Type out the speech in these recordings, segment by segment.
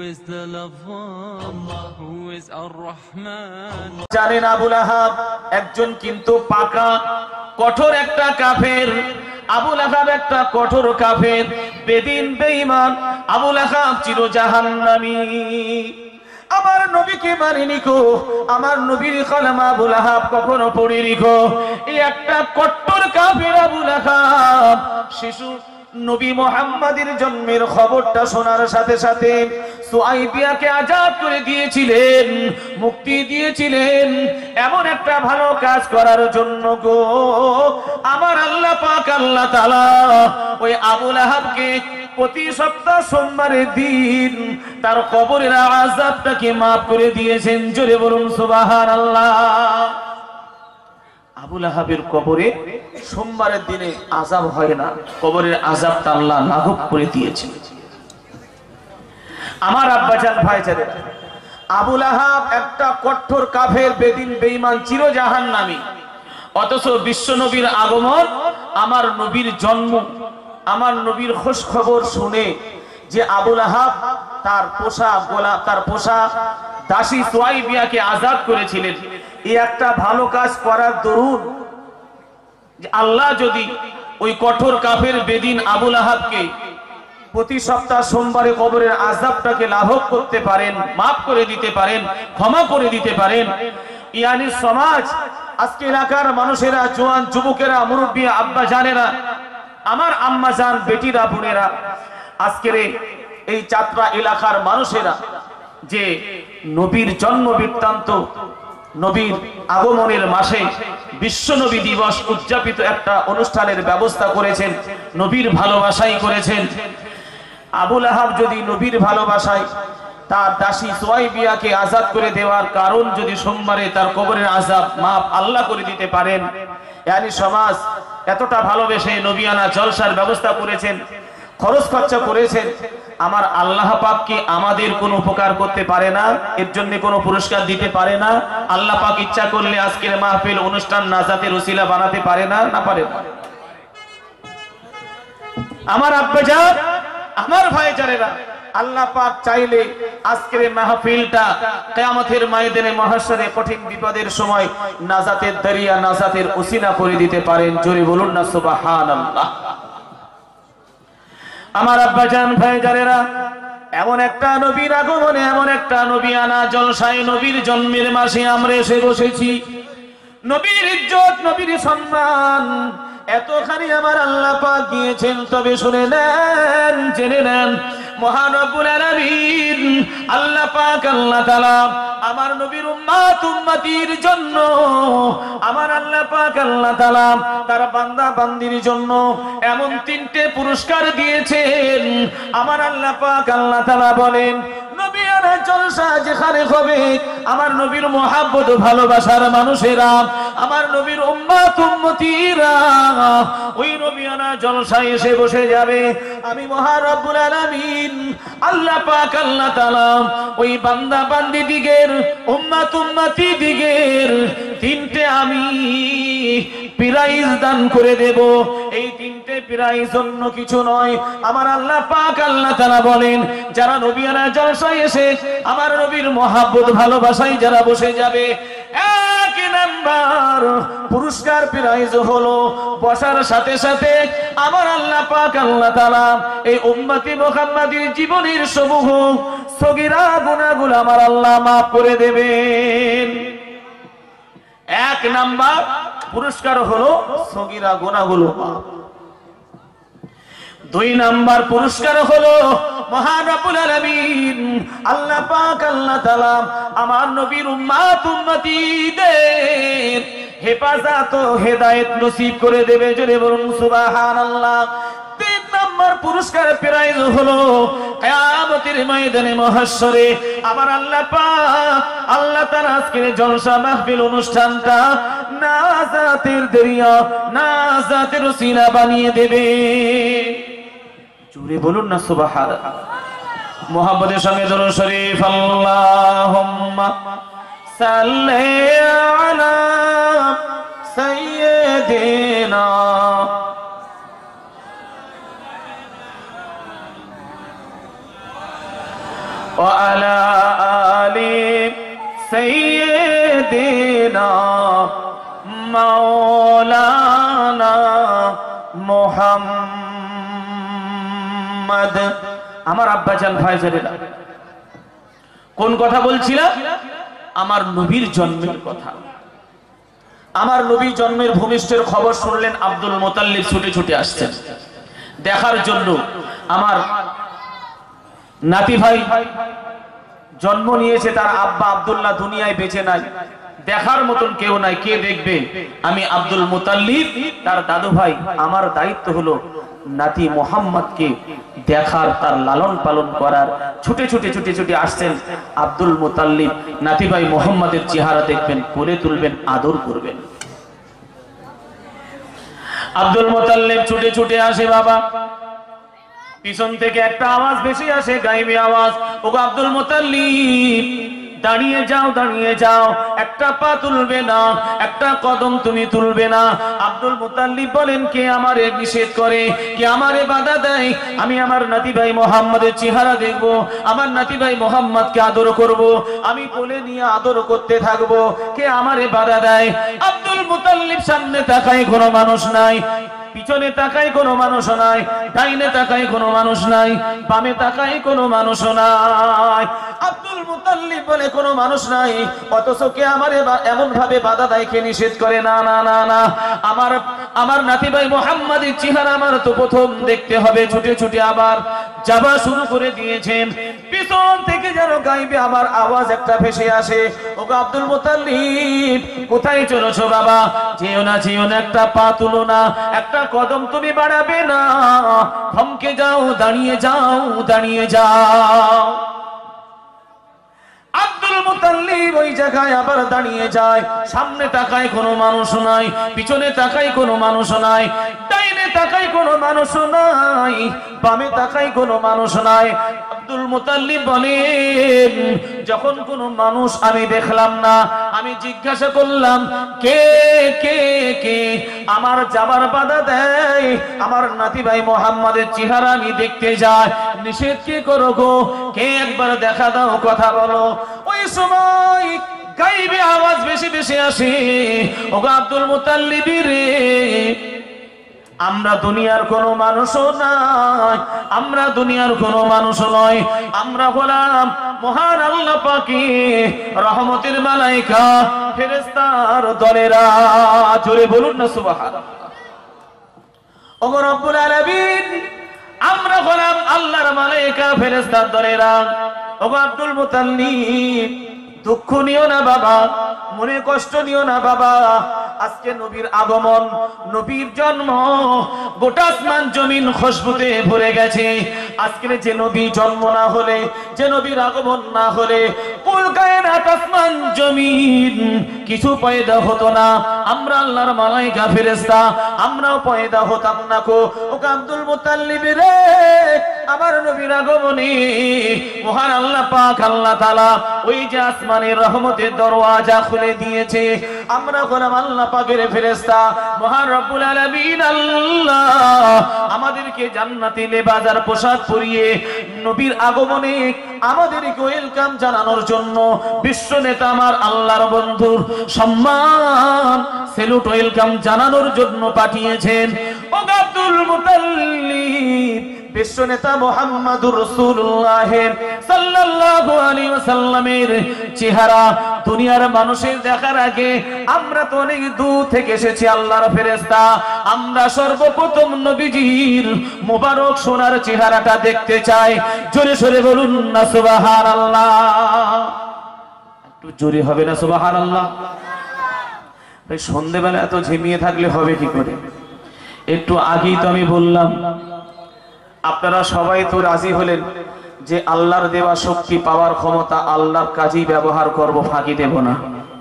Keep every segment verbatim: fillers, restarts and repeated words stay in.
is the lover? Who is Ar-Rahman? জানেন আবু লাহাব একজন কিন্তু পাকা কঠোর একটা কাফের। আবু লাহাব একটা কঠোর কাফের, বেদিন বেঈমান। আবু লাহাব চির জাহান্নামী। আমার নবীকে মানেনি কো, আমার নবীর কলমা আবু লাহাব কখনো পড়েনি কো। এই একটা কঠোর কাফের আবু লাহাব শিশু নবী মুহাম্মাদের জন্মের খবরটা শোনার সাথে সাথে সুআইবিয়াকে আজাদ করে দিয়েছিলেন, মুক্তি দিয়েছিলেন এমন একটা ভালো কাজ করার জন্য গো। আমার আল্লাহ পাক আল্লাহ তাআলা ওই আবু লাহাবকে প্রতি সপ্তাহ সোমবারের দিন তার কবরের আযাবটাকে maaf করে দিয়েছেন। জোরে বলুন সুবহানাল্লাহ। আবু লাহাবের কবরে সোমবারের দিনে আযাব হয় না, কবরের আযাবটা আল্লাহ লাঘব করে দিয়েছেন। আমার আব্বাজান ভাইজান, আবু লাহাব একটা কঠোর কাফের, বেদিন বেঈমান, চির জাহান্নামী। অথচ বিশ্ব নবীর আগমন, আমার নবীর জন্ম, আমার নবীর খোঁজ খবর শুনে যে আবু লাহাব তার পোষা গোলাম, তার পোষা দাসী সুআইবিয়াকে আজাদ করেছিলেন, এই একটা ভালো কাজ করার দরুন আল্লাহ যদি ওই কঠোর কাফের বেদিন আবু লাহাবকে প্রতি সপ্তাহ সোমবারে কবরের আযাবটাকে লাঘব করতে পারেন, maaf করে দিতে পারেন, ক্ষমা করে দিতে পারেন। ইয়ানি সমাজ, আজকে এলাকার মানুষেরা, জওয়ান যুবকেরা, মুরব্বী আব্বা জানেরা, আমার আম্মা জান, বেটিরা, বোনেরা, আজকের এই চাতরা এলাকার মানুষেরা যে নবীর জন্ম বৃত্তান্ত, নবীর আগমনের মাসে বিশ্ব নবী দিবস উদযাপিত একটা অনুষ্ঠানের ব্যবস্থা করেছেন, নবীর ভালোবাসাই করেছেন। আবু লাহাব যদি নবীর ভালোবাসায় তার দাসী সুআইবিয়াকে আজাদ করে দেওয়ার কারণ যদি সোমবারে তার কবরের আযাব maaf আল্লাহ করে দিতে পারেন, ইয়ানি সমাজ এতটা ভালোবেসে নবিয়ানা জলসার ব্যবস্থা করেছেন, খরচ খরচা করেছেন, আমার আল্লাহ পাক কি আমাদের কোনো উপকার করতে পারে না? এর জন্য কোনো পুরস্কার দিতে পারে না? আল্লাহ পাক ইচ্ছা করলে আজকের মাহফিল অনুষ্ঠান নাজাতের ওসিলা বানাতে পারে না? না পারে না? আমার আব্বাজান, আমার ভাইজানেরা, আল্লাহ পাক চাইলে আজকের মাহফিলটা কিয়ামতের ময়দানে মহাশরে কঠিন বিপদের সময় নাজাতের দরিয়া, নাজাতের ওসিলা করে দিতে পারেন। জোরে বলুন না সুবহানাল্লাহ। আমার আব্বাজান ভাইজানেরা, এমন একটা নবীর আগমনে, এমন একটা নবী আনা জলসায়, নবীর জন্মের মাসে আমরা এসে বসেছি। নবীর ইজ্জত, নবীর সম্মান এতখানি আমার আল্লাহ পাক দিয়েছেন। তবে শুনে নেন, জেনে নেন, মহান রব্বুল আলামিন আল্লাহ পাক আল্লাহ তাআলা আমার নবীর উম্মত উম্মতির জন্য, আমার আল্লাহ পাক আল্লাহ তাআলা তার বান্দা বান্দির জন্য এমন তিনটে পুরস্কার দিয়েছেন। আমার আল্লাহ পাক আল্লাহ তাআলা বলেন, নবিয়ানা জলসা যেখানে হবে, আমার নবীর মহব্বত ভালোবাসার মানুষেরা, আমার নবীর উম্মত উম্মতিরা ওই নবিয়ানা জলসায় এসে বসে যাবে। আমি মহান রব্বুল আলামিন আল্লাহ পাক আল্লাহ তাআলা ওই বান্দা বান্দি দিগের, উম্মত উম্মতি দিগের তিনটে আমি প্রাইজ দান করে দেব। এই তিনটে প্রাইজ অন্য কিছু নয়। আমার আল্লাহ পাক আল্লাহ তাআলা বলেন, যারা নবিয়ানা জলসায় এসে আমার নবীর মহব্বত ভালোবাসায় যারা বসে যাবে, এক নাম্বার পুরস্কার প্রাইজ হলো বসার সাথে সাথে আমার আল্লাহ পাক আল্লাহ তাআলা এই উম্মতি মুহাম্মাদীর জীবনের সমূহ সগীরা গুনাহগুলো আমার আল্লাহ maaf করে দেবেন। এক নাম্বার পুরস্কার হলো সগীরা গুনাহগুলো maaf। দুই নাম্বার পুরস্কার হলো মহান রব্বুল আলামিন আল্লাহ পাক আল্লাহ তাআলা আমার নবীর উম্মত উম্মতিদের হেফাজত ও হেদায়েত নসিব করে দেবে। জোরে বলুন সুবহানাল্লাহ। তিন নাম্বার পুরস্কার প্রাইজ হলো কিয়ামতের ময়দানে মহাশরে আমার আল্লাহ পাক আল্লাহ তাআলা আজকের জলসা মাহফিল অনুষ্ঠানটা নাজাতের দরিয়া, নাজাতের ওসিলা বানিয়ে দেবে। জোরে বলুন না সুবহানাল্লাহ। মুহাম্মদের সঙ্গে দরুদ শরীফ, আল্লাহুম্মা সাল্লি আলা সাইয়্যিদিনা ওয়া আলা আলি সাইয়্যিদিনা মাওলানা মুহাম্মদ। আমার আব্বাজান ভাইজানেরা, কোন কথা বলছিলাম? আমার নবীর জন্মের কথা। আমার নবী জন্মের ভূমিষ্ঠের খবর শুনলেন আব্দুল মুতাল্লিব ছুটে ছুটে আসছেন দেখার জন্য। আমার নাতি ভাই জন্ম নিয়েছে, তার আব্বা আব্দুল্লাহ দুনিয়ায় বেঁচে নাই, দেখার মতন কেউ নাই, কে দেখবে? আমি আব্দুল মুতাল্লিব, তার দাদু ভাই। আমার দায়িত্ব হলো নাতি মোহাম্মদকে দেখার, তার লালন পালন করার। ছুটে ছুটে ছুটে ছুটে আসছেন আব্দুল মুতাল্লিব। নাতি ভাই মোহাম্মদের চেহারা দেখবেন, কোলে তুলবেন, আদর করবেন। আব্দুল মুতাল্লিব ছুটে ছুটে আসে। বাবা, পিছন থেকে একটা আওয়াজ বেশি আসে, গায়েবী আওয়াজ। ওগো আব্দুল মুতাল্লিব, দাঁড়িয়ে যাও, দাঁড়িয়ে যাও, একটা পা তুলবে না, একটা কদম তুমি তুলবে না। আব্দুল মুতাল্লিব বলেন, কে আমারে নিষেধ করে, কে আমারে বাধা দেয়? আমি আমার নাতি ভাই মোহাম্মদের চেহারা দেখব, আমার নাতি ভাই মোহাম্মদকে আদর করব, আমি কোলে নিয়ে আদর করতে থাকবো, কে আমারে বাধা দেয়? আব্দুল মুতাল্লিব সামনে তাকায়, কোনো মানুষ নাই। পিছনে তাকায়, কোনো মানুষ নাই। ডাইনে তাকায়, কোনো মানুষ নাই। বামে তাকায়, কোনো মানুষ নাই। আব্দুল মুতাল্লিব বলে, কোনো মানুষ নাই, অথচ কে আমারে এমন ভাবে বাধা দেয়, কে নিষেধ করে? না না না না, আমার আমার নাতি ভাই মুহাম্মাদের চেহারা আমার তো প্রথম দেখতে হবে। ছুটে ছুটে আবার যাওয়া শুরু করে দিয়েছেন। পিছন থেকে যেন গাইবে আবার আওয়াজ একটা ভেসে আসে, ওগো আব্দুল মুতাল্লিব, কোথায় চলেছো বাবা? যেও না, যেও না, একটা পা তুলো না, একটা কদম তুমি বাড়াবে না, থমকে যাও, দাঁড়িয়ে যাও, দাঁড়িয়ে যাও। আব্দুল মুতাল্লিব ওই জায়গায় আবার দাঁড়িয়ে যায়। সামনে তাকায়, কোনো মানুষ নাই। পিছনে তাকায়, কোনো মানুষ নাই। ডাইনে তাকায়, কোনো মানুষ নাই। বামে তাকায়, কোনো মানুষ নাই। আব্দুল মুতাল্লিব বলেন, যখন কোনো মানুষ আমি দেখলাম না, আমি জিজ্ঞাসা করলাম, কে কে কে আমার যাবার বাধা দেয়? আমার নাতি ভাই মোহাম্মদের চেহারা আমি দেখতে যাই, নিষেধ কে করো গো? কে একবার দেখা দাও, কথা বলো। ওই সময় গাইবে আওয়াজ বেশি বেশি আসে, ওগো আব্দুল মুতাল্লিব রে, আমরা দুনিয়ার কোনো মানুষও নাই, আমরা দুনিয়ার কোনো মানুষ নয়, আমরা হলাম মহান আল্লাহ পাকের রহমতের মালাইকা, ফেরেশতার দলেরা। জোরে বলুন না সুবহানাল্লাহ। ওগো রব্বুল আলামিন, আমরা হলাম আল্লাহর মালাইকা, ফেরেশতার দলেরা। ওগো আব্দুল মুতাল্লিব, দুঃখ নিও না বাবা, মনে কষ্ট নিও না বাবা। আজকে নবীর আগমন, নবীর জন্ম, গোটা আসমান জমিন খুশবুতে ভরে গেছে। আজকের যে নবী জন্ম না হলে, যে নবীর আগমন না হলে, কুল কায়নাত আসমান জমিন কিছু পয়দা হতো না। আমরা আল্লাহর মালাইকা ফেরেশতা, আমরাও পয়দা হতাম না কো। ও আব্দুল মুতাল্লিব রে, আমার নবীর আগমনে মহান আল্লাহ পাক আল্লাহ তাআলা ওই যে আসমানের রহমতের দরওয়াজা খুলে দিয়েছে। আমরা হলাম আল্লাহ পাকের ফেরেশতা। মহান রব্বুল আলামিন আল্লাহ আমাদেরকে জান্নাতি লেবাজার পোশাক পরিয়ে নবীর আগমনে আমাদেরকে ওয়েলকাম জানানোর জন্য বিশ্ব নেতা আমার আল্লাহর বন্ধুর সম্মান সেলুট ওয়েলকাম জানানোর জন্য পাঠিয়েছেন। ও আব্দুল মুতাল্লিব, বিশ্ব নেতা মুহাম্মদুর রাসূলুল্লাহ সাল্লাল্লাহু আলাইহি ওয়াসাল্লামের চেহারা দুনিয়ার মানুষের দেখার আগে আমরা তো অনেক দূর থেকে এসেছি আল্লাহর ফেরেশতা। আমরা সর্বপ্রথম নবীজির মোবারক সোনার চেহারাটা দেখতে চাই। জোরে জোরে বলুন না সুবহানাল্লাহ। একটু জোরে হবে না সুবহানাল্লাহ? ভাই সন্ধ্যেবেলা এত ঝিমিয়ে থাকলে হবে কি করে? একটু আগেই তো আমি বললাম, আপনারা সবাই তো রাজি হলেন যে আল্লাহর দেওয়া শক্তি পাওয়ার ক্ষমতা আল্লাহর কাজেই ব্যবহার করব, ফাঁকি দেব না।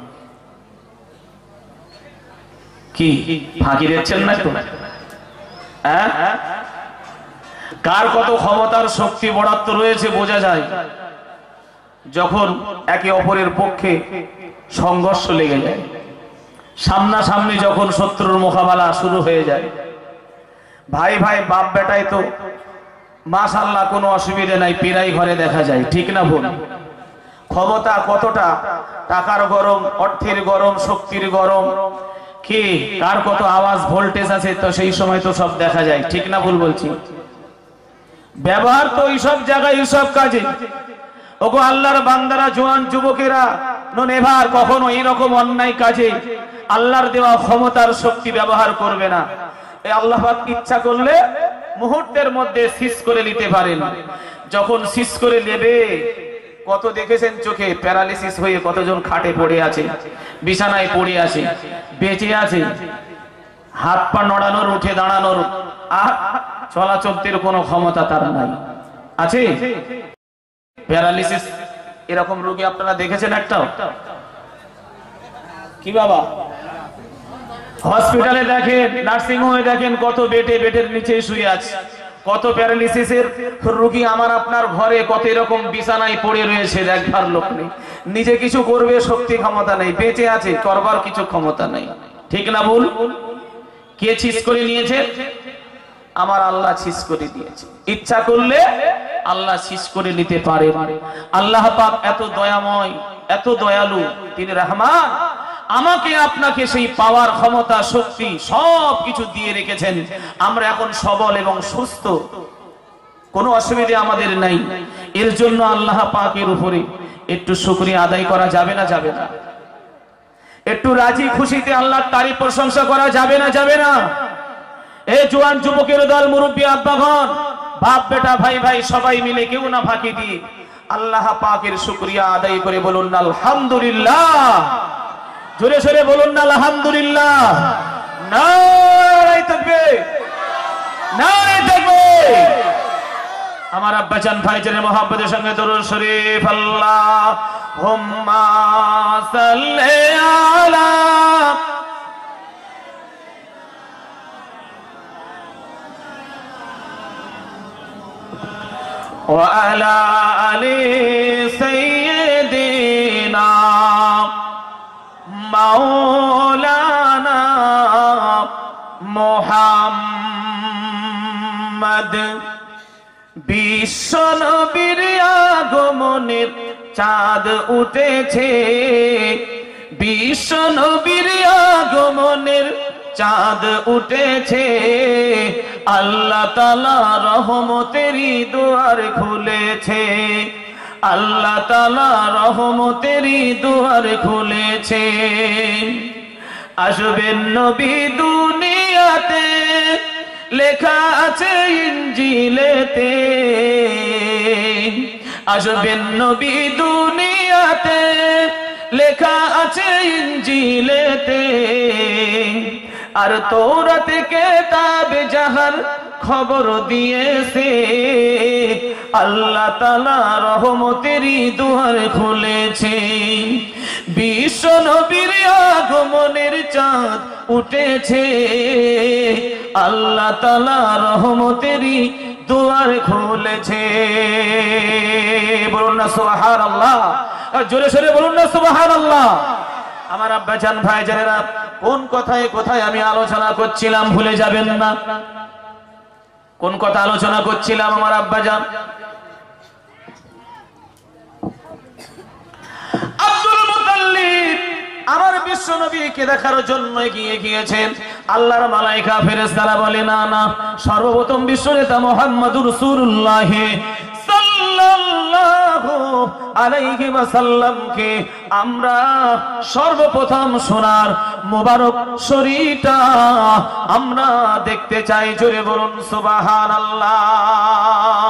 কি ফাঁকি দিচ্ছেন না তো? হ্যাঁ, কার কত ক্ষমতার শক্তি বরাদ্দ রয়েছে বোঝা যায় যখন একে অপরের পক্ষে সংঘর্ষ লেগে যায়, সামনাসামনি যখন শত্রুর মোকাবেলা শুরু হয়ে যায়। ভাই ভাই বাপ বেটায় তো মাশাআল্লাহ কোনো অসুবিধা নাই, প্রায় ঘরে দেখা যায়, ঠিক না ভুল? ক্ষমতা কতটা, টাকার গরম, অর্থের গরম, শক্তির গরম, কি কার কত আওয়াজ ভোল্টেজ আছে, তো সেই সময় তো সব দেখা যায়, ঠিক না ভুল বলছি? ব্যবহার তো এইসব জায়গায় এইসব কাজে। ওগো আল্লাহর বান্দারা, জোয়ান যুবকেরা, নন এবার কখনো এইরকম অন্যায় কাজে আল্লাহর দেওয়া ক্ষমতার শক্তি ব্যবহার করবে না। এই আল্লাহ পাক ইচ্ছা করলে মুহূর্তের মধ্যে সিজ করে নিতে পারেন। যখন সিজ করে নেবে, কত দেখেছেন চোখে প্যারালিসিস হয়ে কতজন খাটে পড়ে আছে, বিছানায় পড়ে আছে, বেঁচে আছে, হাত পা নড়ানোর, উঠে দাঁড়ানোর আর চলাচলতির কোনো ক্ষমতা তার নাই, আছে? প্যারালিসিস এরকম রোগী আপনারা দেখেছেন একটাও? কি বাবা, হসপিটালে দেখেন, নার্সিং হোমে দেখেন, কত বেটে বেটের নিচে শুয়ে আছে, কত প্যারালিসিসের রোগী আমার আপনার ঘরে কত এরকম বিছানায় পড়ে রয়েছে, দেখবার লোক নেই, নিজে কিছু করবে শক্তি ক্ষমতা নেই, বেঁচে আছে করবার কিছু ক্ষমতা নেই, ঠিক না ভুল? কে ছিস করে নিয়েছে? আমার আল্লাহ ছিস করে দিয়েছে। ইচ্ছা করলে আল্লাহ ছিস করে নিতে পারে। আল্লাহ পাক এত দয়াময়, এত দয়ালু, তিনি রহমান। আমাকে আপনাকে সেই পাওয়ার ক্ষমতা, শক্তি সব কিছু দিয়ে রেখেছেন। আমরা এখন সবল এবং সুস্থ, কোনো অসুবিধা আমাদের নাই। এর জন্য আল্লাহ পাকের উপরে একটু শুকরিয়া আদায় করা যাবে না? যাবে না? একটু রাজি খুশিতে আল্লাহর তারিফ প্রশংসা করা যাবে না? যাবে না? এই জোয়ান যুবকের দল, মুরব্বী আব্বাগণ, বাপ বেটা, ভাই ভাই সবাই মিলে কেউ না ফাঁকি দিয়ে আল্লাহ পাকের শুকরিয়া আদায় করে বলুন না আলহামদুলিল্লাহ। জোরে সোরে বলুন না আলহামদুলিল্লাহ। নারে তাকবীর, নারে তাকবীর। আমার আব্বাজান ভাইজানের মহব্বতের সঙ্গে দরুদ শরীফ আল্লাহুম্মা সাল্লি আলা ওয়া আলা আলি সাইয়্যিদিনা মাওলানা মুহাম্মদ। বিশ্ব নবীর আগমনের চাঁদ উঠেছে, বিশ্ব নবীর আগমনের চাঁদ উঠেছে, আল্লাহ তাআলা রহমতেরই দুয়ার খুলেছে, আল্লাহ তাআলা রহমতেরই দুয়ার খুলেছে। আসবেন নবী দুনিয়াতে, লেখা আছে ইনজিলেতে, আসবেন নবী দুনিয়াতে, লেখা আছে ইনজিলেতে। আর তৌরাত কিতাব যাহার খবর দিয়েছে, আল্লাহ তাআলা রহমতেরই দুয়ার খুলেছে। বিশ্ব নবীর আগমনের চাঁদ উঠেছে, আল্লাহ তাআলা রহমতেরই দুয়ার খুলেছে। বলুন না সুবহানাল্লাহ, জোরে সোরে বলুন না সুবহানাল্লাহ। আমার আব্বাজান ভাইজানেরা, কোন কথায় কোথায় আমি আলোচনা করছিলাম ভুলে যাবেন না। কোন কথা আলোচনা করছিলাম আমার আব্বাজান? আব্দুল মুতাল্লিব আমার বিশ্ব নবীকে দেখার জন্য এগিয়ে গিয়েছেন। আল্লাহর মালায়েকা ফেরেশতারা বলে, না না, সর্বপ্রথম বিশ্ব নেতা মুহাম্মদুর রাসূলুল্লাহ সাল্লাল্লাহু আলাইহি ওয়াসাল্লামকে আমরা সর্বপ্রথম সোনার মোবারক শরীরটা আমরা দেখতে চাই। জোরে বলুন সুবহানাল্লাহ।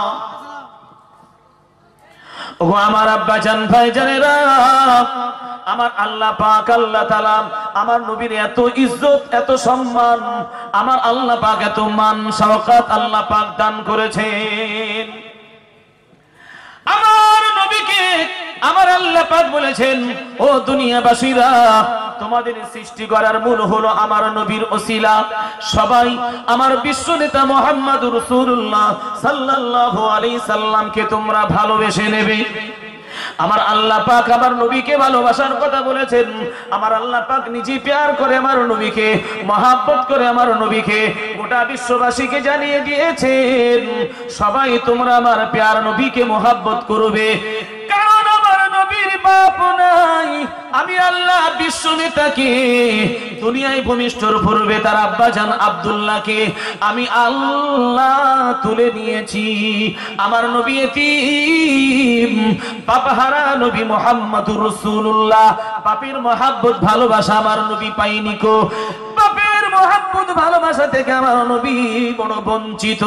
ও আমার আব্বাজান ভাইজানেরা, আমার আল্লাহ পাক আল্লাহ তাআলা আমার নবীর এত ইজ্জত, এত সম্মান, আমার আল্লাহ পাক এত মান শওকত আল্লাহ পাক দান করেছেন। আমার নবীকে আমার আল্লাহ পাক বলেছেন, ও দুনিয়াবাসীরা, তোমাদের সৃষ্টি করার মূল হলো আমার নবীর ওসিলা। সবাই আমার বিশ্ব নেতা মুহাম্মদুর রাসূলুল্লাহ সাল্লাল্লাহু আলাইহি সাল্লামকে তোমরা ভালোবেসে নেবে। আমার আল্লাহ পাক আমার নবীকে ভালোবাসার কথা বলেছেন। আমার আল্লাহ পাক নিজে প্যার করে আমার নবীকে, মহব্বত করে আমার নবীকে গোটা বিশ্ববাসীকে জানিয়ে দিয়েছেন, সবাই তোমরা আমার প্যার নবীকে মহব্বত করবে। কারণ আমার নবীর বাপ নাই, আমি আল্লাহ বিশ্ব নেতাকে দুনিয়ায় ভূমিষ্ঠর পূর্বে তার আব্বাজান আব্দুল্লাহকে আমি আল্লাহ তুলে নিয়েছি। আমার নবী এতিম, বাপহারা নবী মুহাম্মদুর রাসূলুল্লাহ। বাপের মহব্বত ভালোবাসা আমার নবী পাইনি কো, বাপের মহব্বত ভালোবাসা থেকে আমার নবী বড় বঞ্চিত।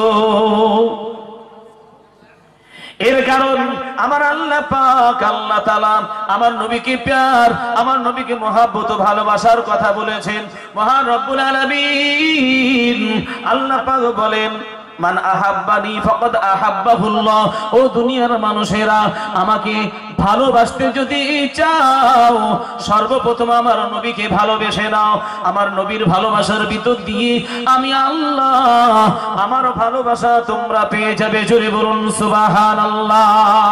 এর কারণ আমার আল্লাহ পাক আল্লাহ তাআলা আমার নবীকে প্যার, আমার নবীকে মহব্বত ভালোবাসার কথা বলেছেন। মহান রব্বুল আলামিন আল্লাহ পাক বলেন, মান আহাব্বানি ফাকাদ আহাব্বাহুল্লাহ। ও দুনিয়ার মানুষেরা, আমাকে ভালোবাসতে যদি চাও সর্বপ্রথম আমার নবীকে ভালোবেসে নাও। আমার নবীর ভালোবাসার ভিতর দিয়ে আমি আল্লাহ আমার ভালোবাসা তোমরা পেয়ে যাবে। জোরে বলুন সুবহানাল্লাহ।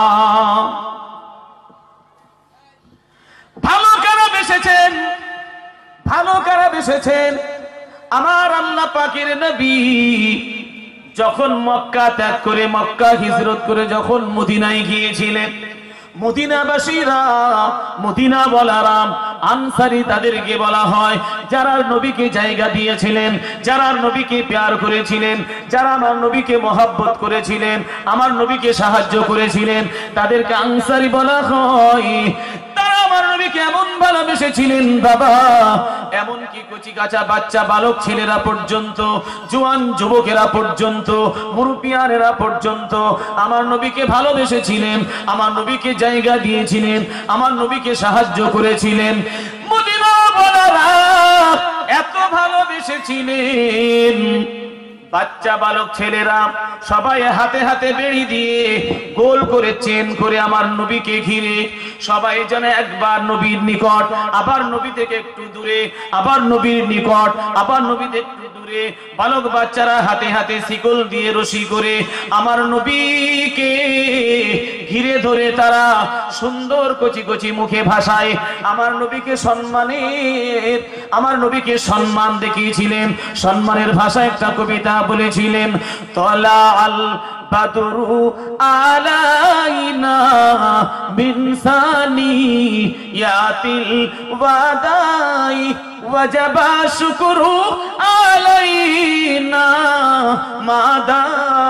ভালো কারা বেসেছেন, ভালো কারা বেসেছেন? আমার আল্লাহ পাকের নবী যখন মক্কা ত্যাগ করে, মক্কা হিজরত করে যখন মদিনায় গিয়েছিলেন, মদিনাবাসীরা, মদিনা বলারাম আনসারী তাদেরকে বলা হয়, যারা নবীকে জায়গা দিয়েছিলেন, যারা নবীকে প্যার করেছিলেন, যারা আমার নবীকে মহব্বত করেছিলেন, আমার নবীকে সাহায্য করেছিলেন, তাদেরকে আনসারী বলা হয়। তারা আমার নবীকে এমন ভালোবেসেছিলেন বাবা, এমনকি কচি কাঁচা বাচ্চা বালক ছেলেরা পর্যন্ত, জোয়ান যুবকেরা পর্যন্ত, মুরব্বিয়ানেরা পর্যন্ত আমার নবীকে ভালোবেসেছিলেন, আমার নবীকে জায়গা দিয়েছিলেন, আমার নবীকে সাহায্য করেছিলেন। মদিনা ওয়ালারা এত ভালোবেসেছিলেন, বাচ্চা বালক ছেলেরা সবাই হাতে হাতে বেড়ি দিয়ে গোল করে চেন করে আমার নবীকে ঘিরে, সবাই যেন একবার নবীর নিকট, আবার নবী থেকে একটু দূরে, আবার নবীর নিকট, আবার নবী থেকে একটু দূরে। বালক বাচ্চারা হাতে হাতে শিকল দিয়ে রশি করে আমার নবীকে ঘিরে ধরে তারা সুন্দর কচি কচি মুখে ভাষায় আমার নবীকে সম্মানের, আমার নবীকে সম্মান দেখিয়েছিলেন। সম্মানের ভাষায় একটা কবিতা বলেছিলেন, তলা আল বাদরু আলাইনা মিন সানিয়াতিল ওয়াদাই ওয়াজাবা শুকরু আলাইনা মাদা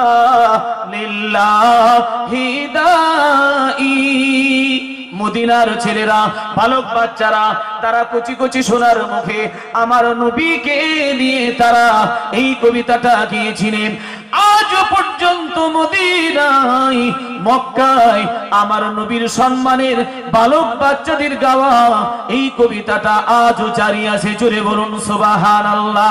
লিল্লাহি দাই। মদিনার ছেলেরা, বালক বাচ্চারা, তারা কচি কচি সোনার মুখে আমার নবীকে নিয়ে তারা এই কবিতাটা গিয়েছিলেন। আজ পর্যন্ত মদিনায়, মক্কায় আমার নবীর সম্মানের বালক বাচ্চাদের গাওয়া এই কবিতাটা আজও জারি আছে। জোরে বলুন সুবহানাল্লাহ।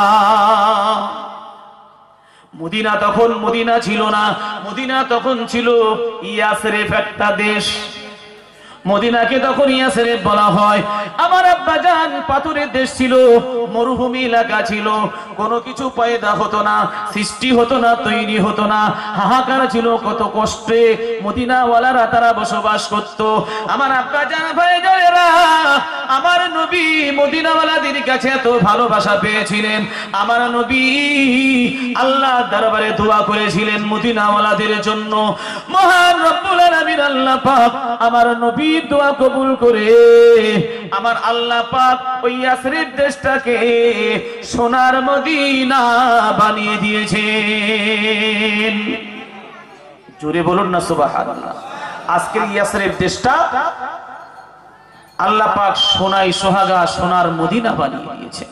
মদিনা তখন মদিনা ছিল না, মদিনা তখন ছিল ইয়াসরিফ একটা দেশ। মদিনাকে তখন ইয়াসরিফ বলা হয়। আমার আব্বাজান পাথরের দেশ ছিল, মরুভূমি এলাকা ছিল, কোনো কিছু পয়দা হতো না, সৃষ্টি হতো না, তৈরি হতো না, হাহাকার ছিল, কত কষ্টে মদিনাওয়ালারা তারা বসবাস করত। আমার আব্বাজান ভাইজানেরা, আমার নবী মদিনাওয়ালাদের কাছে এত ভালোবাসা পেয়েছিলেন। আমার নবী আল্লাহ দরবারে দোয়া করেছিলেন মদিনাওয়ালাদের জন্য। মহান রব্বুল আলামিন আল্লাহ পাক আমার নবী দোয়া কবুল করে আমার আল্লাহ পাক ওই ইয়াসরিফ দেশটাকে সোনার মদিনা বানিয়ে দিয়েছেন। জোরে বলুন না সুবহানাল্লাহ। আজকের ইয়াসরিফ দেশটা আল্লাহ পাক সোনাই সোহাগা সোনার মদিনা বানিয়ে দিয়েছেন।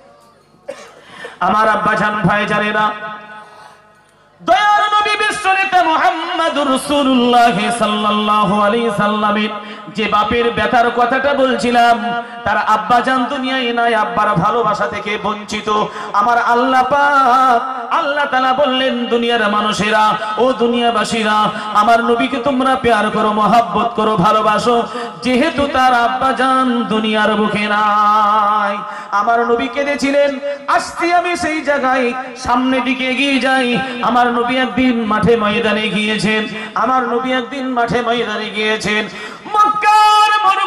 আমার আব্বাজান ভাইজানেরা, দয়ার নবী বিশ্বনেতা মুহাম্মদুর রাসূলুল্লাহ সাল্লাল্লাহু আলাইহি সাল্লামের যে বাপের ব্যথার কথাটা বলছিলাম, তার আব্বাজান দুনিয়ায় নাই, আব্বার ভালোবাসা থেকে বঞ্চিত। আমার আল্লাহ পাক আল্লাহ তাআলা বললেন, দুনিয়ার মানুষেরা, ও দুনিয়াবাসীরা, আমার নবীকে তোমরা প্যার করো, মহব্বত করো, ভালোবাসো। যেহেতু তার আব্বাজান দুনিয়ার বুকে নাই, আমার নবী কেঁদেছিলেন। আজকে আমি সেই জায়গায় সামনের দিকে এগিয়ে যাই। আমার নবী একদিন মাঠে ময়দানে গিয়েছেন, আমার নবী একদিন মাঠে ময়দানে গিয়েছেন।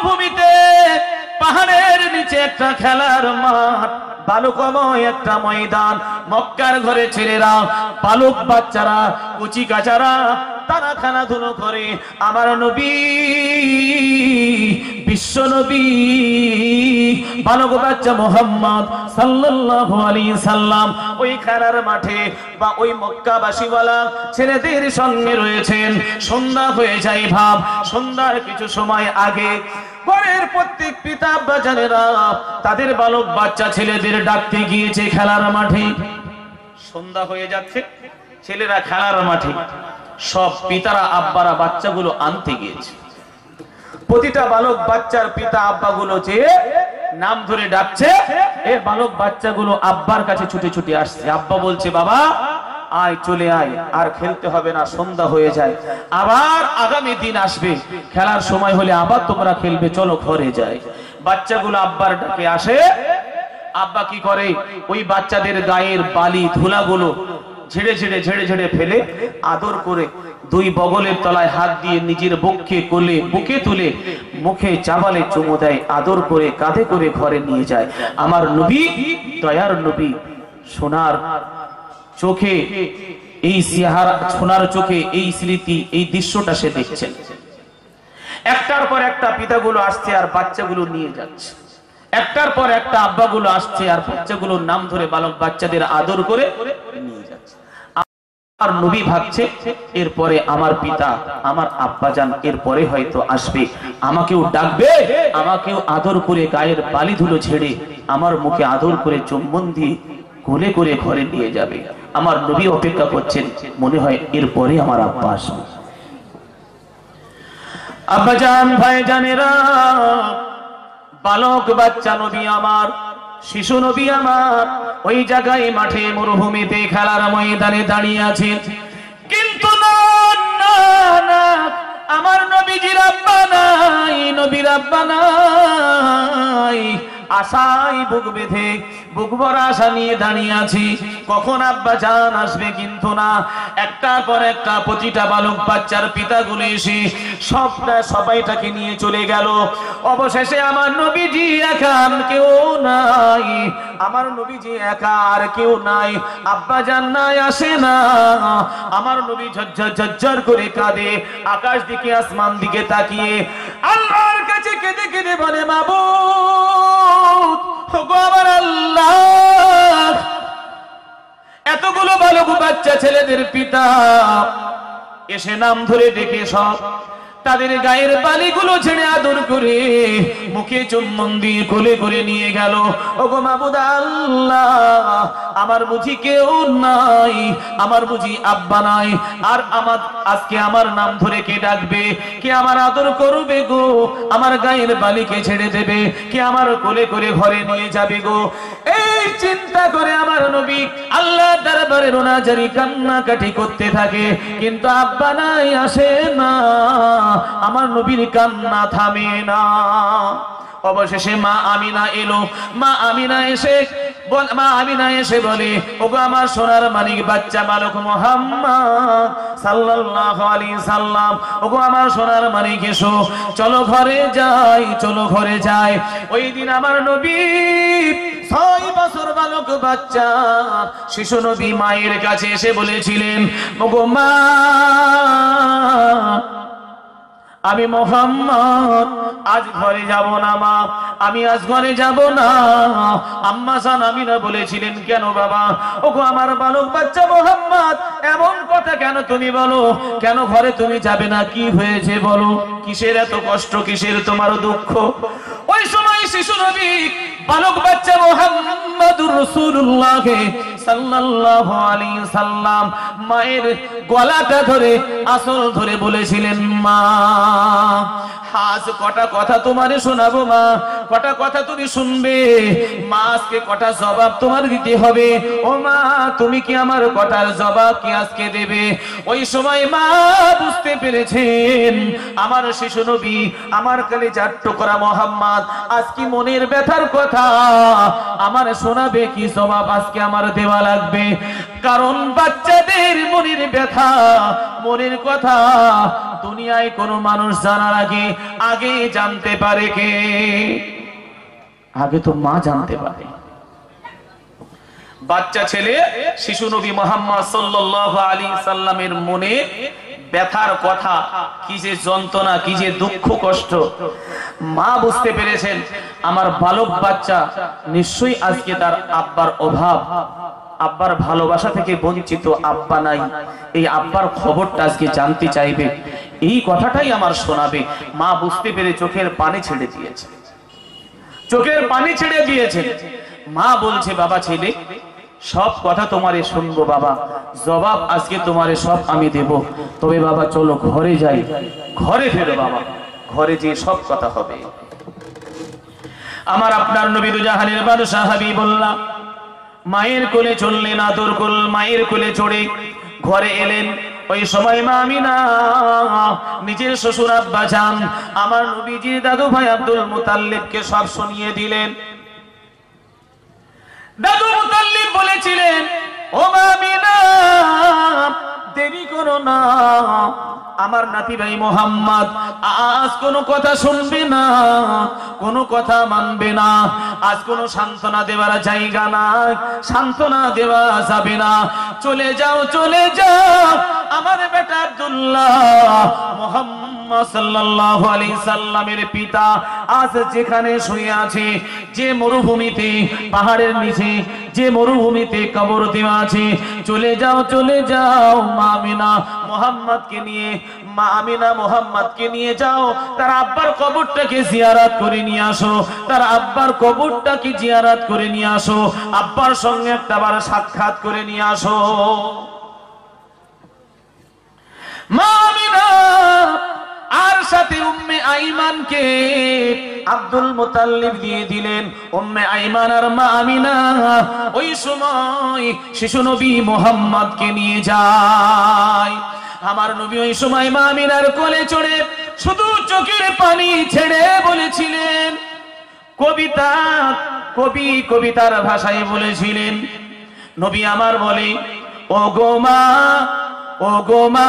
মরুভূমিতে পাহাড়ের নিচে একটা খেলার মাঠ, বালুকময় একটা ময়দান। মক্কার ঘরে ছেলেরা, বালক বাচ্চারা, কুচি কাচারা তারা খেলাধুলো করে। আমার নবী, বিশ্ব নবী, বালক বাচ্চা মুহাম্মদ সাল্লাল্লাহু আলাইহি সাল্লাম ওই খেলার মাঠে বা ওই মক্কাবাসী ওয়ালা ছেলেদের সঙ্গে রয়েছেন। সন্ধ্যা হয়ে যায় ভাব, সন্ধ্যার কিছু সময় আগে ঘরের প্রত্যেক পিতা আব্বা জানেরা তাদের বালক বাচ্চা ছেলেদের ডাকতে গিয়েছে খেলার মাঠে। সন্ধ্যা হয়ে যাচ্ছে, ছেলেরা খেলার মাঠে, সব পিতারা আব্বারা বাচ্চাগুলো আনতে গিয়েছে। প্রতিটা বালক বাচ্চার পিতা আব্বাগুলো যে নাম ধরে ডাকছে, এ বালক বাচ্চাগুলো আব্বার কাছে ছুটে ছুটে আসছে। আব্বা বলছে, বাবা আয়, চলে আয়, আর খেলতে হবে না, সন্ধ্যা হয়ে যায়, আবার আগামী দিন আসবে, খেলার সময় হলে আবার তোমরা খেলবে, চলো ঘরে যাই। বাচ্চাগুলো আব্বার ডাকে আসে। আব্বা কি করে, ওই বাচ্চাদের গায়ের বালি ধুলাগুলো ঝেড়ে ঝেড়ে ঝেড়ে ঝেড়ে ফেলে আদর করে দুই বগলের তলায় হাত দিয়ে নিজের বুকে কোলে বুকে তুলে মুখে চাবালে চুমু দেয়, আদর করে কাঁধে করে ঘরে নিয়ে যায়। আমার নবী, দয়ার নবী, সোনার চোখে এই চেহারা, সোনার চোখে এই স্মৃতি, এই দৃশ্যটা সে দেখছেন। একটার পর একটা পিতাগুলো আসছে আর বাচ্চাগুলো নিয়ে যাচ্ছে। একটার পর একটা আব্বাগুলো আসছে আর বাচ্চাগুলোর নাম ধরে বালক বাচ্চাদের আদর করে নিয়ে যাচ্ছে। আর নবী ভাবছে, এরপরে আমার পিতা, আমার আব্বাজান এরপরে হয়তো আসবে, আমাকেও ডাকবে, আমাকেও আদর করে গায়ের বালি ধুলো ছেড়ে আমার মুখে আদর করে চুম্বন দিয়ে কোলে করে ঘরে নিয়ে যাবে। আমার নবী অপেক্ষা করছেন, মনে হয় এরপরে আমার আব্বা আসবে। আব্বাজান, ভাইজানেরা, বালক বাচ্চা নবী আমার, শিশু নবী আমার ওই জায়গায় মাঠে মরুভূমিতে খেলার ময়দানে দাঁড়িয়ে আছেন। কিন্তু না না না, আমার নবীজির আব্বা নাই, নবীর আব্বা নাই। আশায় বুক বেঁধে, বুক ভরা আশা নিয়ে দাঁড়িয়ে আছি, কখন আব্বা জান আসবে। কিন্তু না, একটার পর একটা প্রতিটা বালক বাচ্চার পিতাগুলো এসে সবটা সবাইটাকে নিয়ে চলে গেল। অবশেষে আমার নবীজি একা, কেউ নাই, আমার নবীজি একা, আর কেউ নাই। আব্বা জান নাই, আসে না। আমার নবী ঝরঝর ঝরঝর করে কাঁদে, আকাশ দিকে আসমান দিকে তাকিয়ে আল্লাহর কাছে কেঁদে কেঁদে বলে, মাবুদ, ওগো আমার আল্লাহ, এতগুলো বালক বাচ্চা ছেলেদের পিতা এসে নাম ধরে ডেকে সব তাদের গায়ের বালিগুলো ছেড়ে আদর করে মুখে চুম্বন দিয়ে কোলে করে নিয়ে গেল। ওগো মাবুদ আল্লাহ, আমার বুঝি কেউ নাই, আমার বুঝি আব্বা নাই, আর আমার আজকে আমার নাম ধরে কে ডাকবে, কে আমার আদর করবে গো, আমার গায়ের বালিকে ছেড়ে দেবে, কে আমার কোলে করে ঘরে নিয়ে যাবে গো। এই চিন্তা করে আমার নবী আল্লাহর দরবারে রোনাজারি কান্নাকাটি করতে থাকে, কিন্তু আব্বা নাই, আসে না। আমার নবীর কান্না থামে না। অবশেষে মা আমিনা এলো। মা আমিনা এসে মা আমিনা এসে বলে, ওগো আমার সোনার মানিক বাচ্চা বালক মুহাম্মদ সাল্লাল্লাহু আলাইহি সাল্লাম, ওগো আমার সোনার মানিক, এসো, চলো ঘরে যাই, চলো ঘরে যাই। ওই দিন আমার নবী ছয় বছর বালক বাচ্চা শিশু নবী মায়ের কাছে এসে বলেছিলেন, ওগো মা, আমি মুহাম্মদ আজ ঘরে যাব না মা, আমি আজ ঘরে যাব না। আম্মা জান আমিনা বলেছিলেন, কেন বাবা? ওগো আমার বালক বাচ্চা মুহাম্মদ, এমন কথা কেন তুমি বলো? কেন ঘরে তুমি যাবে না? কি হয়েছে বলো? কিসের এত কষ্ট, কিসের তোমার দুঃখ? ওই সময় শিশু নবী বালক বাচ্চা মুহাম্মদুর রাসূলুল্লাহ সাল্লাল্লাহু আলাইহি সাল্লাম মায়ের গলাটা ধরে, আসল ধরে বলেছিলেন, মা, আজ কটা কথা তোমারে শোনাবো মা, কটা কথা তুমি শুনবে মা, আজকে কটা জবাব তোমার দিতে হবে। ও মা, তুমি কি আমার কটার জবাব কি আজকে দেবে? ওই সময় মা বুঝতে পেরেছেন আমার শিশু নবী, আমার কলিজার টুকরা মুহাম্মদ আজকে মনের ব্যথার কথা আমার শোনাবে, কি জবাব আজকে আমার দেওয়া লাগবে। কারণ বাচ্চাদের মনের ব্যথা, মনের কথা দুনিয়ায় কোনো মানুষ জানার আগে আগে জানতে পারে কে? আগে তো মা জানতে পারে। বাচ্চা ছেলে শিশু নবী মুহাম্মদ সাল্লাল্লাহু আলাইহি সাল্লামের মনে ব্যথার কথা, কি যে যন্ত্রণা, কি যে দুঃখ কষ্ট মা বুঝতে পেরেছেন। আমার বালক বাচ্চা নিশ্চয়ই আজকে তার আব্বার অভাব, আব্বার ভালোবাসা থেকে বঞ্চিত, আব্বা নাই, এই আব্বার খবরটা আজকে জানতে চাইবে, এই কথাটাই আমার শোনাবে। মা বুঝতে পেরে চোখের পানি ছেড়ে দিয়েছে, চোখের পানি ছেড়ে দিয়েছে। মা বলছে, বাবা ছেলে সব কথা তোমারে শুনবো বাবা, জবাব আজকে তোমারে সব আমি দেব, তবে বাবা চলো ঘরে যাই। ঘরে ফেরো বাবা, ঘরে যেয়ে সব কথা হবে। আমার আপনার নবী দুজাহানের বাদশাহ হাবিবুল্লাহ মায়ের কোলে চললেন, আদর করল, মায়ের কোলে চড়ে ঘরে এলেন। ওই সময় মা আমিনা নিজের শ্বশুর আব্বা জান আমার নবীজির দাদু ভাই আব্দুল মুতাল্লিবকে সব শুনিয়ে দিলেন। দাদু মুতাল্লিব বলেছিলেন, ও মা আমিনা দেরি করো না, আমার নাতি ভাই মোহাম্মদ আজ কোনো কথা শুনবে না, কোনো কথা মানবে না, আজ কোনো সান্ত্বনা দেওয়ার জায়গা না, সান্ত্বনা দেওয়া যাবে না, চলে যাও চলে যাও। আমার বেটা আব্দুল্লাহ মুহাম্মদ সাল্লাল্লাহু আলাইহি সাল্লামের পিতা আজ যেখানে শুয়ে আছে, যে মরুভূমিতে পাহাড়ের নিচে যে মরুভূমিতে কবর দেওয়া আছে, চলে যাও চলে যাও। মা আমিনা মুহাম্মদকে নিয়ে মা আমিনা মুহাম্মদকে নিয়ে যাও, তার আব্বার কবরটাকে জিয়ারত করে নিয়ে আসো, তার আব্বার কবরটাকে জিয়ারত করে নিয়ে আসো, আব্বার সঙ্গে একটাবার সাক্ষাৎ করে নিয়ে আসো। মা আমিনা আর সাথে উম্মে আইমানকে আব্দুল মুতাল্লিব দিয়ে দিলেন। উম্মে আইমান আর মা আমিনা ওই সময় শিশু নবী মুহাম্মদকে নিয়ে যায়। আমার নবী ওই সময় মা আমিনার কোলে চড়ে শুধু চোখের পানি ছেড়ে বলেছিলেন, কবিতা কবি কবিতার ভাষায় বলেছিলেন। নবী আমার বলে, ও গো মা ও গো মা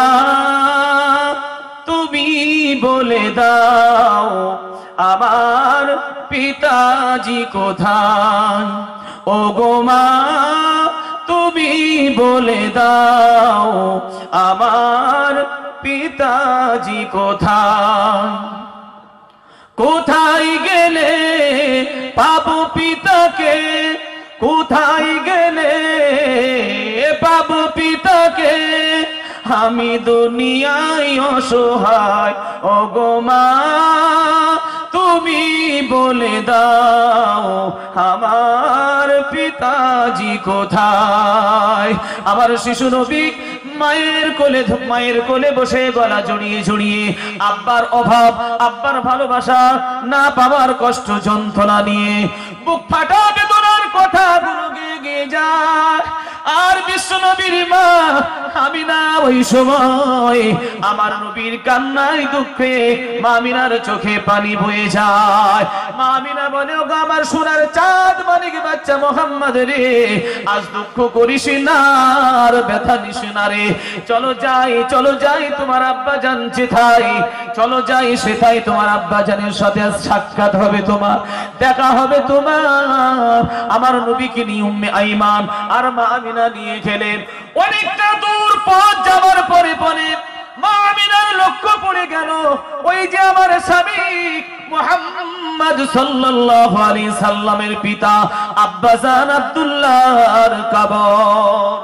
তুমি বলে দাও আমার পিতাজি কোথায়, ও গো মা তুমি বলে দাও আমার পিতাজি কোথায়। কোথায় গেলে পাবো পিতাকে, কোথায় গেলে পাবো পিতাকে, আমি দুনিয়ায় অসহায়, ও গো মা তুমি বলে দাও আমার পিতাজি কোথায়। আমার শিশু নবী মায়ের কোলে মায়ের কোলে বসে গলা জড়িয়ে জড়িয়ে আব্বার অভাব, আব্বার ভালোবাসা না পাওয়ার কষ্ট যন্ত্রণা নিয়ে বুক ফাটা বেদনার কথাগুলো গেয়ে গেয়ে যায়। আর বিশ্ব নবীর মা আমিনা ওই সময় আমার নবীর কান্নায় দুঃখে মা আমিনার চোখে পানি বয়ে যায়। মা আমিনা বলে, ওগো আমার সোনার চাঁদ মানিক বাচ্চা মোহাম্মদ রে, আজ দুঃখ করিস না আর ব্যথা নিস না রে, চলো যাই চলো যাই তোমার আব্বা জান যেথায়, চলো যাই সেথায় তোমার আব্বা জানের সাথে আজ সাক্ষাৎ হবে, তোমার দেখা হবে তোমার। আমার নবীকে নিয়ে উম্মে আইমান আর মা আমিনা নিয়ে গেলেন। অনেকটা দূর পথ যাওয়ার পরে পরে মা আমিনার লক্ষ্য পড়ে গেল, ওই যে আমার স্বামী মুহাম্মদ সাল্লাল্লাহু আলাইহি সাল্লামের পিতা আব্বাজান আব্দুল্লাহর কবর।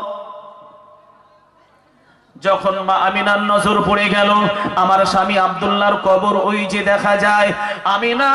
যখন মা আমিনার নজর পড়ে গেল, আমার স্বামী আব্দুল্লাহর কবর ওই যে দেখা যায়। আমিনা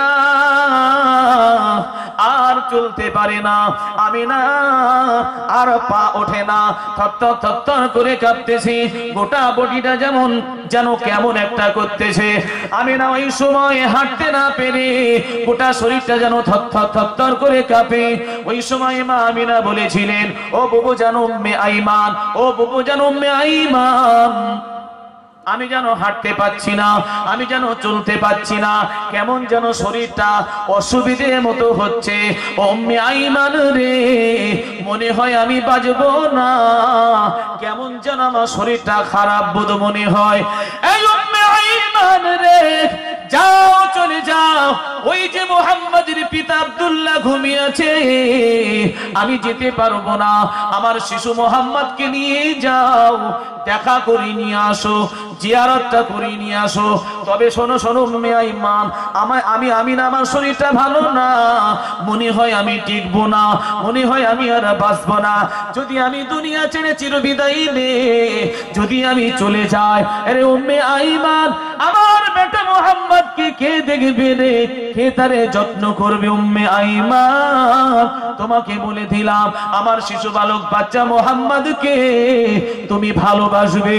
আর চলতে পারে না, আমিনা আর পা ওঠে না, থরথর থরথর করে কাঁপতেছে, গোটা বডিটা যেমন যেন কেমন একটা করতেছে। আমিনা ওই সময় হাঁটতে না পেরে গোটা শরীরটা যেন থরথর থরথর করে কাঁপে। ওই সময় মা আমিনা বলেছিলেন, ও বুবু জানো উম্মে আইমান, ও বুবু জানো উম্মে আইমান, আমি যেন হাঁটতে পাচ্ছি না, আমি যেন চলতে পাচ্ছি না, কেমন যেন শরীরটা অসুবিধে মতো হচ্ছে। উম্মে আইমান রে, মনে হয় আমি বাঁচবো না, কেমন যেন আমার শরীরটা খারাপ বোধ মনে হয়। এই উম্মে আইমান আইমান রে যাও চলে যাও, ওই যে মুহাম্মাদের পিতা আব্দুল্লাহ ঘুমিয়ে আছে, আমি যেতে পারবো না, আমার শিশু মুহাম্মদকে নিয়ে যাও, দেখা করে নিয়ে আসো, জিয়ারতটা করে নিয়ে আসো। তবে শোনো শোনো উম্মে আইমান, আমার আমি আমি না আমার শরীরটা ভালো না, মনে হয় আমি টিকবো না, মনে হয় আমি আর বাঁচবো না, যদি আমি দুনিয়া ছেড়ে চিরবিদায় নে, যদি আমি চলে যাই, আরে উম্মে আইমান আমার বেটা মুহাম্মদকে কে দেখবে রে, কে তারে যত্ন করবে? উম্মে আইমান তোমাকে বলে দিলাম আমার শিশু বালক বাচ্চা মুহাম্মদকে তুমি ভালোবাসবে,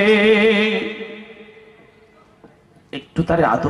একটু তারে আদর।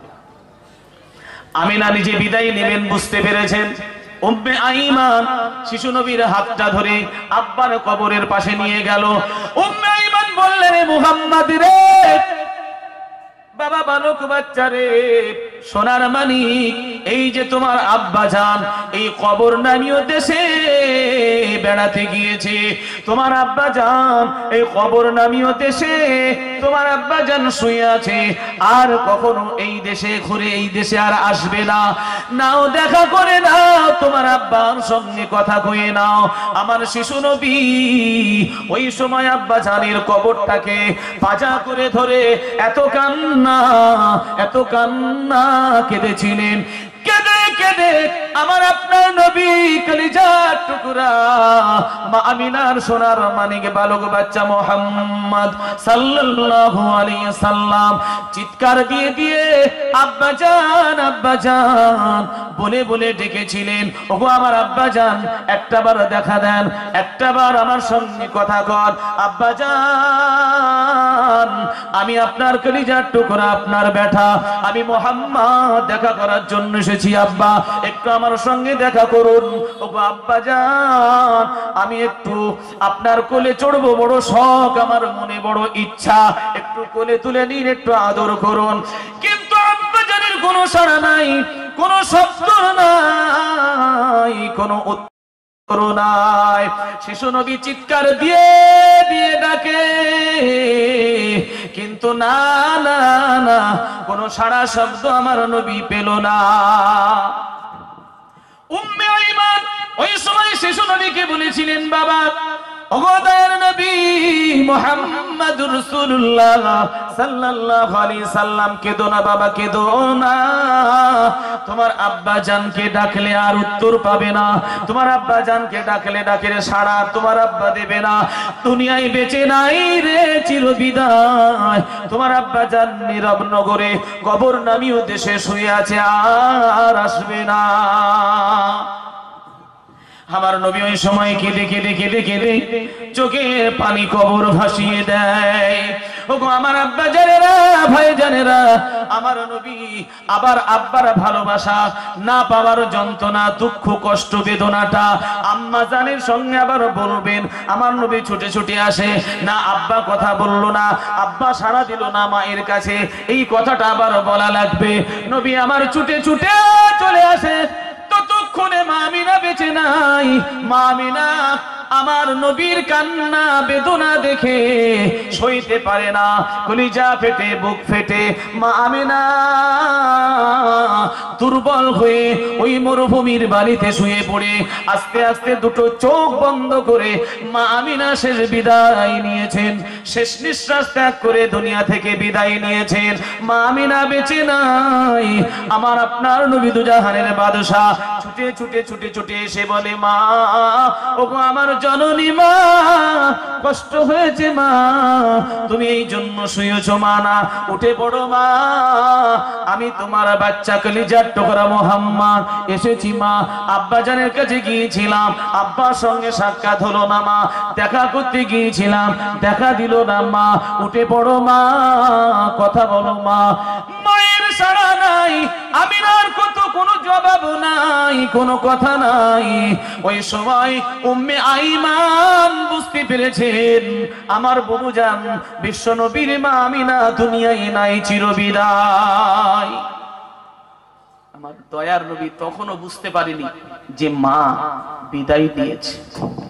আমিনা নিজে বিদায় নেবেন বুঝতে পেরেছেন। উম্মে আইমান শিশু নবীর হাতটা ধরে আব্বার কবরের পাশে নিয়ে গেল। উম্মে আইমান বললেন, মুহাম্মদ রে, বাবা বালক বাচ্চা রে, সোনার মানিক, এই যে তোমার আব্বা জান এই কবর নামীয় দেশে বেড়াতে গিয়েছে, তোমার আব্বা জান এই কবর নামীয় দেশে তোমার আব্বা জান শুয়ে আছে, আর কখনো এই দেশে ঘুরে এই দেশে আর আসবে না, নাও দেখা করে নাও, তোমার আব্বার সঙ্গে কথা কয়ে নাও। আমার শিশু নবী ওই সময় আব্বা জানের কবরটাকে পাজা করে ধরে এত কান্না এত কান্না কেঁদেছিলেন, কেঁদে কেঁদে আমার আপনার নবী কলিজার টুকরা মা আমিনার সোনার মানিক বালক বাচ্চা মুহাম্মদ সাল্লাল্লাহু আলাইহি সাল্লাম চিৎকার দিয়ে দিয়ে আব্বা জান আব্বা জান বলে বলে ডেকেছিলেন, ওগো আমার আব্বা জান একটাবার দেখা দেন, একটাবার আমার সঙ্গে কথা কর, আব্বা জান আমি আপনার কলিজার টুকরা আপনার বেটা, আমি মুহাম্মদ দেখা করার জন্য এসেছি, আব্বা একটু আমার সঙ্গে দেখা করুন। ওগো আব্বা জান আমি একটু আপনার কোলে চড়বো, বড় শখ আমার মনে, বড় ইচ্ছা, একটু কোলে তুলে নিন, একটু আদর করুন। কিন্তু আব্বা জানের কোনো সাড়া নাই, কোনো শব্দ নাই, কোনো উত্তর নাই। শিশু নবী চিৎকার দিয়ে দিয়ে ডাকে, কিন্তু না না না কোনো সাড়া শব্দ আমার নবী পেল না। উম্মে আইমান ওই সময় শিশু নবীকে বলেছিলেন, বাবা ওগো দয়ার নবী মুহাম্মদুর রাসূলুল্লাহ সাল্লাল্লাহু আলাইহি সাল্লাম, কেঁদো না বাবা, কেঁদো না, তোমার আব্বা জানকে ডাকলে আর উত্তর পাবে না, তোমার আব্বা জানকে ডাকলে ডাকের সাড়া তোমার আব্বা দেবে না, দুনিয়ায় বেঁচে নাই রে চিরবিদায়, তোমার আব্বা জান নীরব নগরে কবর নামীয় দেশে শুয়ে আছে, আর আসবে না। আমার নবী ওই সময় কেঁদে কেঁদে কেঁদে কেঁদে চোখের পানি কবর ভাসিয়ে দেয়। ওগো আমার আব্বা জানেরা, ভাই জানেরা, আমার নবী আবার আব্বার ভালোবাসা না পাওয়ার যন্ত্রণা, দুঃখ, কষ্ট, বেদনাটা আম্মা জানের সঙ্গে আবার বলবেন। আমার নবী ছুটে ছুটে আসে, না আব্বা কথা বললো না, আব্বা সাড়া দিল না মায়ের কাছে, এই কথাটা আবার বলা লাগবে। নবী আমার ছুটে ছুটে চলে আসে, ততক্ষণে মা আমিনা বেঁচে নাই। মা আমিনা আমার নবীর কান্না বেদনা দেখে সইতে পারে না, কলিজা ফেটে বুক ফেটে মা আমিনা দুর্বল হয়ে ওই মরুভূমির বাড়িতে শুয়ে পড়ে আস্তে আস্তে দুটো চোখ বন্ধ করে মা আমিনা শেষ বিদায় নিয়েছেন, শেষ নিঃশ্বাস ত্যাগ করে দুনিয়া থেকে বিদায় নিয়েছেন। মা আমিনা বেঁচে নাই। আমার আপনার নবী দুজাহানের বাদশা ছুটে ছুটে ছুটে ছুটে এসে বলে, মা ওগো আমার জননী মা, কষ্ট হয়েছে মা, তুমি এই জন্য শুয়েছো মা, না উঠে পড়ো মা, আমি তোমার বাচ্চা কলিজার টুকরা মুহাম্মদ এসেছি মা। আব্বা জানের কাছে গিয়েছিলাম, আব্বার সঙ্গে সাক্ষাৎ হলো না মা, দেখা করতে গিয়েছিলাম, দেখা দিল না মা, উঠে পড়ো মা, কথা বলো মা। মায়ের সাড়া নাই, আমিনার কত কোনো জবাব নাই, কোনো কথা নাই। ওই সময় উম্মে আইমান বুঝতে পেরেছেন আমার বুবুজান বিশ্ব নবীর মা আমিনা দুনিয়ায় নাই, চিরবিদায়। আমার দয়ার নবী তখনও বুঝতে পারেনি যে মা বিদায় দিয়েছে।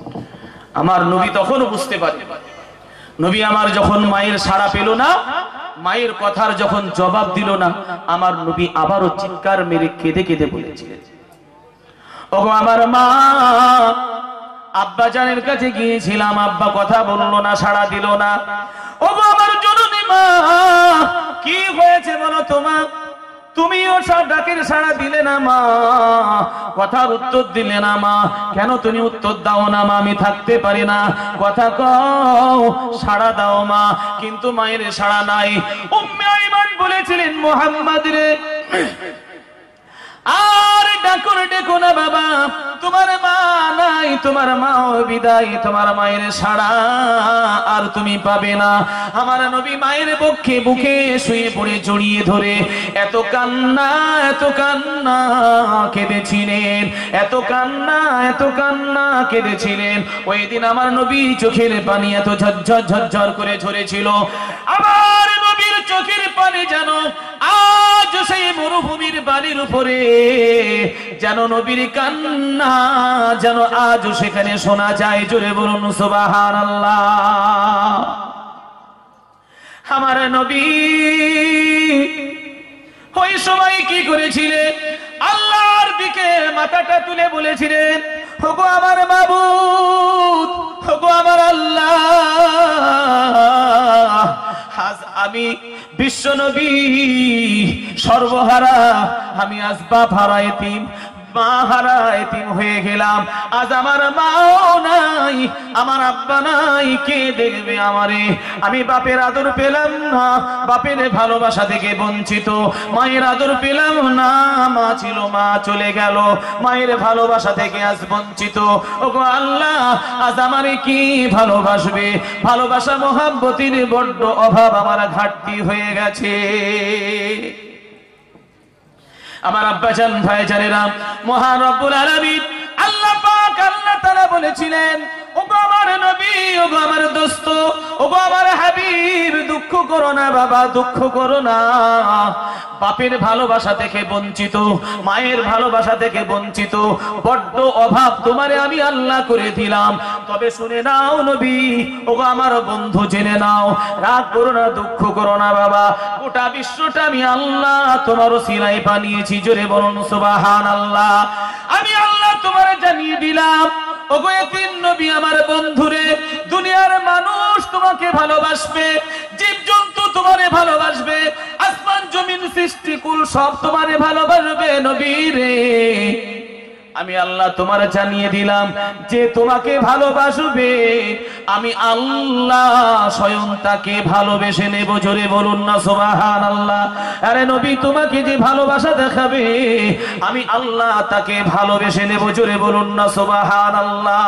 আমার নবী তখনও বুঝতে পারে। নবী আমার যখন মায়ের সাড়া পেল না, মায়ের কথার যখন জবাব দিল না, আমার নবী আবারও চিৎকার মেরে কেঁদে কেঁদে বলেছিলেন, ওগো আমার মা, আব্বা জানের কাছে গিয়েছিলাম, আব্বা কথা বললো না, সাড়া দিল না। ওগো আমার জননী মা, কি হয়েছে বলো তোমার? তুমিও সব ডাকের সাড়া দিলে না মা, কথার উত্তর দিলে না মা, কেন তুমি উত্তর দাও না মা? আমি থাকতে পারি না, কথা কও, সাড়া দাও মা। কিন্তু মায়ের সাড়া নাই। উম্মে আইমান বলেছিলেন, মুহাম্মদ রে, আর ডাকো না, ডেকো না বাবা, তোমার মা নাই, তোমার মাও বিদায়, তোমার মায়ের সাড়া আর তুমি পাবে না। আমার নবী মায়ের পক্ষে বুকে শুয়ে পড়ে জড়িয়ে ধরে এত কান্না, এত কান্না কেঁদেছিলেন, এত কান্না, এত কান্না কেঁদেছিলেন। ওই দিন আমার নবী চোখের পানি এত ঝরঝর ঝরঝর করে ঝরেছিল। আমার নবীর চোখের পানি যেন আজ সেই মরুভূমির বালির উপরে, যেন নবীর কান্না যেন আজ সেখানে শোনা যায়। জোরে বলুন সুবহানাল্লাহ। আমার নবী ওই সময় কি করেছিলেন? আল্লাহর দিকে মাথাটা তুলে বলেছিলেন, ওগো আমার মাবুদ, ওগো আমার আল্লাহ, আজ আমি বিশ্ব নবী সর্বহারা, আমি আজ বাপ হারা এতিম, মা হারা এতিম হয়ে গেলাম। আজ আমার মাও নাই, আমার আব্বা নাই, কে দেখবে আমারে? আমি বাপের আদর পেলাম না, বাপের ভালোবাসা থেকে বঞ্চিত, মায়ের আদর পেলাম না, মা ছিল, মা চলে গেল, মায়ের ভালোবাসা থেকে আজ বঞ্চিত। ওগো আল্লাহ, আজ আমারে কি ভালোবাসবে? ভালোবাসা মোহাব্বতের বড্ড অভাব, আমার ঘাটতি হয়ে গেছে। আমার আব্বাজান ভাইজানেরা, মহান রব্বুল আলামিন আল্লাহ পাক আল্লাহ তাআলা বলেছিলেন, ওগো আমার নবী, ওগো আমার দোস্ত, ওগো আমার হাবিব, দুঃখ করো না বাবা, দুঃখ করো না। বাপের ভালোবাসা থেকে বঞ্চিত, মায়ের ভালোবাসা থেকে বঞ্চিত, বড্ড অভাব তোমারে আমি আল্লাহ করে দিলাম। তবে শুনে নাও নবী, ওগো আমার বন্ধু, জেনে নাও, রাগ করো না, দুঃখ করো না বাবা, গোটা বিশ্বটা আমি আল্লাহ তোমার ওসিলায় বানিয়েছি। জোরে বলুন সুবহানাল্লাহ। আমি আল্লাহ তোমারে জানিয়ে দিলাম, ওগো এতিম নবী, আমার বন্ধুরে, দুনিয়ার মানুষ তোমাকে ভালোবাসবে, জীবজন্তু তোমারে ভালোবাসবে, আসমান জমিন সৃষ্টিকুল সব তোমারে ভালোবাসবে নবী রে। আমি আল্লাহ তোমার জানিয়ে দিলাম যে তোমাকে ভালোবাসবে, আমি আল্লাহ স্বয়ং তাকে ভালোবেসে নেব। জোরে বলুন না সুবহানাল্লাহ। আরে নবী, তোমাকে যে ভালোবাসা দেখাবে, আমি আল্লাহ তাকে ভালোবেসে নেব। জোরে বলুন না সুবহানাল্লাহ।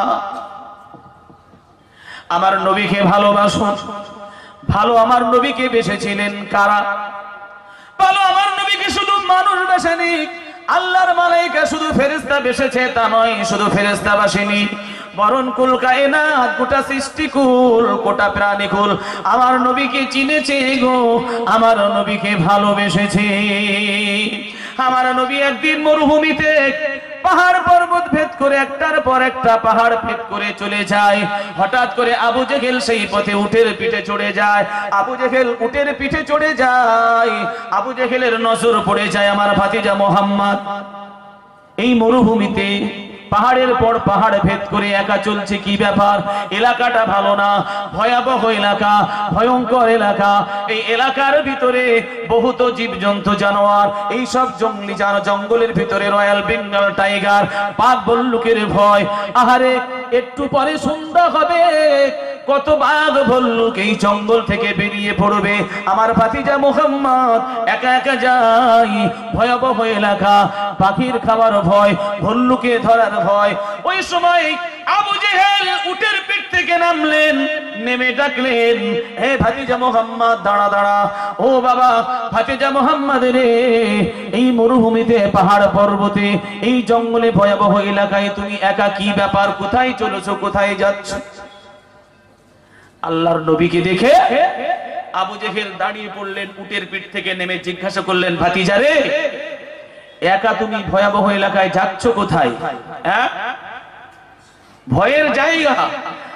আমার নবীকে ভালোবাসুন। ভালো আমার নবীকে বেসেছিলেন কারা? ভালো আমার নবীকে শুধু মানুষ বেসেনি, আল্লাহর মালাইকা শুধু ফেরেশতা বেসেছে তা নয়, শুধু ফেরেশতা বাসেনি, বরং কুল কায়নাত, গোটা সৃষ্টিকুল, গোটা প্রাণীকুল আমার নবীকে চিনেছে গো, আমার নবীকে ভালোবেসেছে। আমার নবী একদিন মরুভূমিতে পাহাড় পর্বত ভেদ করে একটার পর একটা পাহাড় ভেদ করে চলে যায়। হঠাৎ করে আবু জেহেল সেই পথে উটের পিঠে চড়ে যায়। আবু জেহেল উটের পিঠে চড়ে যায়, আবু জেহেলের নজর পড়ে যায় আমার ভাতিজা মুহাম্মদ। এই মরুভূমিতে পাহাড়ের পর পাহাড় ভেদ করে একা চলছে, কি ব্যাপার? এলাকাটা ভালো না, ভয়াবহ এলাকা, ভয়ঙ্কর এলাকা। এই এলাকার ভিতরে বহুত জীবজন্তু, জানোয়ার, এই সব জঙ্গলি জানো, জঙ্গলের ভিতরে রয়্যাল বেঙ্গল টাইগার, বাঘ ভাল্লুকের ভয়। আহারে, একটু পরে সন্ধ্যা হবে, কত বাঘ ভাল্লুক এই জঙ্গল থেকে বেরিয়ে পড়বে। আমার ভাতিজা মুহাম্মদ একা একা যায়, ভয়াবহ এলাকা, পাখির খাবার ভয়, ভাল্লুকে ধরার ভয়। ওই সময় আবু জেহেল উটের পিঠ থেকে নামলেন, নেমে ডাকলেন, হে ভাতিজা মুহাম্মদ, দাঁড়া দাঁড়া। ও বাবা ভাতিজা মুহাম্মদ রে, এই মরুভূমিতে, পাহাড় পর্বতে, এই জঙ্গলে, ভয়াবহ এলাকায় তুমি একা, কি ব্যাপার? কোথায় চলেছো, কোথায় যাচ্ছ? আল্লাহর নবীকে দেখে আবু জেহেল দাঁড়িয়ে পড়লেন, উটের পিঠ থেকে নেমে জিজ্ঞাসা করলেন, ভাতিজা রে, একা তুমি ভয়াবহ এলাকায় যাচ্ছ কোথায়? হ্যাঁ, ভয়ের জায়গা।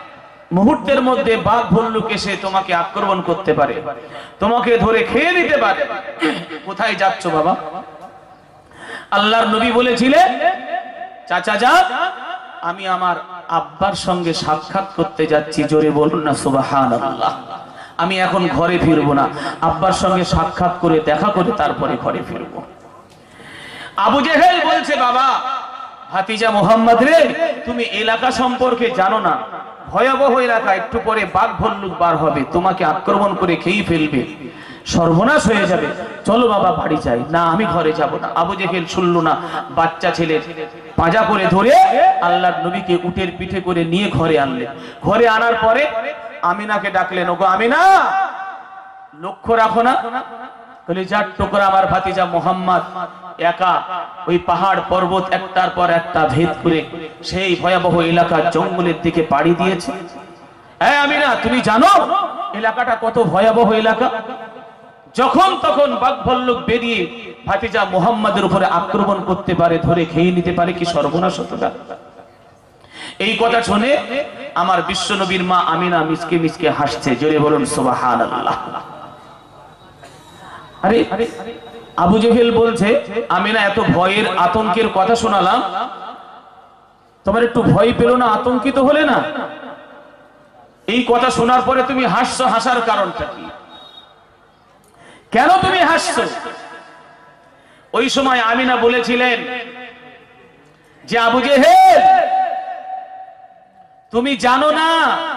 মুহূর্তের মধ্যে বাঘ ভল্লুক এসে তোমাকে আক্রমণ করতে পারে, তোমাকে ধরে খেয়ে নিতে পারে। কোথায় যাচ্ছ বাবা? আল্লাহর নবী বলেছিলেন, চাচা যা, আমি আমার আব্বার সঙ্গে সাক্ষাৎ করতে যাচ্ছি। জোরে বলুন না সুবহানাল্লাহ। আমি এখন ঘরে ফিরবো না, আব্বার সঙ্গে সাক্ষাৎ করে দেখা করে তারপরে ঘরে ফিরবো। আবু জেহেল বলছে, বাবা ভাতিজা মুহাম্মদ রে, তুমি এলাকা সম্পর্কে জানো না, ভয়াবহ এলাকা, একটু পরে বাঘ ভল্লুক বার হবে, তোমাকে আক্রমণ করে খেয়ে ফেলবে, সর্বনাশ হয়ে যাবে, চলো বাবা বাড়ি যাই। না, আমি ঘরে যাব না। আবু জেহেল শুনলো না, বাচ্চা ছেলে পাঁজা করে ধরে আল্লাহর নবীকে উটের পিঠে করে নিয়ে ঘরে আনলেন। ঘরে আনার পরে আমিনাকে ডাকলেন, ওগো আমিনা, লক্ষ্য রাখো না, বলে যার টুকরা আমার ভাতিজা মুহাম্মদ একা ওই পাহাড় পর্বত একটার পর একটা ভেদ করে সেই ভয়াবহ এলাকা জঙ্গলের দিকে পাড়ি দিয়েছে। হ্যাঁ আমিনা, তুমি জানো এলাকাটা কত ভয়াবহ এলাকা? যখন তখন বাঘ ভল্লুক বেরিয়ে ভাতিজা মুহাম্মাদের উপরে আক্রমণ করতে পারে, ধরে খেয়ে নিতে পারে, কি সর্বনাশ হতে পারে। এই কথা শুনে আমার বিশ্ব নবীর মা আমিনা মিসকে মিসকে হাসছে। জোরে বলুন সুবহানাল্লাহ। আরে আবু জেহেল বলছে, আমিনা এত ভয়ের আতঙ্কের কথা শোনালাম, তোমার একটু ভয় পেল না, আতঙ্কিত হলে না? এই কথা শোনার পরে তুমি হাসছো, হাসার কারণটা কি? কেন তুমি হাসছো? ওই সময় আমিনা বলেছিলেন যে, আবু জেহেল তুমি জানো না,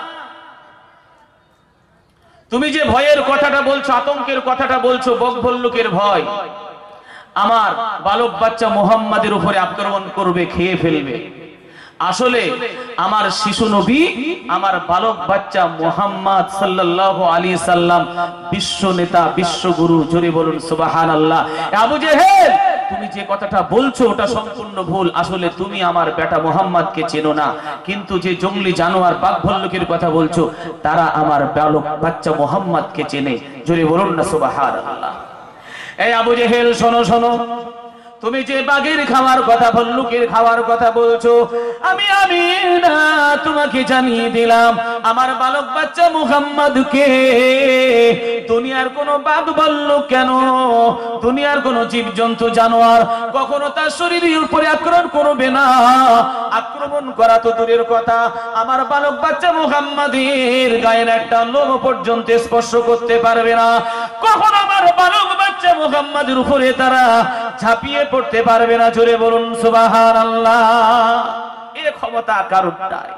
তুমি যে ভয়ের কথাটা বলছো, আতঙ্কের কথাটা বলছো, বক ভল্লুকের ভয়, আমার বালক বাচ্চা মুহাম্মাদের উপরে আক্রমণ করবে, খেয়ে ফেলবে। আসলে আমার শিশু নবী, আমার বালক বাচ্চা মুহাম্মদ সাল্লাল্লাহু আলাইহি সাল্লাম বিশ্ব নেতা, বিশ্বগুরু। জোরে বলুন সুবহানাল্লাহ। আবু জেহেল, তুমি যে কথাটা বলছো ওটা সম্পূর্ণ ভুল। আসলে তুমি আমার বেটা মুহাম্মদকে চেনো না, কিন্তু যে জঙ্গলি জানোয়ার বাঘ ভল্লুকের কথা বলছো তারা আমার বালক বাচ্চা মুহাম্মদকে চেনে। জোরে বলুন না সুবহানাল্লাহ। এই আবু জেহেল, শোনো শোনো, তুমি যে বাঘের খাওয়ার কথা, ভল্লুকের খাওয়ার কথা বলছো, আমি আমিনা তোমাকে জানিয়ে দিলাম, আমার বালক বাচ্চা মুহাম্মদকে দুনিয়ার কোন বাঘ ভল্লুক কেন, দুনিয়ার কোন জীবজন্তু জানোয়ার কখনো তার শরীরের উপরে আক্রমণ করবে না। আক্রমণ করা তো দূরের কথা, আমার বালক বাচ্চা মুহাম্মদের গায়ের একটা লোম পর্যন্ত স্পর্শ করতে পারবে না। কখনো আমার বালক বাচ্চা মুহাম্মদের উপরে তারা ঝাঁপিয়ে পড়তে পারবে না। জোরে বলুন সুবহানাল্লাহ। এ ক্ষমতা কারোর নাই।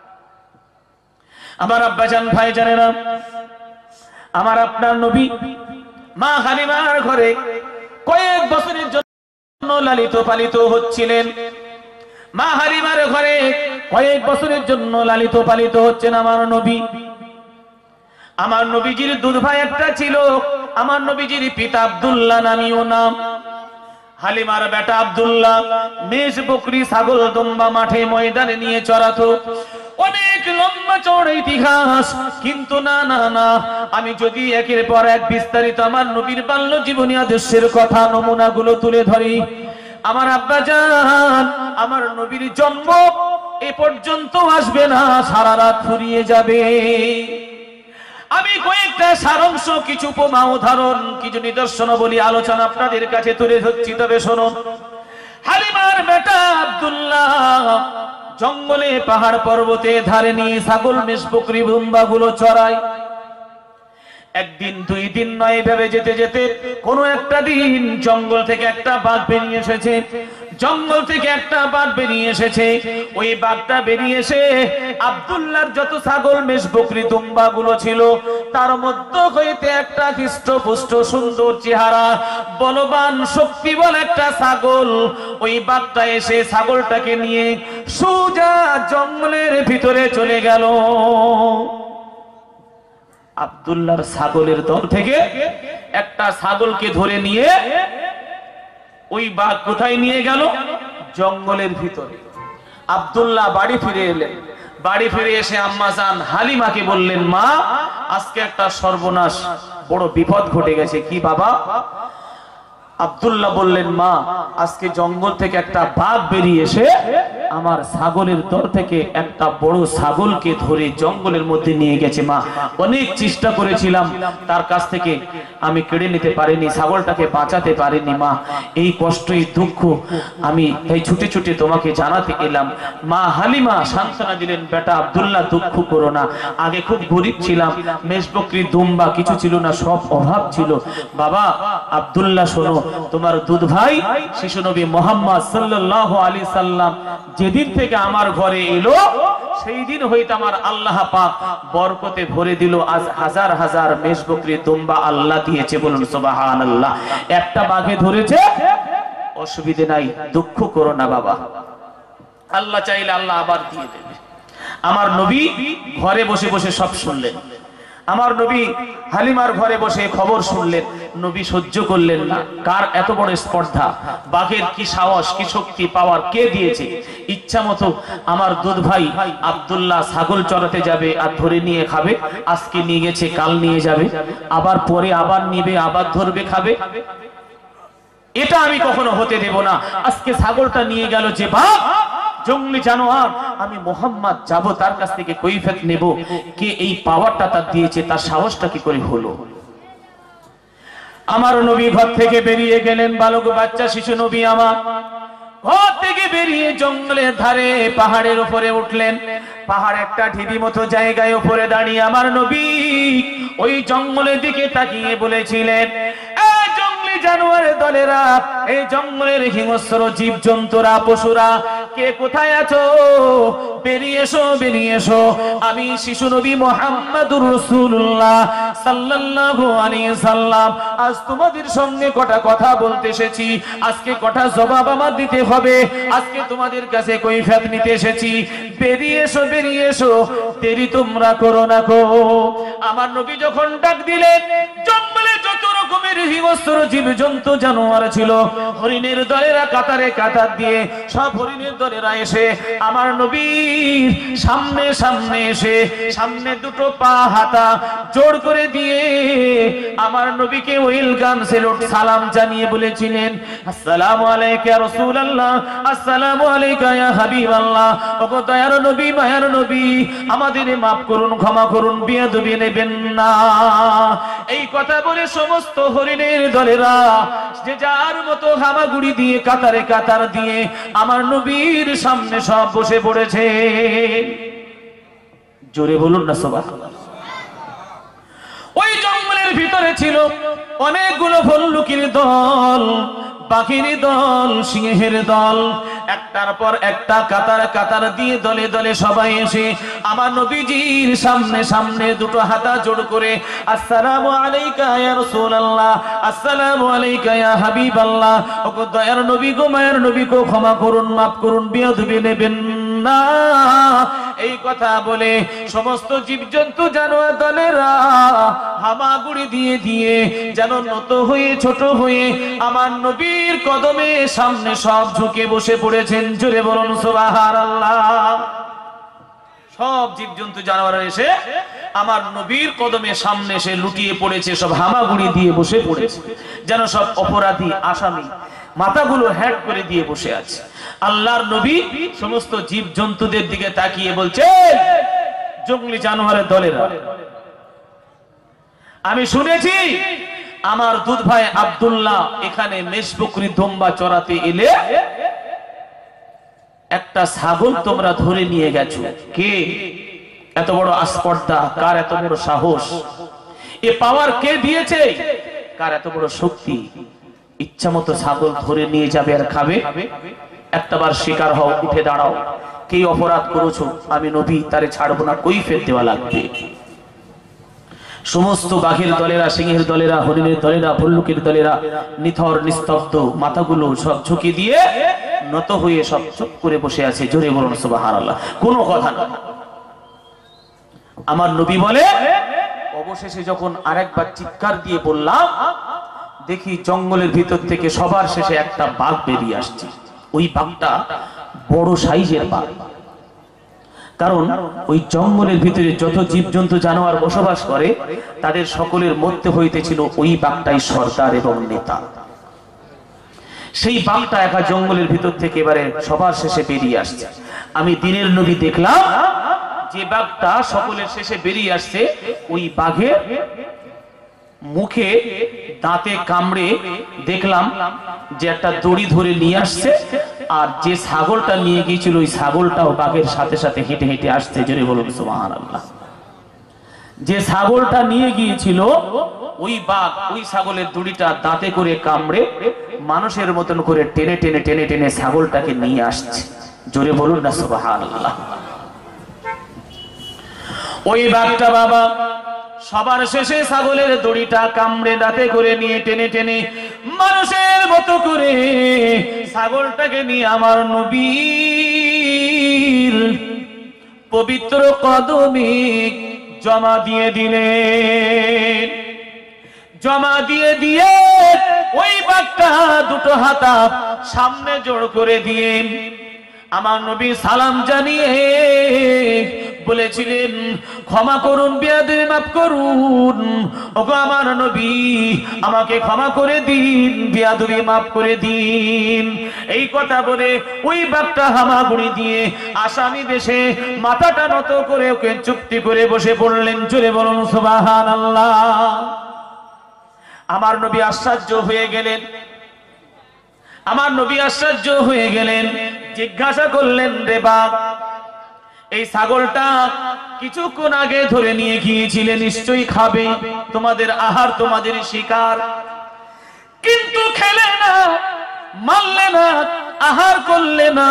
আমার আব্বাজান ভাইজানেরা, আমার আপনার নবী মা হালিমার ঘরে কয়েক বছরের জন্য লালিত পালিত হচ্ছিলেন। মা হালিমার ঘরে কয়েক বছরের জন্য লালিত পালিত হচ্ছেন আমার নবী। আমার নবীজির দুধ ভাই একটা ছিল, আমার নবীজির পিতা আব্দুল্লাহ নামীয় নাম। হালিমার বেটা আব্দুল্লাহ মেষ বকরি ছাগল দুম্বা মাঠে ময়দানে নিয়ে চড়াতো। অনেক লম্বা চড়া ইতিহাস, কিন্তু না না না আমি যদি একের পর এক বিস্তারিত আমার নবীর বাল্য জীবনী আদর্শের কথা নমুনাগুলো তুলে ধরি, আমার আব্বাজান আমার নবীর জন্ম এ পর্যন্ত আসবে না, সারা রাত ফুরিয়ে যাবে। আমি কয়েকটা সারাংশ, কিছু উপমা, উদাহরণ, কিছু নিদর্শন বলি, আলোচনা আপনাদের কাছে তুলে ধরছি। তবে শুনুন, হালিমার বেটা আব্দুল্লাহ জঙ্গলে পাহাড় পর্বতে ধারে নিয়ে ছাগল মেষ বকরি দুম্বা গুলো চড়ায়। একদিন দুই দিন নয়, ভেবে যেতে যেতে কোন একটা দিন জঙ্গল থেকে একটা বাঘ বেরিয়ে এসেছে। জঙ্গল থেকে একটা বাঘ বেরিয়ে এসেছে। ওই বাঘটা বেরিয়ে এসে আব্দুল্লাহর যত ছাগল মেষ বকরি দুম্বা গুলো ছিল তার মধ্য হইতে একটা হৃষ্টপুষ্ট সুন্দর চেহারা বলবান শক্তিবল একটা ছাগল, ওই বাঘটা এসে ছাগলটাকে নিয়ে সোজা জঙ্গলের ভিতরে চলে গেল। আব্দুল্লাহর ছাগলের দল থেকে একটা ছাগলকে ধরে নিয়ে ওই বাঘ কোথায় নিয়ে গেল? জঙ্গলের ভিতরে। আব্দুল্লাহ বাড়ি ফিরে এলেন। বাড়ি ফিরে এসে আম্মাজান হালিমাকে বললেন, মা আজকে একটা সর্বনাশ, বড় বিপদ ঘটে গেছে। কি বাবা? আব্দুল্লাহ বললেন, মা আজকে জঙ্গল থেকে একটা বাঘ বেরিয়ে এসে আমার ছাগলের দল থেকে একটা বড় ছাগলকে ধরে জঙ্গলের মধ্যে নিয়ে গেছে মা। অনেক চেষ্টা করেছিলাম, তার কাছ থেকে আমি কেড়ে নিতে পারিনি, ছাগলটাকে বাঁচাতে পারিনি মা। এই কষ্ট এই দুঃখ আমি তাই ছুটে ছুটে তোমাকে জানাতে এলাম। মা হালিমা সান্ত্বনা দিলেন, বেটা আব্দুল্লাহ দুঃখ করো না, আগে খুব গরিব ছিলাম, মেষ বকরি দুম্বা কিছু ছিল না, সব অভাব ছিল। বাবা আব্দুল্লাহ শোনো, তোমার দুধ ভাই শিশু নবী মুহাম্মদ সাল্লাল্লাহু আলাইহি সাল্লাম যেদিন থেকে আমার ঘরে এলো সেই দিন হইতে আমার আল্লাহ পাক বরকতে ভরে দিল। আজ হাজার হাজার মেষ বকরি দুম্বা আল্লাহ দিয়েছে, বলুন সুবহানাল্লাহ। একটা বাঘে ধরেছে, অসুবিধে নাই, দুঃখ করো না বাবা, আল্লাহ চাইলে আল্লাহ আবার দিয়ে দেবে। আমার নবী ঘরে বসে বসে সব শুনলেন, আমার নবী হালিমার ঘরে বসে খবর শুনলেন। নবী সহ্য করলেন না, কার এত বড় স্পর্ধা, বাঘের কি সাহস, কি শক্তি, পাওয়ার কে দিয়েছে? ইচ্ছা মতো আমার দুধ ভাই আব্দুল্লাহ ছাগল চড়াতে যাবে আর ধরে নিয়ে খাবে। আজকে নিয়ে গেছে, কাল নিয়ে যাবে, আবার পরে আবার নিবে, আবার ধরবে, খাবে। এটা আমি কখনো হতে দেব না। আজকে ছাগলটা নিয়ে গেল যে বাঘ, জঙ্গলি জানোয়ার, আমি মোহাম্মদ যাব তার কাছ থেকে কৈফিয়ত নেব, কে এই পাওয়ারটা তার দিয়েছে, তার সাহসটা কি করে হলো। আমার নবী ঘর থেকে বেরিয়ে গেলেন, বালক বাচ্চা শিশু নবী আমার ঘর থেকে বেরিয়ে জঙ্গলের ধারে পাহাড়ের উপরে উঠলেন। পাহাড় একটা ঢিবি মতো জায়গায় উপরে দাঁড়িয়ে আমার নবী ওই জঙ্গলের দিকে তাকিয়ে বলেছিলেন, এই জঙ্গলি জানোয়ারের দলেরা, এই জঙ্গলের হিংস্র জীব জন্তুরা, পশুরা, কে কোথায় আছো? বেরিয়ে এসো, বেরিয়ে এসো। আমি শিশু নবী মুহাম্মদুর রাসূলুল্লাহ সাল্লাল্লাহু আলাইহি সাল্লাম আজ তোমাদের সঙ্গে কটা কথা বলতে এসেছি। আজকে কটা জবাব আমার দিতে হবে, আজকে তোমাদের কাছে কৈফিয়ত নিতে এসেছি। বেরিয়ে এসো, বেরিয়ে এসো, দেরি তোমরা করো না গো। আমার নবী যখন ডাক দিলেন, জঙ্গলে যত রকমের হিংস্র জীব জন্তু জানোয়ার ছিল, হরিণের দলেরা কাতারে কাতার দিয়ে সব হরিণের দলেরা এসে আমার নবীর সামনে সামনে এসে সামনে দুটো পা হাতা জোড় করে দিয়ে আমার নবীকে ওয়েলকাম সেলুট সালাম জানিয়ে বলেছিলেন, আসসালামু আলাইকা ইয়া রাসূলুল্লাহ, আসসালামু আলাইকা ইয়া হাবিবাল্লাহ। ওগো দয়ার নবী, মায়ার নবী, আমাদের মাফ করুন, ক্ষমা করুন, বেয়াদবি নেবেন না। এই কথা বলে সমস্ত হরিণের দলেরা যে যার মতো হামাগুড়ি দিয়ে কাতারে কাতার দিয়ে আমার নবীর সামনে সব বসে পড়েছে। জোরে বলুন না সুবহানাল্লাহ। ওই জঙ্গলের ভিতরে ছিল অনেকগুলো ভল্লুকির দল, পাখির দল, সিংহের দল, একটার পর একটা কাতার কাতার দিয়ে দলে দলে সবাই এসে আমার নবীজির সামনে সামনে দুটো হাতা জোড় করে আসসালামু আলাইকা ইয়া রাসূলুল্লাহ, আসসালামু আলাইকা ইয়া হাবিবাল্লাহ। ওগো দয়ার নবী গো, মায়ের নবী গো, ক্ষমা করুন, মাফ করুন, বেয়াদবি নেবেন না। এই কথা বলে সমস্ত জীবজন্তু জানোয়ার দলেরা হামাগুড়ি দিয়ে দিয়ে যেন নত হয়ে ছোট হয়ে আমার নবীর কদমে সামনে সব ঝুঁকে বসে পড়েছেন। জোরে বলুন সুবহানাল্লাহ। সব জীবজন্তু জানোয়ার এসে আমার নবীর কদমে সামনে এসে লুটিয়ে পড়েছে, সব হামাগুড়ি দিয়ে বসে পড়েছে, যেন সব অপরাধী আসামি মাথাগুলো হ্যাট করে দিয়ে বসে আছে। আল্লাহর নবী সমস্ত জীব জন্তুদের দিকে তাকিয়ে বলছে, জঙ্গলি জানোয়ারের দলেরা, আমি শুনেছি আমার দুধ ভাই আব্দুল্লাহ এখানে মেষ বকরি দুম্বা চড়াতে এলে একটা ছাগল তোমরা ধরে নিয়ে গেছো। কে এত বড় আস্পর্ধা, কার এত বড় সাহস, এ পাওয়ার কে দিয়েছে, কার এত বড় শক্তি? ইচ্ছা মতো ছাগল ধরে নিয়ে যাবে আর খাবে। একটাবার শিকার হও, উঠে দাঁড়াও, কে অপরাধ করেছো, আমি নবী তারে ছাড়বো না, কৈফিয়ত দেওয়া লাগবে। সমস্ত বাঘের দলেরা, সিংহের দলেরা, হরিণের দলেরা, ভল্লুকের দলেরা নিথর নিস্তব্ধ, মাথাগুলো সব ঝুঁকি দিয়ে নত হয়ে সব চুপ করে বসে আছে। জোরে বলুন সুবহানাল্লাহ। কোনো কথা না। আমার নবী বলে, অবশেষে যখন আরেকবার চিৎকার দিয়ে বললাম, দেখি জঙ্গলের ভিতর থেকে সবার শেষে একটা বাঘ বেরিয়ে আসছে। ওই বাঘটা বড় সাইজের বাঘ, কারণ ওই জঙ্গলের ভিতরে যত জীবজন্তু জানোয়ার বসবাস করে তাদের সকলের মধ্যে হইতেছিল ওই বাঘটাই সর্দার এবং নেতা। সেই বাঘটা একা জঙ্গলের ভিতর থেকে এবারে সবার শেষে বেরিয়ে আসছে। আমি দিনের নবী দেখলাম যে বাঘটা সকলের শেষে বেরিয়ে আসছে, ওই বাঘের মুখে দাঁতে কামড়ে দেখলাম যে একটা দড়ি ধরে নিয়ে আসছে, আর যে ছাগলটা নিয়ে গিয়েছিল ওই ছাগলটাও বাঘের সাথে সাথে হেঁটে হেঁটে আসছে। জোরে বলুন সুবহানাল্লাহ। যে ছাগলটা নিয়ে গিয়েছিল ওই বাঘ ওই ছাগলের দড়িটা দাঁতে করে কামড়ে মানুষের মতন করে টেনে টেনে টেনে টেনে ছাগলটাকে নিয়ে আসছে। জোরে বলুন না সুবহানাল্লাহ। ওই বাঘটা বাবা সবার শেষে ছাগলের দড়িটা কামড়ে দাঁতে করে নিয়ে টেনে টেনে মানুষের মতো করে ছাগলটাকে নিয়ে আমার নবীর পবিত্র কদমে জমা দিয়ে দিলেন। জমা দিয়ে দিয়ে ওই বাঘটা দুটো হাতা সামনে জোড় করে দিয়ে আমার নবী সালাম জানিয়ে বলেছিলেন, ক্ষমা করুন বিয়াদবি মাফ করুন, ওগো আমার নবী আমাকে ক্ষমা করে দিন, বিয়াদবি মাফ করে দিন। এই কথা বলে ওই বাঘটা হামাগুড়ি দিয়ে আসামি দেশে মাথাটা নত করে ওকে চুপটি করে বসে পড়লেন। জোরে বলুন সুবহানাল্লাহ। আমার নবী আশ্চর্য হয়ে গেলেন, আমার নবী আশ্চর্য হয়ে গেলেন, জিজ্ঞাসা করলেন, রে বাঘ, এই ছাগলটা কিছুক্ষণ আগে ধরে নিয়ে গিয়েছিলে, নিশ্চয়ই খাবে, তোমাদের আহার তোমাদের শিকার, কিন্তু খেলে না, মারলে না, আহার করলে না,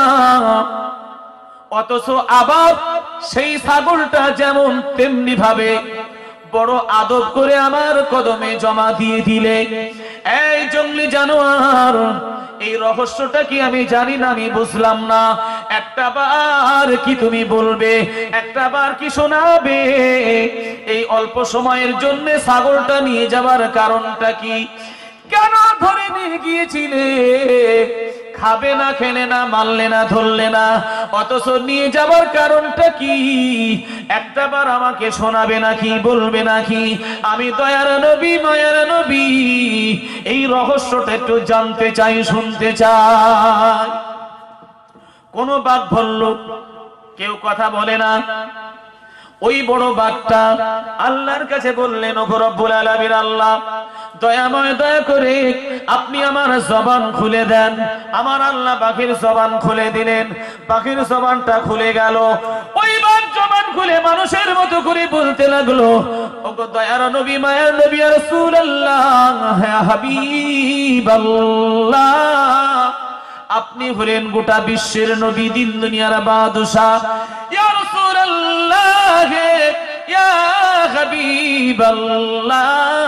অথচ আবার সেই ছাগলটা যেমন তেমনি ভাবে বড় আদব করে আমার কদমে জমা দিয়ে দিলে। এই জঙ্গলি জানোয়ার, এই রহস্যটা কি আমি জানি না, আমি বুঝলাম না, একটা বার কি তুমি বলবে, একটা বার কি শোনাবে, এই অল্প সময়ের জন্য ছাগলটা নিয়ে যাবার কারণটা কি, কেন ধরে নিয়ে গিয়েছিলে, খাবে না, খেলে না, মারলে না, ধরলে না, অথচ নিয়ে যাবার কারণটা কি, একটা বার আমাকে শোনাবে নাকি, বলবে নাকি? আমি দয়ার নবী, মায়ার নবী, এই রহস্যটা একটু জানতে চাই, শুনতে চাই। কোন বাঘ ভল্লুক কেউ কথা বলে না। ওই বড় বাঘটা আল্লাহর কাছে বললেন, ওগো রব্বুল আলামিন, আল্লাহ দয়াময়, দয়া করে আপনি আমার জবান খুলে দেন। আমার আল্লাহ বাঘের জবান খুলে দিলেন। বাঘের জবানটা খুলে গেল। ওই বাঘ জবান খুলে মানুষের মতো করে বলতে লাগলো, ওগো দয়ার নবী, মায়ার নবী, ইয়া রাসূলুল্লাহ, ইয়া হাবিবাল্লাহ, আপনি হলেন গোটা বিশ্বের নবী, দিন দুনিয়ার বাদশা, ইয়া রাসূলুল্লাহ, ইয়া হাবিবাল্লাহ,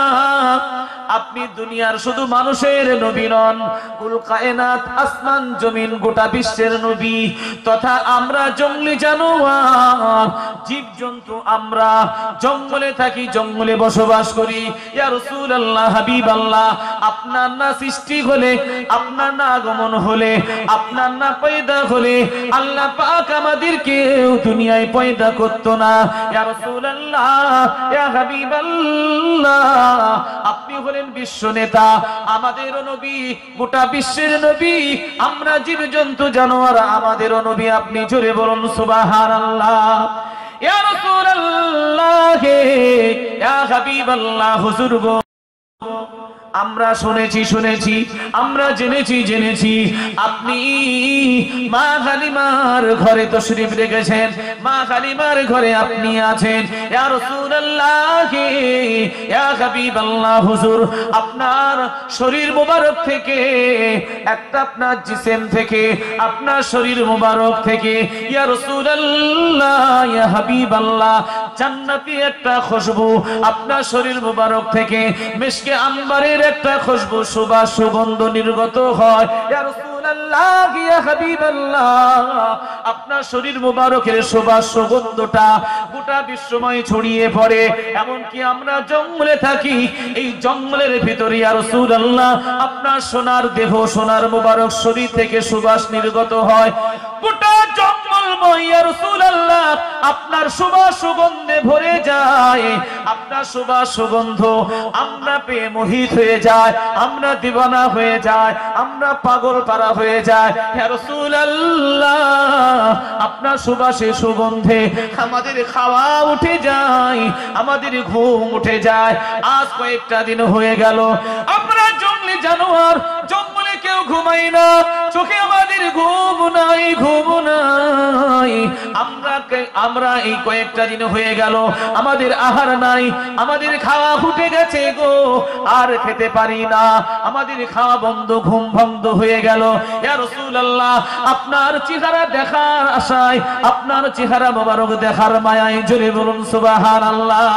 আপনি দুনিয়ার শুধু মানুষের নবী নন, কুল কায়নাত, আসমান জমিন, গোটা বিশ্বের নবী। তথা আমরা জঙ্গলি জানোয়ার, জীব জন্তু, আমরা জঙ্গলে থাকি, জঙ্গলে বসবাস করি। ইয়া রাসূলুল্লাহ, হাবিবাল্লাহ, আপনার না সৃষ্টি হলে, আপনার না আগমন হলে, আপনার না পয়দা হলে আল্লাহ পাক আমাদেরকে দুনিয়ায় পয়দা করতো না। ইয়া রাসূলুল্লাহ, ইয়া হাবিবাল্লাহ, আপনি হলেন বিশ্ব নেতা, আমাদেরও নবী, গোটা বিশ্বের নবী, আমরা জীব জন্তু জানোয়ার, আমাদেরও নবী আপনি। জোরে বলুন সুবহানাল্লাহ। ইয়া রাসূলুল্লাহ, ইয়া হাবিবাল্লাহ, হুজুর গো, আমরা শুনেছি শুনেছি আমরা জেনেছি জেনেছি আপনি মা হালিমার ঘরে তশরিফ রেখেছেন, মা হালিমার ঘরে আপনি আছেন। ইয়া রাসূলুল্লাহ, ইয়া হাবিবাল্লাহ, হুজুর আপনার শরীর মোবারক থেকে, একটা আপনার জিসম থেকে, আপনার শরীর মোবারক থেকে, ইয়া রাসূলুল্লাহ, ইয়া হাবিবাল্লাহ, জান্নাতি একটা খুশবু আপনার শরীর মোবারক থেকে, মিশকে আম্বারের একটা খুশবু, সুবাস, সুগন্ধ নির্গত হয়। ইয়া রাসূলুল্লাহ, ইয়া হাবিবাল্লাহ, আপনার শরীর মোবারকের সুবাস, সুগন্ধটা গোটা বিশ্বময় ছড়িয়ে পড়ে। এমনকি আমরা জঙ্গলে থাকি, এই জঙ্গলের ভিতরে ইয়া রাসূলুল্লাহ আপনার সোনার দেহ, সোনার মোবারক শরীর থেকে সুবাস নির্গত হয়। গোটা জঙ্গল বলবো ইয়া রাসূলুল্লাহ আপনার সুবাস সুগন্ধে ভরে যায়, আপনার সুবাস সুগন্ধ আমরা পেয়ে মোহিত হয়ে যায়, আমরা দিওয়ানা হয়ে যায়, আমরা পাগল পারা হয়ে যায়। ইয়া রাসূলুল্লাহ আপনার সুবাসে সুগন্ধে আমাদের খাওয়া উঠে যায়, আমাদের ঘুম উঠে যায়। আজ কয়েকটা দিন হয়ে গেল আমরা জঙ্গলি জানোয়ার, জঙ্গলে কেউ ঘুমাই না, চোখে আমাদের ঘুম নাই, ঘুম নাই। আমরা আমরা এই কয়েকটা দিন হয়ে গেল আমাদের আহার নাই, আমাদের খাওয়া ফুটে গেছে গো, আর খেতে পারি না, আমাদের খাওয়া বন্ধ, ঘুম বন্ধ হয়ে গেল। ইয়া রাসূলুল্লাহ আপনার চেহারা দেখার আশায়, আপনার চেহারা মোবারক দেখার মায়ায় জোরে বলুন সুবহানাল্লাহ।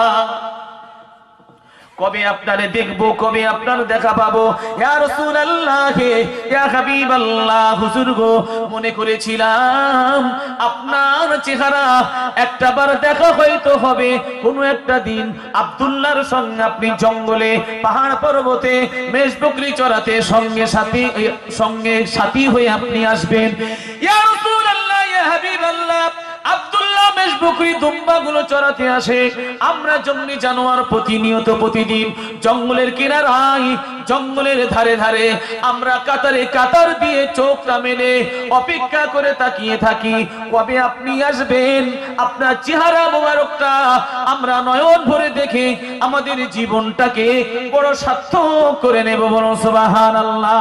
কবে আপনারে দেখবো, কবে আপনার দেখা পাবো? ইয়া রাসূলুল্লাহ ইয়া হাবিবাল্লাহ হুজুর গো মনে করেছিলাম আপনার চেহারা একটাবার দেখা হয়তো হবে কোনো একটা দিন। আব্দুল্লাহর সঙ্গে আপনি জঙ্গলে পাহাড় পর্বতে মেষ বকরি চড়াতে সঙ্গে সাথী সঙ্গে সাথী হয়ে আপনি আসবেন। ইয়া রাসূলুল্লাহ ইয়া হাবিবাল্লাহ আব্দুল্লাহ মেষ বকরি দুম্বাগুলো চড়াতে আসে। আমরা জঙ্গলি জানোয়ার প্রতিনিয়ত প্রতিদিন জঙ্গলের কিনারায়, জঙ্গলের ধারে ধারে আমরা কাতারে কাতার দিয়ে চোখটা মেলে অপেক্ষা করে তাকিয়ে থাকি কবে আপনি আসবেন, আপনার চেহারা মোবারকটা আমরা নয়ন ভরে দেখে আমাদের জীবনটাকে বড় সার্থক করে নেব। বলো সুবহানাল্লাহ।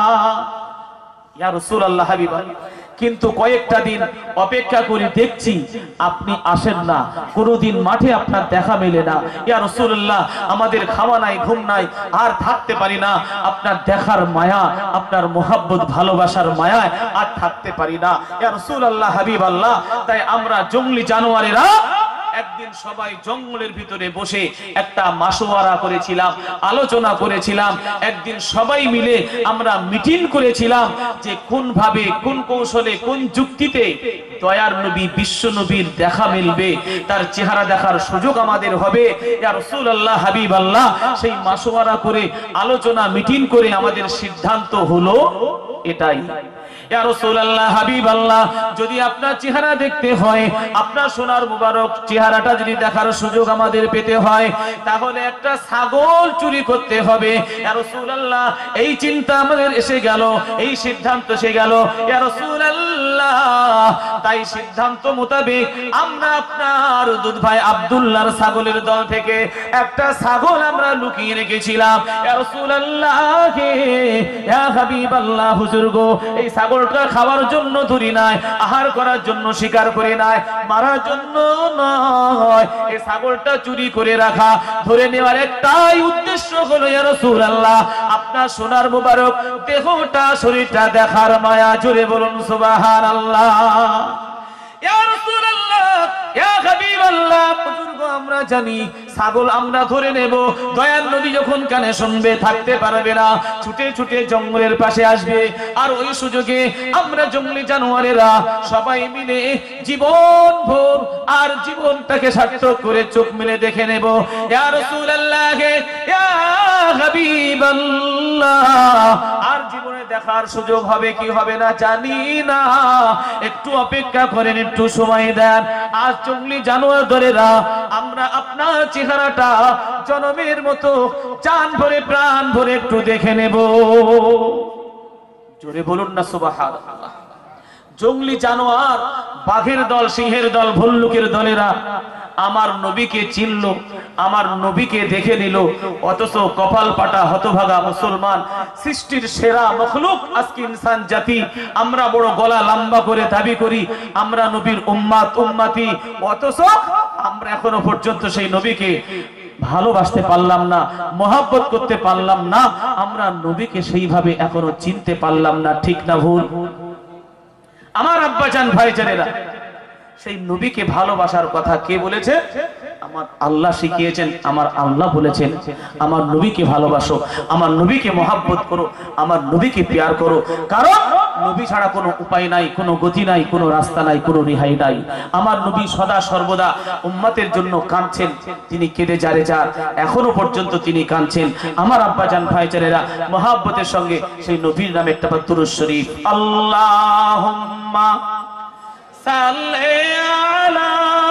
ইয়া রাসূলুল্লাহ হাবিবাল্লাহ কিন্তু কয়েকটা দিন অপেক্ষা করে দেখছি আপনি আসেন না, কোনোদিন মাঠে আপনার দেখা মেলে না। ইয়া রাসূলুল্লাহ আমাদের খাওয়া নাই, ঘুম নাই, আর থাকতে পারি না, আপনার দেখার মায়া, আপনার মোহাব্বত ভালোবাসার মায়ায় আর থাকতে পারি না। ইয়া রাসূলুল্লাহ হাবিবাল্লাহ তাই আমরা জঙ্গলি জানোয়ারেরা একদিন সবাই জঙ্গলের ভিতরে বসে একটা মাশওয়ারা করেছিলাম, আলোচনা করেছিলাম। একদিন সবাই মিলে আমরা মিটিং করেছিলাম যে কোন ভাবে, কোন কৌশলে, কোন যুক্তিতে দয়ার নবী, বিশ্ব নবীর দেখা মিলবে, তার চেহারা দেখার সুযোগ আমাদের হবে। ইয়া রাসূলুল্লাহ হাবিবাল্লাহ সেই মাশওয়ারা করে, আলোচনা মিটিং করে আমাদের সিদ্ধান্ত হলো এটাই। ইয়া রাসূলুল্লাহ হাবিবাল্লাহ যদি আপনার চেহারা দেখতে হয়, আপনার সোনার মুবারক চেহারাটা যদি দেখার সুযোগ আমাদের পেতে হয়, তাহলে একটা ছাগল চুরি করতে হবে। ইয়া রাসূলুল্লাহ এই চিন্তা আমাদের এসে গেল, এই সিদ্ধান্ত এসে গেল। ইয়া রাসূলুল্লাহ তাই সিদ্ধান্ত মোতাবেক আমরা আপনার দুধ ভাই আব্দুল্লাহর ছাগলের দল থেকে একটা ছাগল আমরা লুকিয়ে রেখেছিলাম। ইয়া রাসূলুল্লাহ ইয়া হাবিবাল্লাহ হুজুর গো এই ছাগল খাওয়ার জন্য ধরি নাই, আহার করার জন্য শিকার করে নাই, মারার জন্য নয়। এই ছাগলটা চুরি করে রাখা, ধরে নেওয়ার একটাই উদ্দেশ্য হলো ইয়া রাসূলুল্লাহ আপনার সোনার মোবারক দেহটা, শরীরটা দেখার মায়া। জোরে বলুন সুবহানাল্লাহ। ইয়া রাসূলুল্লাহ ইয়া হাবিবাল্লাহ বুজুর্গ আমরা জানি ছাগল আমরা ধরে নেব, দয়ার নবী যখন কানে শুনবে থাকতে পারবে না, ছুটে ছুটে জঙ্গলের পাশে আসবে। আর ওই সুযোগে আমরা জঙ্গলি জানোয়ারেরা সবাই মিলে জীবন ভোর আর জীবনটাকে সার্থক করে চোখ মেলে দেখে নেব। ইয়া রাসূলুল্লাহ ইয়া হাবিবাল্লাহ আর জীবনে দেখার সুযোগ হবে কি হবে না জানি না, একটু অপেক্ষা করেন, একটু সময় দেন। আজ জঙ্গলি জানোয়ার ধরেরা আমরা আপনার চেহারাটা জনমের মতো জান ভরে প্রাণ ভরে একটু দেখে নেব। জোরে বলুন না সুবহানাল্লাহ। জঙ্গলি জানোয়ার, বাঘের দল, সিংহের দল, ভল্লুকের দলেরা আমার নবীকে চিনল, আমার নবীকে দেখে নিল, অথচ কপাল পাটা হতভাগা মুসলমান, সৃষ্টির সেরা মখলুক আজকে ইনসান জাতি, আমরা বড় গলা লম্বা করে দাবি করি আমরা নবীর উম্মাত উম্মতি, অথচ আমরা এখনো পর্যন্ত সেই নবীকে ভালোবাসতে পারলাম না, মহব্বত করতে পারলাম না, আমরা নবীকে সেইভাবে এখনো চিনতে পারলাম না। ঠিক না ভুল? আমার আব্বাজান ভাইজানেরা, সেই নবীকে ভালোবাসার কথা কে বলেছে? আমার আল্লাহ শিখিয়েছেন, আমার আল্লাহ বলেছেন আমার নবীকে ভালোবাসো, আমার নবীকে মহব্বত করো, আমার নবীকে প্যার করো। কারণ নবী ছাড়া কোনো উপায় নাই, কোনো গতি নাই, কোনো রাস্তা নাই, কোনো রেহাই নাই। আমার নবী সদা সর্বদা উম্মতের জন্য কাঁদছেন, তিনি কেঁদে যারে যার, এখনো পর্যন্ত তিনি কাঁদছেন। আমার আব্বাজান ভাইজানেরা, মহব্বতের সঙ্গে সেই নবীর নামে একটা দুরূদ শরীফ, আল্লাহুম্মা সাল্লি আলা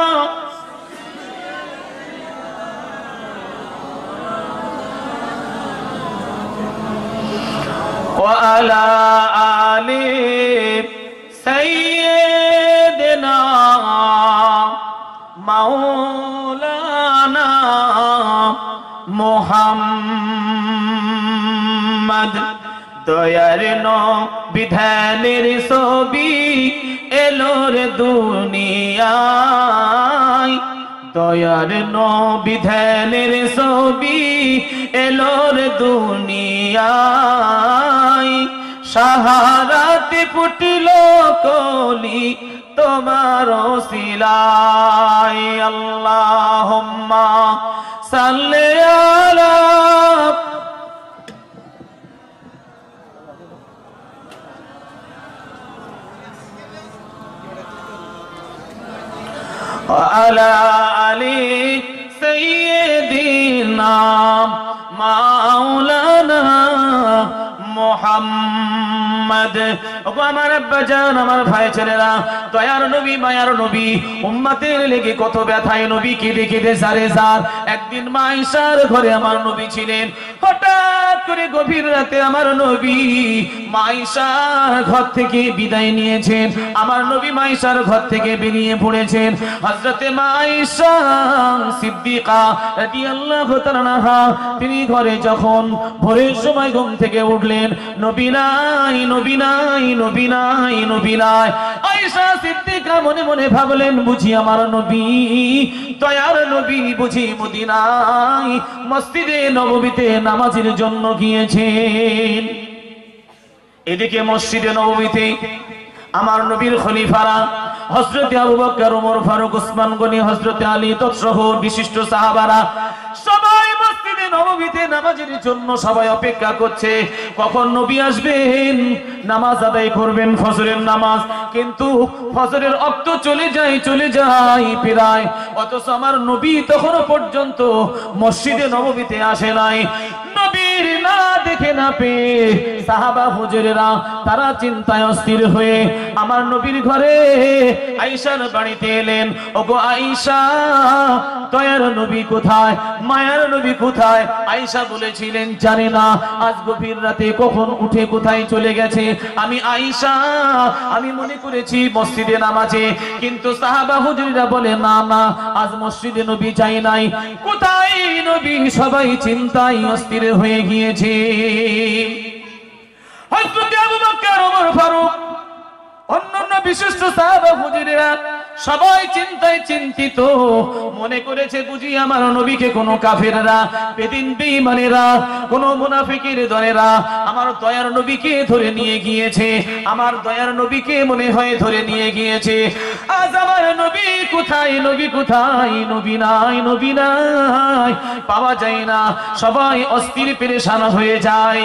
ওয়া আলা আলি সাইয়্যিদিনা মাওলানা মুহাম্মদ। দয়ার নবী ধ্যানের ছবি এলো রে দুনিয়ায়, দয়ার নবী ধ্যানের ছবি এলো রে দুনিয়ায়। সাহারাতে ফুটিল কলি তোমার ওসিলায়। আল্লাহুম্মা সাল্লি আলা وعلى آل سيدنا مولانا মুহাম্মদ। ওগো আমার আব্বা জান, আমার ভাই ছেলেরা, দয়ার নবী মায়ার নবী উম্মতের লেগে কত ব্যথায় নবী কেঁদে কেঁদে সারে সার। একদিন মা আয়েশার ঘরে আমার নবী ছিলেন। হঠাৎ করে গভীর রাতে আমার নবী মা আয়েশার ঘর থেকে বিদায় নিয়েছেন। আমার নবী মা আয়েশার ঘর থেকে বেরিয়ে পড়েছেন। হযরতে মা আয়েশা সিদ্দিকা রাদিয়াল্লাহু তাআলা আনহা তিনি ঘরে যখন ভোরের সময় ঘুম থেকে উঠলেন, নবী নাই নবী নাই নবী নাই নবী নাই। আয়েশা সিদ্দিকা মনে মনে ভাবলেন, বুঝি আমার নবী দয়ার নবী বুঝি মদিনায় মসজিদে নববীতে নামাজের জন্য গিয়েছেন। এদিকে মসজিদে নববীতে আমার নবীর খলিফারা হযরত আবু বকর, ওমর ফারুক, ওসমান গনি, হযরত আলী তৎসহ বিশিষ্ট সাহাবারা সবাই মসজিদে নববীতে নামাজের জন্য সবাই অপেক্ষা করছে, কখন নবী আসবেন, নামাজ আদায় করবেন ফজরের নামাজ। কিন্তু ফজরের ওয়াক্ত চলে যায় চলে যায় প্রায়, অথচ আমার নবী তখনও পর্যন্ত মসজিদে নববীতে আসে নাই। নবীর না দেখে না পেয়ে সাহাবা হুজুরেরা তারা চিন্তায় অস্থির হয়ে আমার নবীর ঘরে আয়েশার বাড়িতে এলেন। ওগো আয়েশা, দয়ার নবী কোথায়, মায়ার নবী কোথায়? আয়েশা বলেছিলেন, জানি না আজ গভীর রাতে কখন উঠে কোথায় চলে গেছে। আমি আয়েশা আমি মনে করেছি মসজিদে নামাজে, কিন্তু সাহাবা হুজুরেরা বলে না না, আজ মসজিদে নবী যাই নাই। কোথায় নবী? সবাই চিন্তায় অস্থির হয়ে গিয়েছে। হযরত আবু বকর, ওমর ফারুক, অন্যান্য বিশিষ্ট সাহাবা হুজুরেরা সবাই চিন্তায় চিন্তিত, মনে করেছে বুঝি আমার নবীকে কোনো কাফেররা, বেদিন বেঈমানেরা, কোনো মুনাফিকের দলেরা আমার দয়ার নবীকে ধরে নিয়ে গিয়েছে। আমার দয়ার নবীকে মনে হয় ধরে নিয়ে গিয়েছে। আজ আমার নবী কোথায়, নবী কোথায়? নবী নাই নবী নাই, পাওয়া যায় না। সবাই অস্থির পেরেশান হয়ে যায়।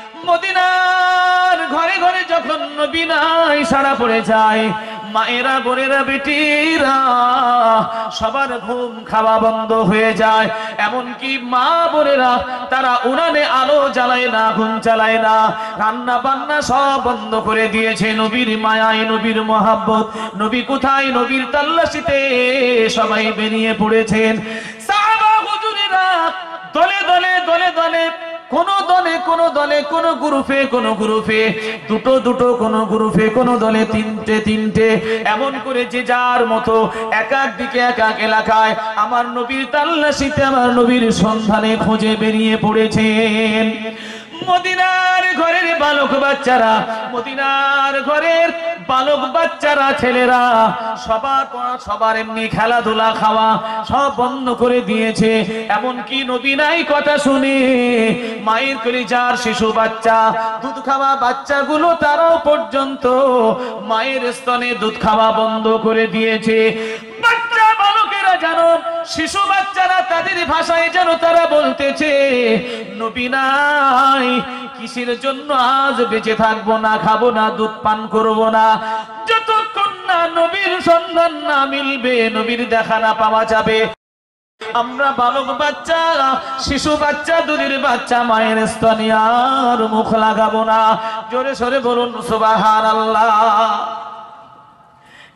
মদিনার ঘরে ঘরে যখন নবী নাই সাড়া পড়ে যায়, মায়েরা, বোনেরা, বেটিরা সবার ঘুম খাওয়া বন্ধ হয়ে যায়। এমনকি মা বোনেরা তারা উনানে আলো জ্বালায় না, ঘুম চালায় না, রান্না বান্না সব বন্ধ করে দিয়েছে। নবীর মায়ায়, নবীর মহাব্বত, নবী কোথায়, নবীর তাল্লাশিতে সবাই বেরিয়ে পড়েছেন। সাহাবা হুজুরেরা দলে দলে দলে দলে কোন দলে কোন দলে কোন গ্রুপে কোন গ্রুপে দুটো দুটো, কোন গ্রুপে কোন দলে তিনটে তিনটে, এমন করে যে যার মতো এক এক দিকে এক এক এলাকায় আমার নবীর তাল্লাশিতে, আমার নবীর সন্ধানে খোঁজে বেরিয়ে পড়েছেন। মদিনার ঘরের বালক বাচ্চারা, মদিনার ঘরের বালক বাচ্চারা, ছেলেরা সবার সবার এমনি খেলাধুলা খাওয়া সব বন্ধ করে দিয়েছে। এমনকি নবী নাই কথা শুনে মায়ের কলিজার শিশু বাচ্চা, দুধ খাওয়া বাচ্চাগুলো তারাও পর্যন্ত মায়ের স্তনে দুধ খাওয়া বন্ধ করে দিয়েছে। বাচ্চা বালকেরা জানো, শিশু বাচ্চারা তাদের ভাষায় যেন তারা বলতেছে, নবী নাই, কিসের জন্য আজ বেঁচে থাকবো না, খাবো না, দুধ পান করবো না, যতক্ষণ না নবীর সন্ধান না মিলবে, নবীর দেখা না পাওয়া যাবে। আমরা বালক বাচ্চা, শিশু বাচ্চা, দুধের বাচ্চা মায়ের স্তনে আর মুখ লাগাবো না। জোরে সরে বলুন সুবহানাল্লাহ।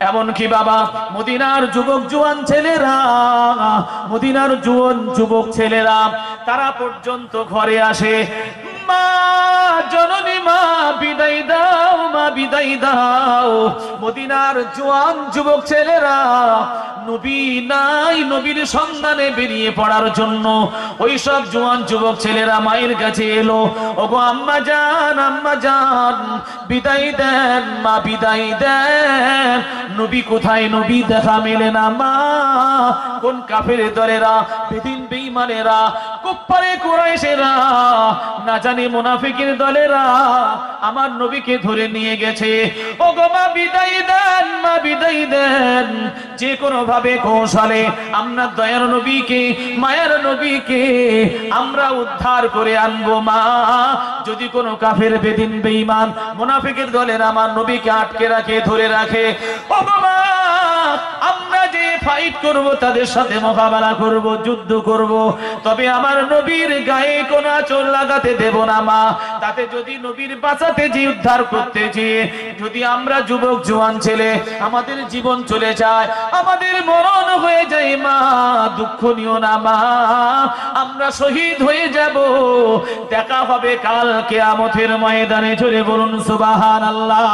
এমনকি বাবা মদিনার যুবক জোয়ান ছেলেরা, মদিনার জোয়ান যুবক ছেলেরা তারা পর্যন্ত ঘরে আসে, মা জননী মা বিদায় দাও, মা বিদায় দাও। মদিনার জোয়ান যুবক ছেলেরা নবী নাই, নবীর সন্ধানে বেরিয়ে পড়ার জন্য ওই সব জোয়ান যুবক ছেলেরা মায়ের কাছে এলো, ওগো আম্মা জান, আম্মা জান বিদায় দেন, মা বিদায় দেন, নবী কোথায়, নবী দেখা মেলে না মা। কোন কাফের দলেরা, বেদিন বেঈমানেরা, কুফারে কুরাইশেরা, না জানি মুনাফিকের দলেরা আমার নবীকে ধরে নিয়ে গেছে, ওগো মা বিদায় দেন, মা বিদায় দেন। যে কোনো ভাবে কৌশলে আমরা দয়ার নবীকে, মায়ের নবীকে আমরা উদ্ধার করে আনবো মা। যদি কোনো কাফের বেদিন বেঈমান মুনাফিকের দলের আমার নবীকে আটকে রাখে, ধরে রাখে, ওগো মা আমরা যে ফাইট করব, তাদের সাথে মোকাবেলা করব, যুদ্ধ করব, তবে আমার নবীর গায়ে কোনো আঁচড় লাগাতে দেব না মা। তাতে যদি নবীর বাঁচাতে যে, উদ্ধার করতে যে যদি আমরা যুবক জওয়ান ছেলে আমাদের জীবন চলে যায়, আমাদের মরণ হয়ে যায় মা, দুঃখ নিও না মা, আমরা শহীদ হয়ে যাব, দেখা হবে কাল কিয়ামতের ময়দানে। জোরে বলুন সুবহানাল্লাহ।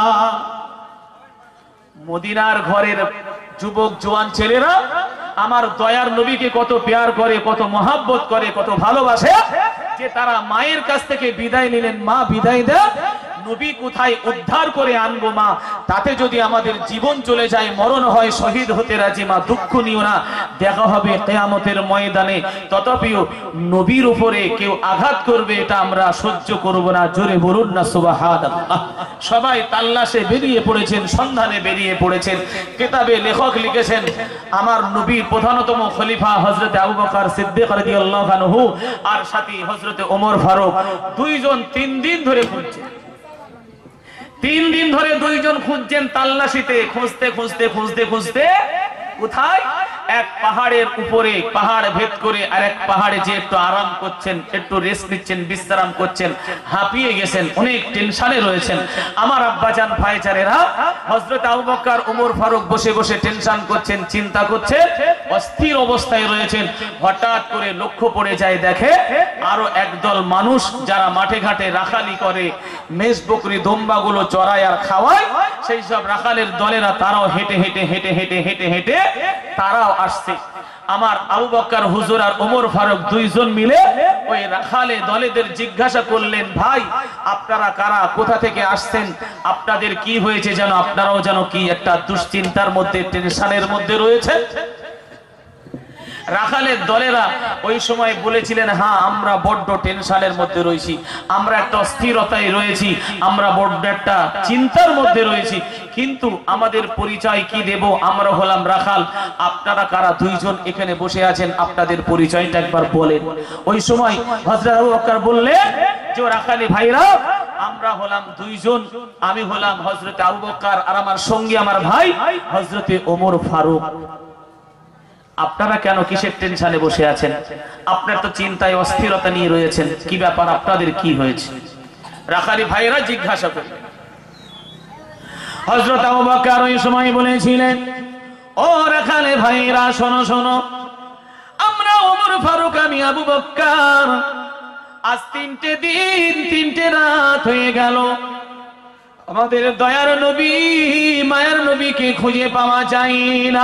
মদিনার ঘরের যুবক জওয়ান ছেলেরা আমার দয়ার নবীকে কত প্যার করে, কত মহাব্বত করে, কত ভালোবাসে, যে তারা মায়ের কাছ থেকে বিদায় নিলেন, মা বিদায় দেন, নবী কোথায়, উদ্ধার করে আনবো মা, তাতে যদি আমাদের জীবন চলে যায়, মরণ হয়, শহীদ হতে রাজি মা, দুঃখ নিও না, দেখা হবে কিয়ামতের ময়দানে। তথাপিও নবীর উপরে কেউ আঘাত করবে এটা আমরা সহ্য করব না। জোরে বলুন না সুবহানাল্লাহ। সবাই তাল্লাশে বেরিয়ে পড়েছেন, সন্ধানে বেরিয়ে পড়েছেন। কিতাবে লেখক লিখেছেন আমার নবীর প্রধানতম খলিফা হযরত আবু বকর সিদ্দিক রাদিয়াল্লাহু আনহু আর সাথী হযরত ওমর ফারুক দুইজন তিন দিন ধরে খুঁজছেন, তিন দিন ধরে দুইজন খুঁজছেন তাল্লাশিতে, খুঁজতে খুঁজতে খুঁজতে খুঁজতে কোথায়, এক পাহাড়ের উপরে, পাহাড় ভেদ করে আর এক পাহাড়ে যে একটু আরাম করছেন, একটু রেস্ট নিচ্ছেন, বিশ্রাম করছেন, হাঁপিয়ে গেছেন, অনেক টেনশনে রয়েছেন। আমার আব্বাজান ভাইজানেরা হযরত আবু বকর ওমর ফারুক বসে বসে টেনশন করছেন, চিন্তা করছেন, অস্থির অবস্থায় রয়েছেন। হঠাৎ করে লক্ষ্য পড়ে যায়, দেখে আরো একদল মানুষ যারা মাঠে ঘাটে রাখালি করে, মেষ বকরি দম্বাগুলো চড়ায় আর খাওয়ায়, সেই সব রাখালের দলেরা তারাও হেঁটে হেঁটে হেঁটে হেঁটে হেঁটে হেঁটে তারাও আসছে। আমার আবু বকর হুজুর আর ওমর ফারুক দুইজন মিলে ওই রাখালে দলেদের জিজ্ঞাসা করলেন, ভাই আপনারা কারা, কোথা থেকে আসছেন, আপনাদের কি হয়েছে, যেন আপনারাও যেন কি একটা দুশ্চিন্তার মধ্যে, টেনশনের মধ্যে রয়েছে। রাখালের দলেরা ওই সময় বলেছিলেন, হ্যাঁ আমরা বড্ড টেনশনের মধ্যে রয়েছি, আমরা একটা অস্থিরতায় রয়েছি, আমরা বড্ড একটা চিন্তার মধ্যে রয়েছি, কিন্তু আমাদের পরিচয় কি দেব, আমরা হলাম রাখাল, আপনারা কারা, দুইজন এখানে বসে আছেন, আপনাদের পরিচয়টা একবার বলেন। ওই সময় হযরত আবু বকর বললেন যে রাখালি ভাইরা, আমরা হলাম দুইজন, আমি হলাম হযরত আবু বকর আর আমার সঙ্গী আমার ভাই হযরত ওমর ফারুক। আপনারা কেন কিসের টেনশনে বসে আছেন, আপনার তো চিন্তায় অস্থিরতা নিয়ে রয়েছেন, কি ব্যাপার, আপনাদের কি হয়েছে? রাখালি ভাইরা জিজ্ঞাসা করলেন। হযরত আবু বকর ওই সময় বলেছিলেন, ও রাখালে ভাইরা শোনো শোনো, আমরা ওমর ফারুক, আমি আবু বকর, আজ তিনটে দিন তিনটে রাত হয়ে গেল, আমাদের দয়ার নবী মায়ের নবীকে খুঁজে পাওয়া যায় না।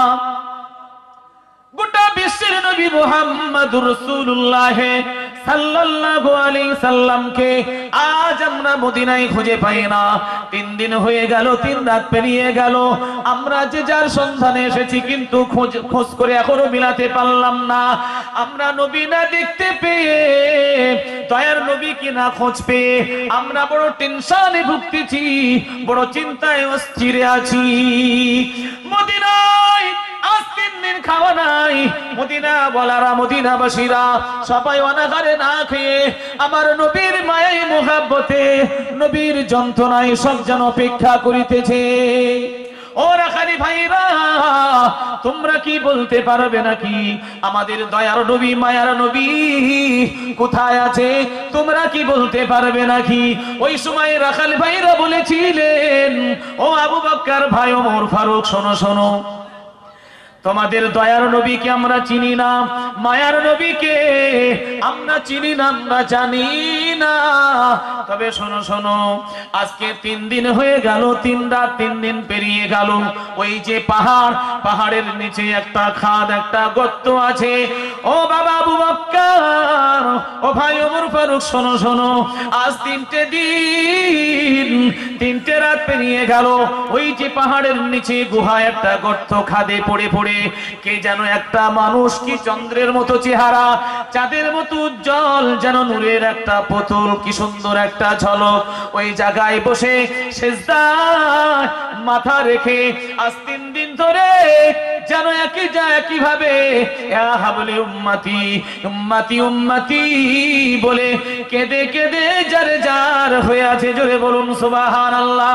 গোটা বিশ্বের নবী মুহাম্মদুর রাসূলুল্লাহ সাল্লাল্লাহু আলাইহি সাল্লামকে আজ আমরা মদিনায় খুঁজে পাই না। তিন দিন হয়ে গেল, তিন রাত পেরিয়ে গেল, আমরা যে যার সন্ধানে এসেছি, কিন্তু খোঁজ খোঁজ করে এখনো মিলাতে পারলাম না। আমরা নবী না দেখতে পেয়ে, দয়ার নবী কি না খোঁজ পেয়ে আমরা বড় টেনশনে ভুগতেছি, বড় চিন্তায় অস্থিরে আছি। মদিনায় আজ তিন দিন খাওয়া নাই, মদিনা বলারা, মদিনাবাসীরা সবাই অনাহারে না খেয়ে আমার নবীর মায়ায় মুহাব্বতে, নবীর যন্ত্রণায় সব যেন অপেক্ষা করিতেছে। ও রাখালি ভাইরা, তোমরা কি বলতে পারবে নাকি আমাদের দয়ার নবী মায়ার নবী কোথায় আছে? তোমরা কি বলতে পারবে নাকি? ওই সময় রাখাল ভাইরা বলেছিলেন, বললেন, ও আবু বকর ভাই ওমর ফারুক, শোনো শোনো, তোমাদের দয়ার নবীকে আমরা চিনি না, মায়ার নবীকে আমরা চিনি না, আমরা জানি না। তবে শোনো শোনো, আজকে তিন দিন হয়ে গেল, তিন রাত তিন দিন পেরিয়ে গেল, ওই যে পাহাড়, পাহাড়ের নিচে একটা খাদ, একটা গর্ত আছে। ও বাবা আবু বকর, ও ভাই ওমর ফারুক, শোনো শোনো, আজ তিনটে দিন তিনটে রাত পেরিয়ে গেল, ওই যে পাহাড়ের নিচে গুহায় একটা গর্ত, খাদে পড়ে পড়ে কে যেন একটা মানুষ, কি চন্দ্রের মতো চেহারা, চাঁদের মতো উজ্জ্বল, যেন নূরের একটা পুতুল, কি সুন্দর একটা ঝলক, ওই জায়গায় বসে সেজদায় মাথা রেখে আজ তিন দিন ধরে যেন একই যায় কিভাবে ইয়া হাবলি উম্মতি উম্মতি উম্মতি বলে কেঁদে কেঁদে যারে যার হয়ে আছে। জোরে বলুন সুবহানাল্লাহ।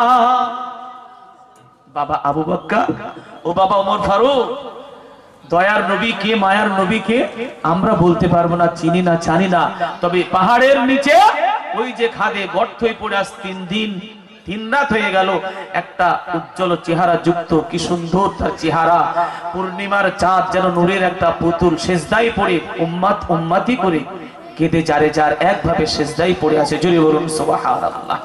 বাবা আবু বকর, ও বাবা ওমর ফারুক, দয়ার নবীকে মায়ার নবীকে আমরা বলতে পারবো না, চিনি না, জানি না। তবে পাহাড়ের নিচে ওই যে খাদে গর্ত হয়ে পড়ে আজ তিন দিন তিন রাত হয়ে গেল, একটা উজ্জ্বল চেহারা যুক্ত, কি সুন্দর তার চেহারা, পূর্ণিমার চাঁদ যেন নূরের একটা পুতুল, সেজদায় পড়ে উম্মত উম্মতি করে কেঁদে যারে যার একভাবে সেজদায় পড়ে আছে। জোরে বলুন সুবহানাল্লাহ।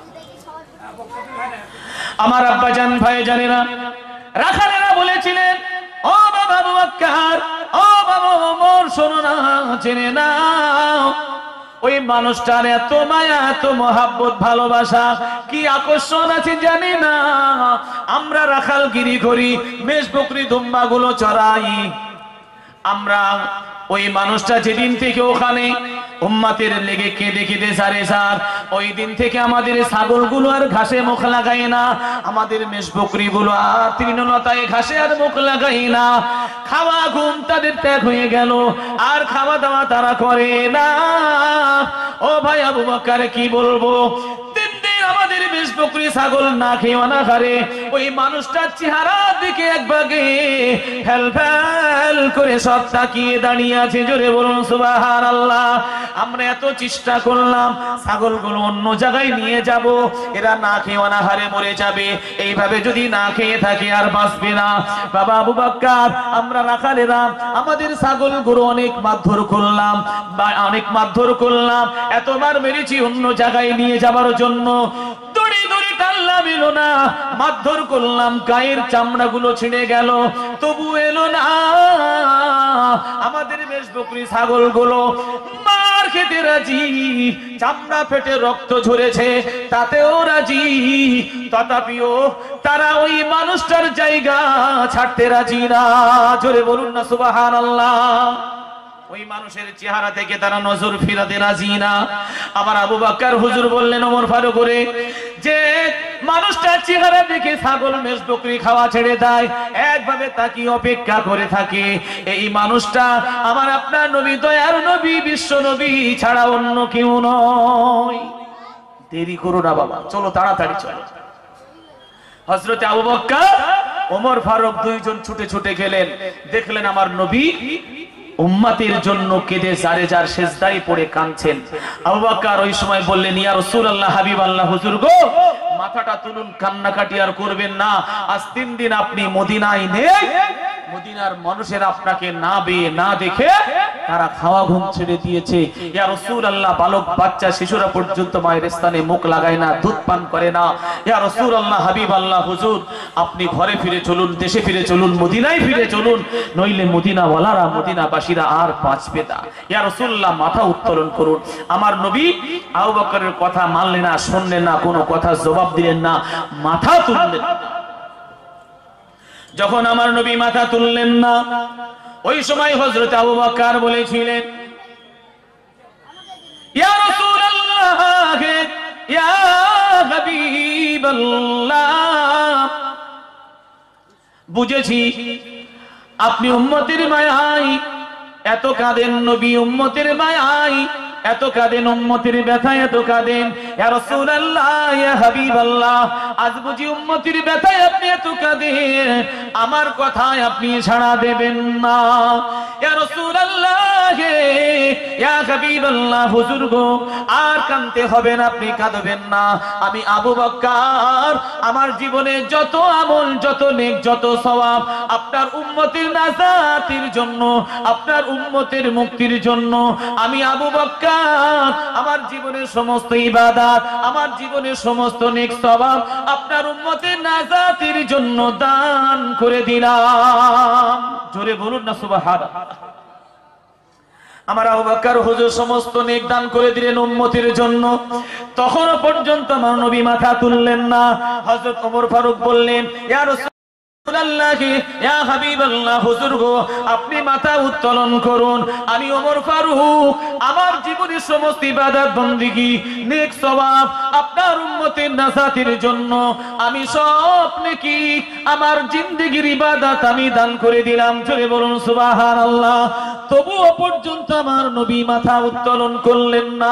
আমার আব্বা জান, ভাই জানেরা, রাখালেরা বলেছিলেন, ও বাবা আবু বকর, ও বাবা ওমর, শোনো না, জেনে নাও, ওই মানুষটার এত মায়া, এত মহাব্বত, ভালোবাসা, কি আকর্ষণ আছে জানি না। আমরা রাখালগিরি করি, মেষ বকরি দুম্বা গুলো চড়াই, আমরা ওই মানুষটা যেদিন থেকে ওখানে উম্মতের লেগে কেঁদে কেঁদে সারে সার, ওই দিন থেকে আমাদের ছাগলগুলো আর ঘাসে মুখ লাগায় না, আমাদের মেষ বকরিগুলো আর তৃণলতায় ঘাসে আর মুখ লাগায় না। খাওয়া ঘুম তাদের ত্যাগ হয়ে গেল, আর খাওয়া দাওয়া তারা করে না। ও ভাই আবু বকর, কি বলবো, আমাদের বেশ বকরি ছাগল না খেয়ে না খারে, ওই মানুষটার চেহারা দিকে একবাগে ফেল ফেল করে সব তাকিয়ে দাঁড়িয়ে আছে। জোরে বলুন সুবহানাল্লাহ। আমরা এত চেষ্টা করলাম ছাগলগুলো অন্য জায়গায় নিয়ে যাব, এরা না খেয়ে অনাহারে মরে যাবে, এইভাবে যদি না খেয়ে থাকে আর বাঁচবে না। বাবা আবু বকর, আমরা রাখালেরা আমাদের ছাগলগুলো অনেক মারধর করলাম, বা অনেক মারধর করলাম, এতবার মেরেছি অন্য জায়গায় নিয়ে যাবার জন্য, দড়ি দড়ি টানলাম, এলো না, মারধর করলাম, গায়ের চামড়া গুলো ছিঁড়ে গেল, তবু এলো না। আমাদের বেশ বকরি ছাগল গুলো মার খেতে রাজি, চামড়া ফেটে রক্ত ঝরেছে, তাতেও রাজি, তথাপিও তারা ওই মানুষটার জায়গা ছাড়তে রাজি না। জোরে বলুন না সুবহানাল্লাহ। ওই মানুষের চেহারা থেকে তারা নজর ফিরাতে রাজি না। আবার আবু বকর হুজুর বললেন ওমর ফারুক করে, যে মানুষটার চেহারা দেখে ছাগল মেষ বকরি খাওয়া ছেড়ে দেয়, একভাবে তাকিয়ে অপেক্ষা করে থাকে, এই মানুষটা আমার আপনার নবী, দয়ার নবী, বিশ্ব নবী ছাড়া অন্য কেউ নয়। দেরি করো না বাবা, চলো তাড়াতাড়ি চলো। হযরত আবু বকর, ওমর ফারুক দুইজন ছুটে ছুটে গেলেন, দেখলেন আমার নবী উম্মতের জন্য কেঁদে যারে যার সেজদায় পড়ে কাঁদছেন। আবু বকর ওই সময় বললেন, ইয়া রাসূলুল্লাহ, হাবিবাল্লাহ, হুজুর গো, মাথাটা তুলুন, কান্নাকাটি আর করবেন না, আজ তিন দিন আপনি মদিনায় নেই, মদিনার মানুষের আপনাকে না পেয়ে না দেখে তারা খাওয়া ঘুম ছেড়ে দিয়েছে। ইয়া রাসূলুল্লাহ, বালক বাচ্চা শিশুরা পর্যন্ত মায়ের স্থানে মুখ লাগায় না, দুধ পান করে না। ইয়া রাসূলুল্লাহ, হাবিবাল্লাহ, হুজুর আপনি ঘরে ফিরে চলুন, দেশে ফিরে চলুন, মদিনায় ফিরে চলুন, নইলে মদিনাওয়ালারা, মদিনাবাসীরা আর বাঁচবে না। ইয়া রাসূলুল্লাহ, মাথা উত্তোলন করুন। আমার নবী আবু বকরের কথা মানলেন না, শুনলেন না, কোনো কথা জবাব দিলেন না, মাথা তুললেন না। যখন আমার নবী মাথা তুললেন না, ওই সময় হযরত আবু বকর বলেছিলেন, ইয়া রাসূলুল্লাহ, ইয়া হাবিবাল্লাহ, বুঝেছি আপনি উম্মতের মায়ায় এত কাঁদেন, নবী উম্মতের মায়ায় এত কাঁদেন, উম্মতের ব্যথায় এত কাঁদেন। ইয়া রাসূলুল্লাহ, ইয়া হাবিবাল্লাহ, আজ বুঝি উম্মতের ব্যথায় আপনি এত কাঁদেন, আমার কথায় আপনি সাড়া দেবেন না। ইয়া রাসূলুল্লাহ, ইয়া হাবিবাল্লাহ, হুজুর গো, আর কাঁদতে হবে না, আপনি কাঁদবেন না। আমি আবু বকর আমার জীবনে যত আমল, যত নেক, যত সওয়াব আপনার উম্মতের নাজাতের জন্য, আপনার উম্মতের মুক্তির জন্য আমি আবু বকর আমার জীবনের সমস্ত ইবাদত, আমার জীবনের সমস্ত নেক সওয়াব আপনার উম্মতের নাজাতের জন্য দান করে দিলাম। জোরে বলুন না সুবহানাল্লাহ। আমার আবু বকর হুজুর সমস্ত নেক দান করে দিলেন উম্মতের জন্য। তখনও পর্যন্ত আমার নবী মাথা তুললেন না। হযরত ওমর ফারুক বললেন, ইয়া রাসূলুল্লাহ, ইয়া হাবিবাল্লাহ, হুজুর গো, আপনি মাথা উত্তোলন করুন। আমি ওমর ফারুক আমার জীবনের সমস্ত ইবাদত, বন্দেগী, নেক সওয়াব আপনার উম্মতের নাজাতের জন্য আমি সব নেকি, আমার জিন্দেগীর ইবাদত আমি দান করে দিলাম। জোরে বলুন সুবহানাল্লাহ। তবুও পর্যন্ত আমার নবী মাথা উত্তোলন করলেন না।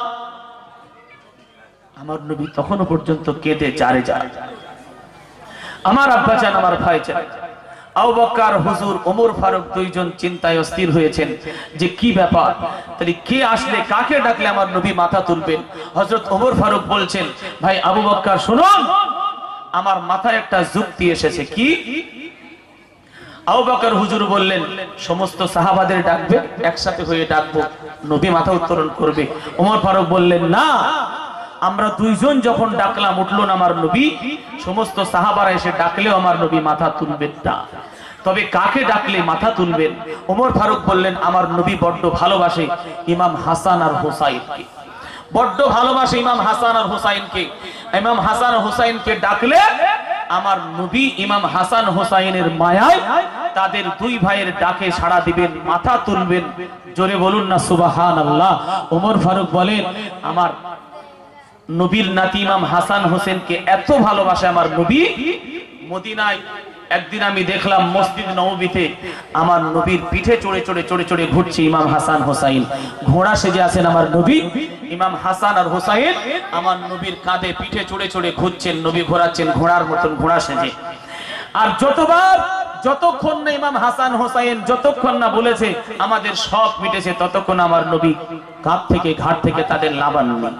আমার নবী তখনও পর্যন্ত কেঁদে জারে যায়। আমার আব্বা চান, আমার ভাই চান, আবু বকর হুজুর ওমর ফারুক দুইজন চিন্তায় অস্থির হয়েছেন যে কি ব্যাপার, তাহলে কে আসলে, কাকে ডাকলে আমার নবী মাথা তুলবেন। হযরত ওমর ফারুক বলছেন, ভাই আবু বকর শুনুন, আমার মাথায় একটা যুক্তি এসেছে। কি? আবু বকর হুজুর বললেন, সমস্ত সাহাবাদের ডাকবে, একসাথে হয়ে ডাকবো, নবী মাথা উত্তোলন করবে। ওমর ফারুক বললেন, না, আমরা দুইজন যখন ডাকলাম উঠলো না আমার নবী, সমস্ত সাহাবারা এসে ডাকলেও আমার নবী মাথা তুলবেন না। তবে কাকে ডাকলে মাথা তুলবেন? ওমর ফারুক বললেন, আমার নবী বড্ড ভালোবাসে ইমাম হাসান আর হুসাইনকে, বড্ড ভালোবাসে ইমাম হাসান আর হুসাইনকে। ইমাম হাসান হুসাইনকে ডাকলে আমার নবী ইমাম হাসান হুসাইনের মায়ায় তাদের দুই ভাইয়ের ডাকে সাড়া দিবেন, মাথা তুলবেন। জোরে বলুন না সুবহানাল্লাহ। ওমর ফারুক বলেন, আমার নবীর নাতি ইমাম হাসান হোসেনকে এত ভালোবাসে আমার নবী, মদিনায় একদিন আমি দেখলাম মসজিদ নববীতে আমার নবীর পিঠে চড়ে চড়ে চড়ে চড়ে ঘুরছে ইমাম হাসান হোসাইন, ঘোড়া সেজে আছেন আমার নবী। ইমাম হাসান আর হোসাইন আমার নবীর কাঁধে পিঠে চড়ে চড়ে ঘুরছেন, নবী ঘোরাচ্ছেন ঘোড়ার মতন, ঘোড়া সেজে। আর যতবার, যতক্ষণ না ইমাম হাসান হোসাইন যতক্ষণ না বলেছে আমাদের সব মিটেছে, ততক্ষণ আমার নবী কাঁধ থেকে, ঘাট থেকে তাদের লাভান্বিত।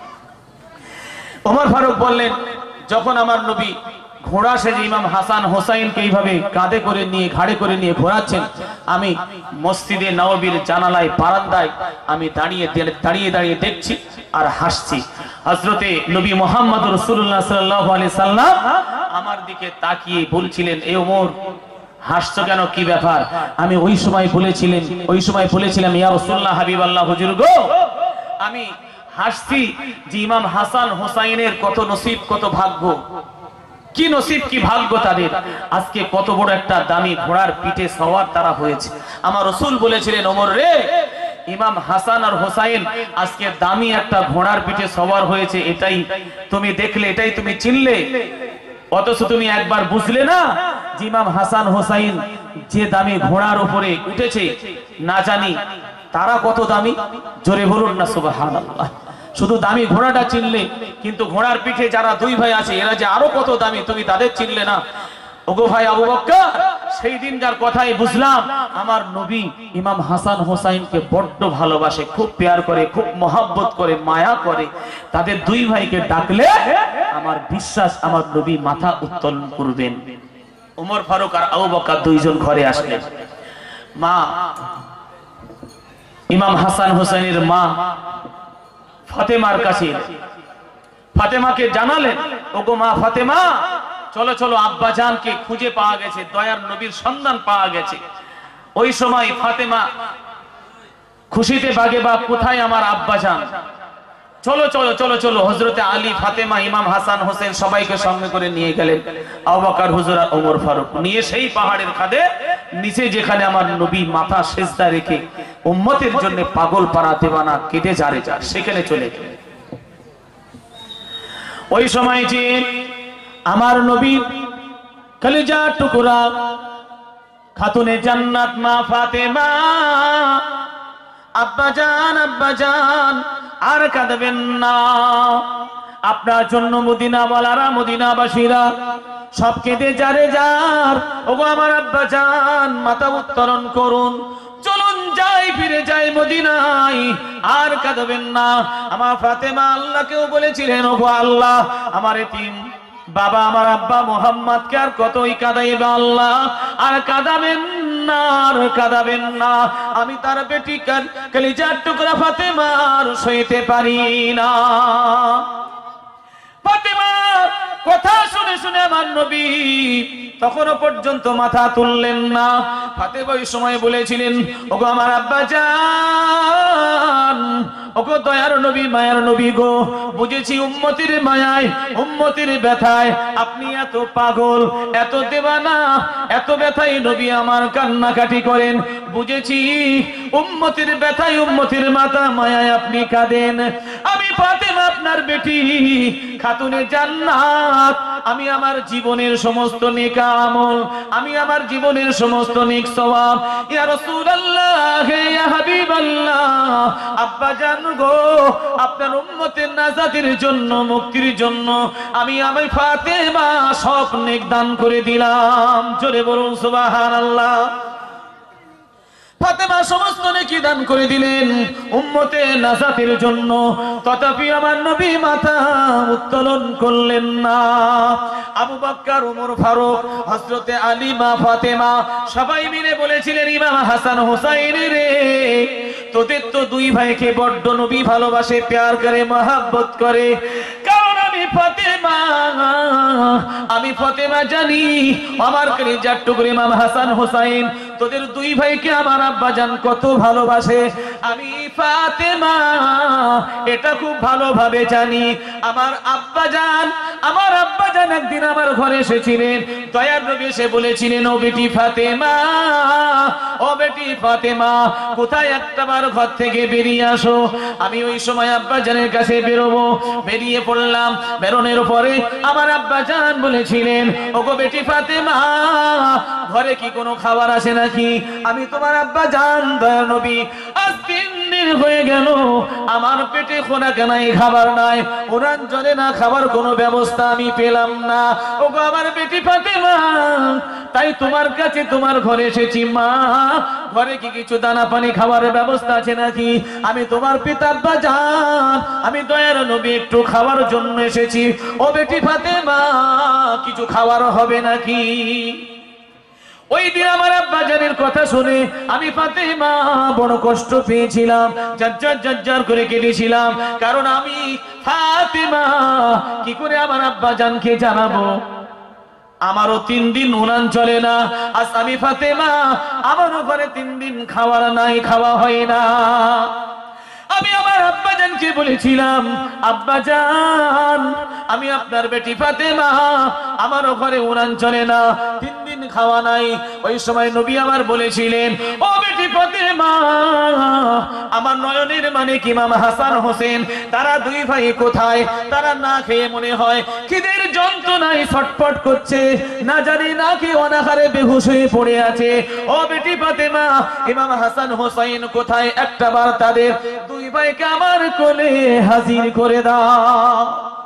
ওমর ফারুক বললেন, যখন আমার নবী ঘোড়া সেজে ইমাম হাসান হোসাইনকে এইভাবে কাঁধে করে নিয়ে, ঘাড়ে করে নিয়ে ঘোরাচ্ছেন, আমি মসজিদে নববীর জানালায়, বারান্দায় আমি দাঁড়িয়ে দাঁড়িয়ে দাঁড়িয়ে দেখছি আর হাসছি। হযরতে নবী মুহাম্মদ রাসূলুল্লাহ সাল্লাল্লাহু আলাইহি সাল্লাম আমার দিকে তাকিয়ে বলছিলেন, এ ওমর, হাসছো কেন, কি ব্যাপার? আমি ওই সময় বলেছিলেন, ওই সময় বলেছিলাম, ইয়া রাসূলুল্লাহ, হাবিবাল্লাহ, হুজুর গো, আমি হাসছি যে ইমাম হাসান হোসাইনের কত নসিব, কত ভাগ্য, কি নসিব, কি ভাগ্য তাদের, আজকে কত বড় একটা দামি ঘোড়ার পিঠে সওয়ার তারা হয়েছে। আমার রাসূল বলেছিলেন, ওমর রে, ইমাম হাসান আর হোসাইন আজকে দামি একটা ঘোড়ার পিঠে সওয়ার হয়েছে, এটাই তুমি দেখলে, এটাই তুমি চিনলে, অথচ তুমি একবার বুঝলে না যে ইমাম হাসান হোসাইন যে দামি ঘোড়ার উপরে উঠেছে, না জানি তারা কত দামি। জোরে বলুন না সুবহানাল্লাহ। শুধু দামি ঘোড়াটা চিনলে, কিন্তু ঘোড়ার পিঠে যারা দুই ভাই আছে এরা যে আরো কত দামি তুমি তাদের চিনলে না। ওগো ভাই আবু বকর, সেই দিনকার কথাই বুঝলাম আমার নবী ইমাম হাসান হোসাইনকে বড্ড ভালোবাসে, খুব প্যার করে, খুব মহব্বত করে, মায়া করে। তাদের দুই ভাইকে ডাকলে আমার বিশ্বাস আমার নবী মাথা উত্তোলন করবেন। ওমর ফারুক আর আবু বকর দুইজন ঘরে আসলেন। মা, ইমাম হাসান হোসেনের মা ফাতেমার কাছে, ফাতেমাকে জানালেন, ওগো মা ফাতেমা, চলো চলো, আব্বা জানকে খুঁজে পাওয়া গেছে, দয়ার নবীর সন্ধান পাওয়া গেছে। ওই সময় ফাতেমা খুশিতে বাগে বাপ, কোথায় আমার আব্বা জান, চলো চলো চলো চলো। হযরতে আলী, ফাতেমা, ইমাম হাসান হোসেন সবাইকে সঙ্গে করে নিয়ে গেলেন। আবু বকর হুজুর আর ওমর ফারুক নিয়ে সেই পাহাড়ের কাঁধে নিচে, যেখানে আমার নবী মাথা সেজদা রেখে উম্মতের জন্য পাগল পাড়া দেওয়ানা কেটে যারে যা, সেখানে চলে গেলেন। ওই সময় যে আমার নবী কলিজা টুকরা খাতুনে জান্নাত মা ফাতেমা আব্বাজান আব্বাজান আর কাঁদবেন না, আপনার জন্য মদিনাওয়ালারা মদিনাবাসীরা সব কেঁদে যারে যার। ওগো আমার আব্বাজান মাথা উত্তোলন করুন, চলুন যাই ফিরে যাই মদিনায়, আর কাঁদবেন না। আমার ফাতেমা আল্লাহকেও বলেছিলেন, ওগো আল্লাহ আমার এতিম বাবা আমার আব্বা মুহাম্মদকে আর কতই কাঁদাইবে আল্লাহ, আর কাঁদাবেন না, আর কাঁদাবেন না। আমি তার বেটি কলিজার টুকরা ফাতেমার সইতে পারি না। ফাতেমার কথা শুনে শুনে আমার নবী তখনও পর্যন্ত মাথা তুললেন না। ফাতেমা ওই সময় বলেছিলেন, ওগো আমার আব্বাজান, ওগো দয়ার নবী মায়ার নবী গো, বুঝেছি উম্মতির মায়ায় উম্মতির ব্যথায় আপনি এত পাগল এত দেওয়ানা এত ব্যথায় নবী আমার কান্নাকাটি করেন, বুঝেছি উম্মতির ব্যথায় উম্মতির মাথা মায়ায় আপনি কাঁদেন। আমি ফাতেমা আপনার বেটি খাতুনে জান্নাত, আমি আমার জীবনের সমস্ত নেক আমল, আমি আমার জীবনের সমস্ত নেক সওয়াব ইয়া রাসূলুল্লাহ ইয়া হাবিবাল্লাহ আব্বাজান গো, আপনার উম্মতের নাজাতের জন্য মুক্তির জন্য আমি আমি ফাতেমা সব নেক দান করে দিলাম। জোরে বলুন সুবহানাল্লাহ। ফাতেমা সমস্ত নেকি দান করে দিলেন উম্মতের নাজাতের জন্য, তথাপি আমার নবী মাথা উত্তোলন করলেন না। আবু বকর ওমর ফারুক হযরতে আলী মা ফাতেমা সবাই মিলে বলেছিলেন, ইমাম হাসান হুসাইন রে, তোদের তো দুই ভাইকে বড্ড নবী ভালোবাসে, প্যার করে মহব্বত করে, কারণ আমি ফাতেমা আমি ফাতেমা জানি আমার কলিজার টুকরা ইমাম হাসান হুসাইন তোদের দুই ভাইকে আমার আব্বাজান কত ভালোবাসে, আমি ফাতেমা এটা খুব ভালোভাবে জানি। আমার আব্বাজান আমার আব্বাজান একদিন আমার ঘরে এসেছিলেন, দয়ার নবী এসে বলেছিলেন, ও বেটি ফাতেমা ও বেটি ফাতেমা কোথায় একটাবার ঘর থেকে বেরিয়ে আসো। আমি ওই সময় আব্বাজানের কাছে বেরোবো, বেরিয়ে পড়লাম। বেরোনোর পরে আমার আব্বাজান বলেছিলেন, ওগো বেটি ফাতেমা ঘরে কি কোনো খাবার আছে নাকি? আমি তোমার আব্বাজান দয়ার নবী আজ তিন দিন হয়ে গেল আমার পেটে খোনা কেনাই খাবার নাই, উড়ান জলে না খাবার কোনো ব্যবস্থা আমি পেলাম না। ওগো আমার বেটি ফাতেমা তাই তোমার কাছে তোমার ঘরে এসেছি, মা ঘরে কি কিছু দানা পানি খাবারের ব্যবস্থা আছে নাকি? আমি তোমার পিতা আব্বাজান আমি দয়ার নবী একটু খাওয়ার জন্য এসেছি। ও বেটি ফাতেমা কিছু খাবার হবে নাকি? ওই দিন আমার আব্বাজানের কথা শুনে আমি ফাতেমা বড় কষ্ট পেয়েছিলাম, জজ্জার জজ্জার করে কেঁদেছিলাম, কারণ আমি ফাতেমা কি করে আমার আব্বাজানকে জানাবো? আমারও তিন দিন উনান চলে না, আজ আমি ফাতেমা আমারও ঘরে তিন দিন খাওয়ার নাই, খাওয়া হয় না। আমি আমার আব্বাজানকে বলেছিলাম, আব্বাজান আমি আপনার বেটি ফাতেমা আমারও ঘরে উনান চলে না, তিন দিন খাওয়া নাই। ওই সময় নবী আমার বলেছিলেন, ও বেটি ফাতেমা আমার নয়নের মানে কি ইমাম হাসান হোসেন তারা দুই ভাই কোথায়? তারা না খেয়ে মনে হয় খিদের যন্ত্রণায় ছটফট করছে, না জানি না খেয়ে অনাহারে বেহুশ হয়ে পড়ে আছে। ও বেটি ফাতেমা ইমাম হাসান হোসেন কোথায়? একটাবার তাদের দুই ভাইকে আমার কোলে হাজির করে দাও।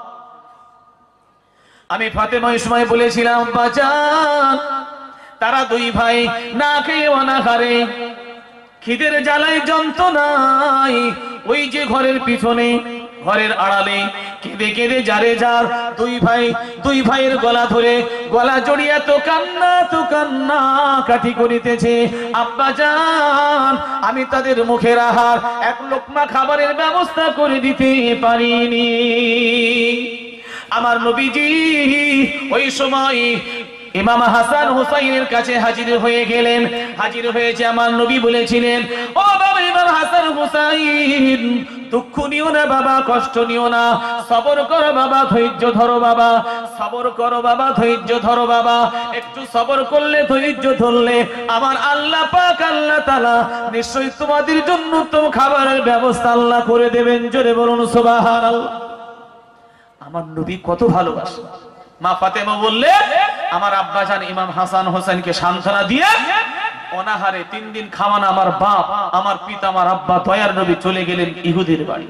আমি ফাতেমা ওই সময় বলেছিলাম, বাজান তারা দুই ভাই না খেয়ে অনাহারে খিদের জ্বালায় যন্ত্রণায় ওই যে ঘরের পিছনে ঘরের আড়ালে কেঁদে কেঁদে যারে যার দুই ভাই দুই ভাইয়ের গলা ধরে গলা জড়িয়ে তো কান্না তো কান্না কাটি করিতেছে। আব্বাজান আমি তাদের মুখের আহার এক লোকমা খাবারের ব্যবস্থা করে দিতে পারিনি। আমার নবীজি ওই সময় ইমাম হাসান হুসাইনের কাছে হাজির হয়ে গেলেন। হাজির হয়েছে আমার নবী বলেছিলেন, ও বাবা ইমাম হাসান হুসাইন দুঃখ নিও না বাবা, কষ্ট নিও না, সবর করো বাবা, ধৈর্য ধরো বাবা, সবর করো বাবা, ধৈর্য ধরো বাবা। একটু সবর করলে ধৈর্য ধরলে আমার আল্লাহ পাক আল্লাহ তাআলা নিশ্চয়ই তোমাদের জন্য উত্তম খাবারের ব্যবস্থা আল্লাহ করে দেবেন। জোরে বলুন সুবহানাল্লাহ। আমার নবী কত ভালোবাসে। মা ফাতেমা বললে আমার আব্বাজান ইমাম হাসান হোসেনকে সান্ত্বনা দিয়ে অনাহারে তিন দিন খাওয়া না আমার বাপ, আমার পিতা, আমার আব্বা দয়ার নবী চলে গেলেন ইহুদির বাড়ি।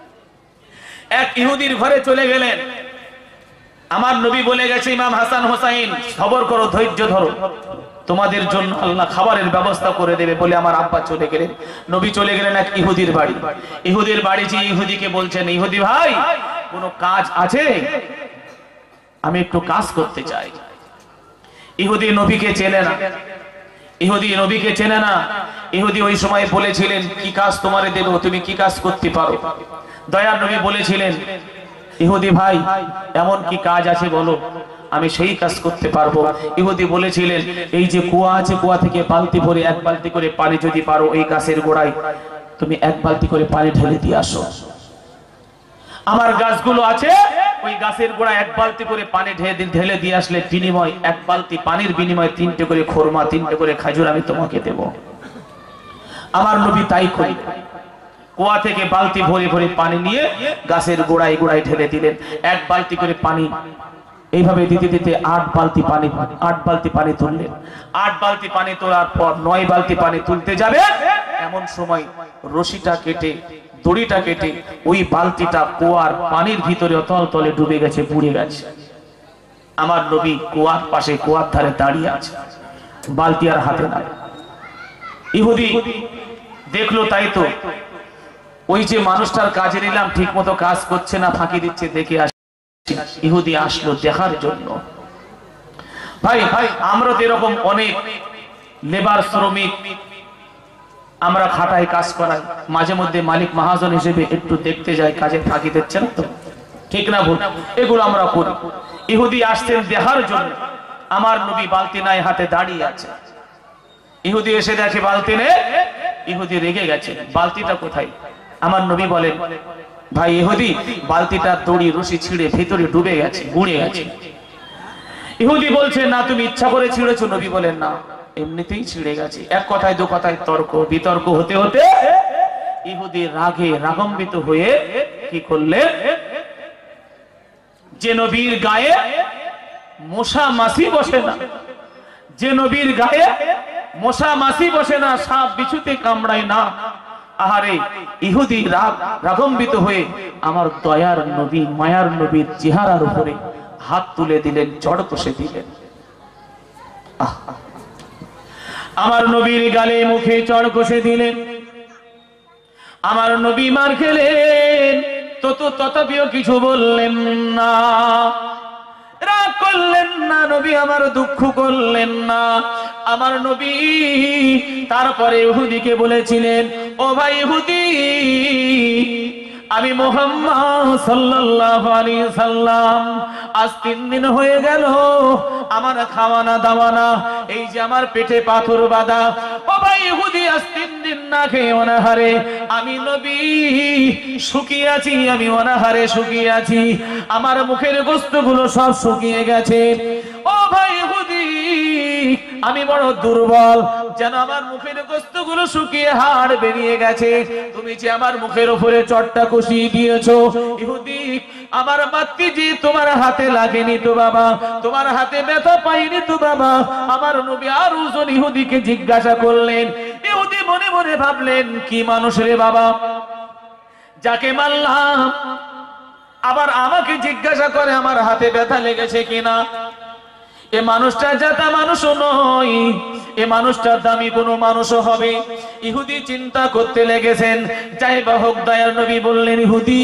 এক ইহুদির ঘরে চলে গেলেন। আমার নবী বলে গেছে, ইমাম হাসান হোসাইন সবর করো, ধৈর্য ধরো, তোমাদের জন্য আল্লাহ খাবারের ব্যবস্থা করে দেবে বলে আমার আব্বা চলে গেলেন। নবী চলে গেলেন এক ইহুদির বাড়ি। ইহুদির বাড়ি যে ইহুদিকে বলছেন, ইহুদি ভাই কোনো কাজ আছে? আমি একটু কাজ করতে চাই। ইহুদি নবীকে চেনে না, ইহুদি নবীকে চেনে না। ইহুদি ওই সময় বলেছিলেন, কি কাজ তোমারে দেব, তুমি কি কাজ করতে পারো? দয়ার নবী বলেছিলেন, ইহুদি ভাই এমন কি কাজ আছে বলো, আমি সেই কাজ করতে পারবো। ইহুদি বলেছিলেন, এই যে কুয়া আছে, কুয়া থেকে বালতি ভরে এক বালতি করে পানি যদি পারো এই গাছের গোড়ায় তুমি এক বালতি করে পানি ঢেলে দিয়ে আসো। আমার গাছগুলো আছে, ওই গাছের গোড়ায় এক বালতি করে পানি ঢেলে দিয়ে আসলে বিনিময় এক বালতি পানির বিনিময়ে তিনটে করে খোরমা, তিনটে করে খাজুর আমি তোমাকে দেব। আমার নবী তাই করি, কুয়া থেকে বালতি ভরে ভরে পানি নিয়ে গাছের গোড়ায় গোড়ায় ঢেলে দিলেন। এক বালতি করে পানি এইভাবে দিতে দিতে আট বালতি পানি আট বালতি পানি তুললেন। আট বালতি পানি তোলার পর নয় বালতি পানি তুলতে যাবে, এমন সময় রশিটা কেটে, দড়িটা কেটে ওই বালতিটা কুয়ার পানির ভিতরে অতল তলে ডুবে গেছে, বুড়ে গেছে। আমার নবী কুয়ার পাশে, কুয়ার ধারে দাঁড়িয়ে আছে, বালতি আর হাতে নাই। ইহুদি দেখলো, তাই তো ওই যে মানুষটার কাজে নিলাম ঠিক মতো কাজ করছে না, ফাঁকি দিচ্ছে, দেখে আসে। ইহুদি আসলো দেখার জন্য। ভাই ভাই আমরা তো এরকম অনেক লেবার শ্রমিক আমরা খাটাই, কাজ করাই, মাঝে মধ্যে মালিক মহাজন হিসেবে একটু দেখতে যাই কাজে ফাঁকি দিচ্ছেন তো, ঠিক না ভুল? এগুলো আমরা করি। ইহুদি আসছেন দেখার জন্য। আমার নবী বালতি নাই হাতে দাঁড়িয়ে আছে। ইহুদি এসে দেখে বালতি নেই, ইহুদি রেগে গেছে, বালতিটা কোথায়? আমার নবী বলেন, ভাই ইহুদি বালতিটা দড়ি রশি ছিঁড়ে ভিতরে ডুবে গেছে, বুড়ে গেছে। ইহুদি বলছে, না তুমি ইচ্ছা করে ছিঁড়েছো। নবী বলেন, না এমনিতেই ছিঁড়ে গেছে। এক কথায় দু কথায় তর্ক বিতর্ক হতে হতে ইহুদি রাগে রাগান্বিত হয়ে কি করলেন, যে নবীর গায়ে মশা মাছি বসে না, যে নবীর গায়ে মশা মাছি বসে না, সাপ বিছুতে কামড়ায় না, আহারে ইহুদি রাগ রাগান্বিত হয়ে আমার দয়ার নবী, মায়ার নবীর চেহারার উপরে হাত তুলে দিলেন, চড় কষে দিলেন। আমার নবীর গালে মুখে চড় কষে দিলেন। আমার নবী মার খেলেন, তত তথাপিও কিছু বললেন না, রাগ করলেন না নবী, আমার দুঃখ করলেন না। আমার নবী তারপরে ইহুদিকে বলেছিলেন, ও ভাই ইহুদি, আমি মুহাম্মদ সাল্লাল্লাহু আলাইহি সাল্লাম আজ তিন দিন হয়ে গেল আমার খাওয়ানা দাওয়ানা, এই যে আমার পেটে পাথর বাঁধা। ও ভাই ইহুদি, আজ তিন দিন না খেয়ে অনাহারে আমি নবী শুকিয়ে আছি, আমি অনাহারে শুকিয়ে আছি, আমার মুখের গোশতগুলো সব শুকিয়ে গেছে। ও ভাই ইহুদি, আমি বড় দুর্বল, যেন আমার মুখের গোশতগুলো শুকিয়ে হাড় বেরিয়ে গেছে। তুমি যে আমার মুখের উপরে চটটা কষিয়ে দিয়েছো, ইহুদি আমার মাতৃ যে তোমার হাতে লাগেনি তো বাবা, তোমার হাতে ব্যথা পাইনি তো বাবা। আমার নবী আর ওজন ইহুদিকে জিজ্ঞাসা করলেন। ইহুদি মনে মনে ভাবলেন, কি মানুষ রে বাবা, যাকে মারলাম আবার আমাকে জিজ্ঞাসা করে আমার হাতে ব্যথা লেগেছে কিনা। এ মানুষটা জাতা মানুষও নয়, এ মানুষটা দামি কোনো মানুষও হবে। ইহুদি চিন্তা করতে লেগেছেন। যাই বা হোক, দয়ার নবী বললেন, ইহুদি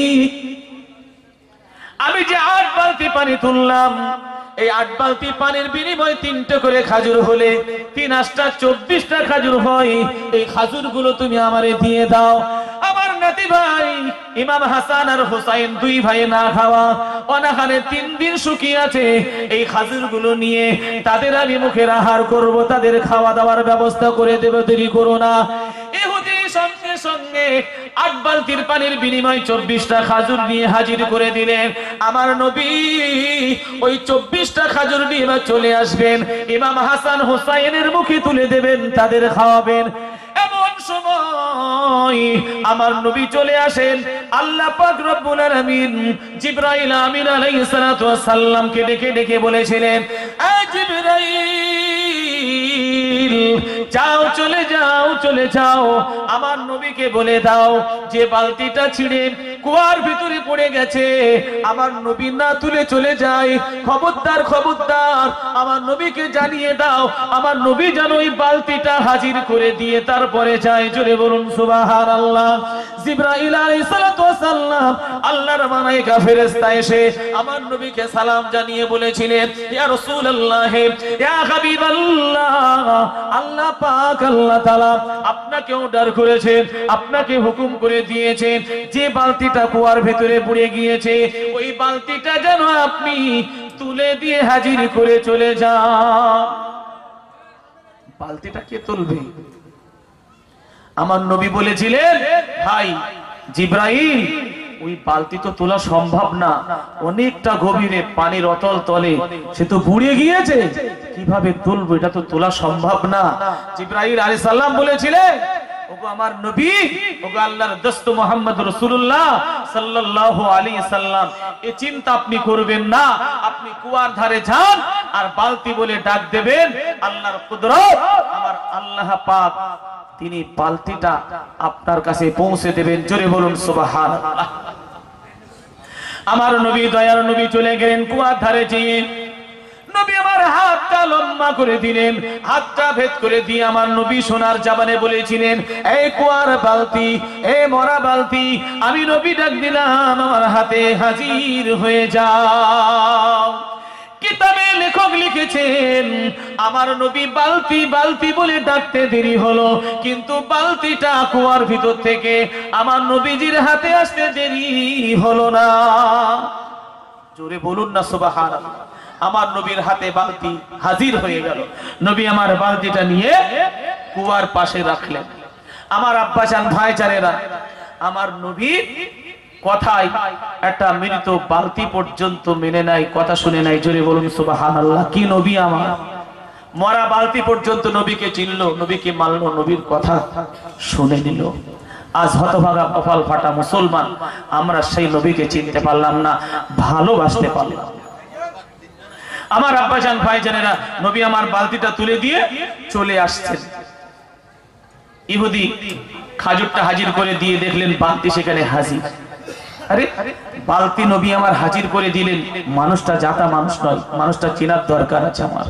আমি যে আট বালতি পানি তুললাম, এই আট বালতি পানির বিনিময়ে তিনটে করে খাজুর হলে তিন আটটা চব্বিশটা খাজুর হয়, এই খাজুর গুলো তুমি আমারে দিয়ে দাও। আমার নাতি ভাই ইমাম হাসান আর হোসাইন দুই ভাই না খাওয়া অনাহারে তিন দিন শুকিয়ে আছে, এই খাজুর গুলো নিয়ে তাদের আমি মুখের আহার করব, তাদের খাওয়া দাওয়ার ব্যবস্থা করে দেব, দেরি করো না। ইহুদি সঙ্গে সঙ্গে আট বালতির পানির বিনিময়ে চব্বিশটা খাজুর নিয়ে হাজির করে দিলেন। আমার নবী ওই চব্বিশটা খাজুর নিয়ে চলে আসবেন, ইমাম হাসান হোসাইনের মুখে তুলে দেবেন, তাদের খাওয়াবেন। এমন সময় আমার নবী চলে আসেন। আল্লাহ পাক রব্বুল আলামিন জিবরাইল আমিন আলাইহিস সালাতু ওয়াস সালামকে ডেকে ডেকে বলেছিলেন, এ জিবরাইল যাও চলে যাও চলে যাও আমার নবীকে বলে দাও যে বালতিটা ছিঁড়ে কুয়ার ভিতরে পড়ে গেছে আমার নবী না তুলে চলে যায় খবরদার খবরদার আমার নবীকে জানিয়ে দাও আমার নবী যেন ওই বালতিটা হাজির করে দিয়ে তারপরে যায়। জোরে বলুন সুবহানাল্লাহ। জিবরাইল আলাইহিস সালাতু ওয়াস সালাম আল্লাহর মালায়েকা ফেরেশতা এসে আমার নবীকে সালাম জানিয়ে বলেছিলেন ইয়া রাসূলুল্লাহ ইয়া হাবিবাল্লাহ আল্লাহ পাক আল্লাহ তাআলা আপনাকে অর্ডার করেছেন আপনাকে হুকুম করে দিয়েছেন যে বালতিটা কুয়ার ভিতরে পড়ে গিয়েছে ওই বালতিটা যেন আপনি তুলে দিয়ে হাজির করে চলে যান। বালতিটা কে তুলবে? আমার নবী বলেছিলেন ভাই জিবরাইল ওই বালতি তো তোলা সম্ভব না, অনেকটা গভীরে পানির অতল তলে, সে তো বুড়ে গিয়েছে, কিভাবে তুলবো, এটা তো তোলা সম্ভব না। জিবরাইল আলাইহিস সালাম বলেছিলেন ওগো আমার নবী, ওগো আল্লাহর দোস্ত মুহাম্মদ রাসূলুল্লাহ সাল্লাল্লাহু আলাইহি সাল্লাম এই চিন্তা আপনি করবেন না, আপনি কুয়ার ধারে যান আর বালতি বলে ডাক দেবেন, আল্লাহর কুদরত আমার আল্লাহ পাক তিনি বালতিটা আপনার কাছে পৌঁছে দেবেন। জোরে বলুন সুবহানাল্লাহ। আমার নবী দয়ার নবী চলে গেলেন কুয়ার ধারে যেয়ে নবী আমার হাতটা লম্বা করে দিলেন, হাতটা ভেদ করে দিয়ে আমার নবী সোনার জবানে বলেছিলেন এই কুয়ার বালতি, এই মরা বালতি, আমি নবী ডাক দিলাম আমার হাতে হাজির হয়ে যাও। কিতাবে লেখক লিখেছেন আমার নবী বালতি বালতি বলে ডাকতে দেরি হলো, কিন্তু বালতিটা কুয়ার ভিতর থেকে আমার নবীজির হাতে আসতে দেরি হলো না। জোরে বলুন না সুবহানাল্লাহ। আমার নবীর হাতে বালতি হাজির হয়ে গেল। নবী আমার বালতিটা নিয়ে কুয়ার পাশে রাখলেন। আমার আব্বাজান ভাইজানেরা, আমার নবী কথাই একটা মৃত বালতি পর্যন্ত মেনে নাই, কথা শুনে নাই। জোরে বলুন সুবহানাল্লাহ। কি নবী আমার, মরা বালতি পর্যন্ত নবীকে চিনলো, নবীকে মানলো, নবীর কথা শুনে নিল। আজ হতভাগা কপাল ফাটা মুসলমান আমরা সেই নবীকে চিনতে পারলাম না, ভালোবাসতে পারলাম। আমার আব্বাজান ভাইজানেরা, নবী আমার বালতিটা তুলে দিয়ে চলে আসছেন। ইহুদি খাজুরটা হাজির করে দিয়ে দেখলেন বালতি সেখানে হাজির। আরে বালতি নবী আমার হাজির করে দিলেন, মানুষটা জাতা মানুষ নয়, মানুষটা চেনার দরকার আছে আমার।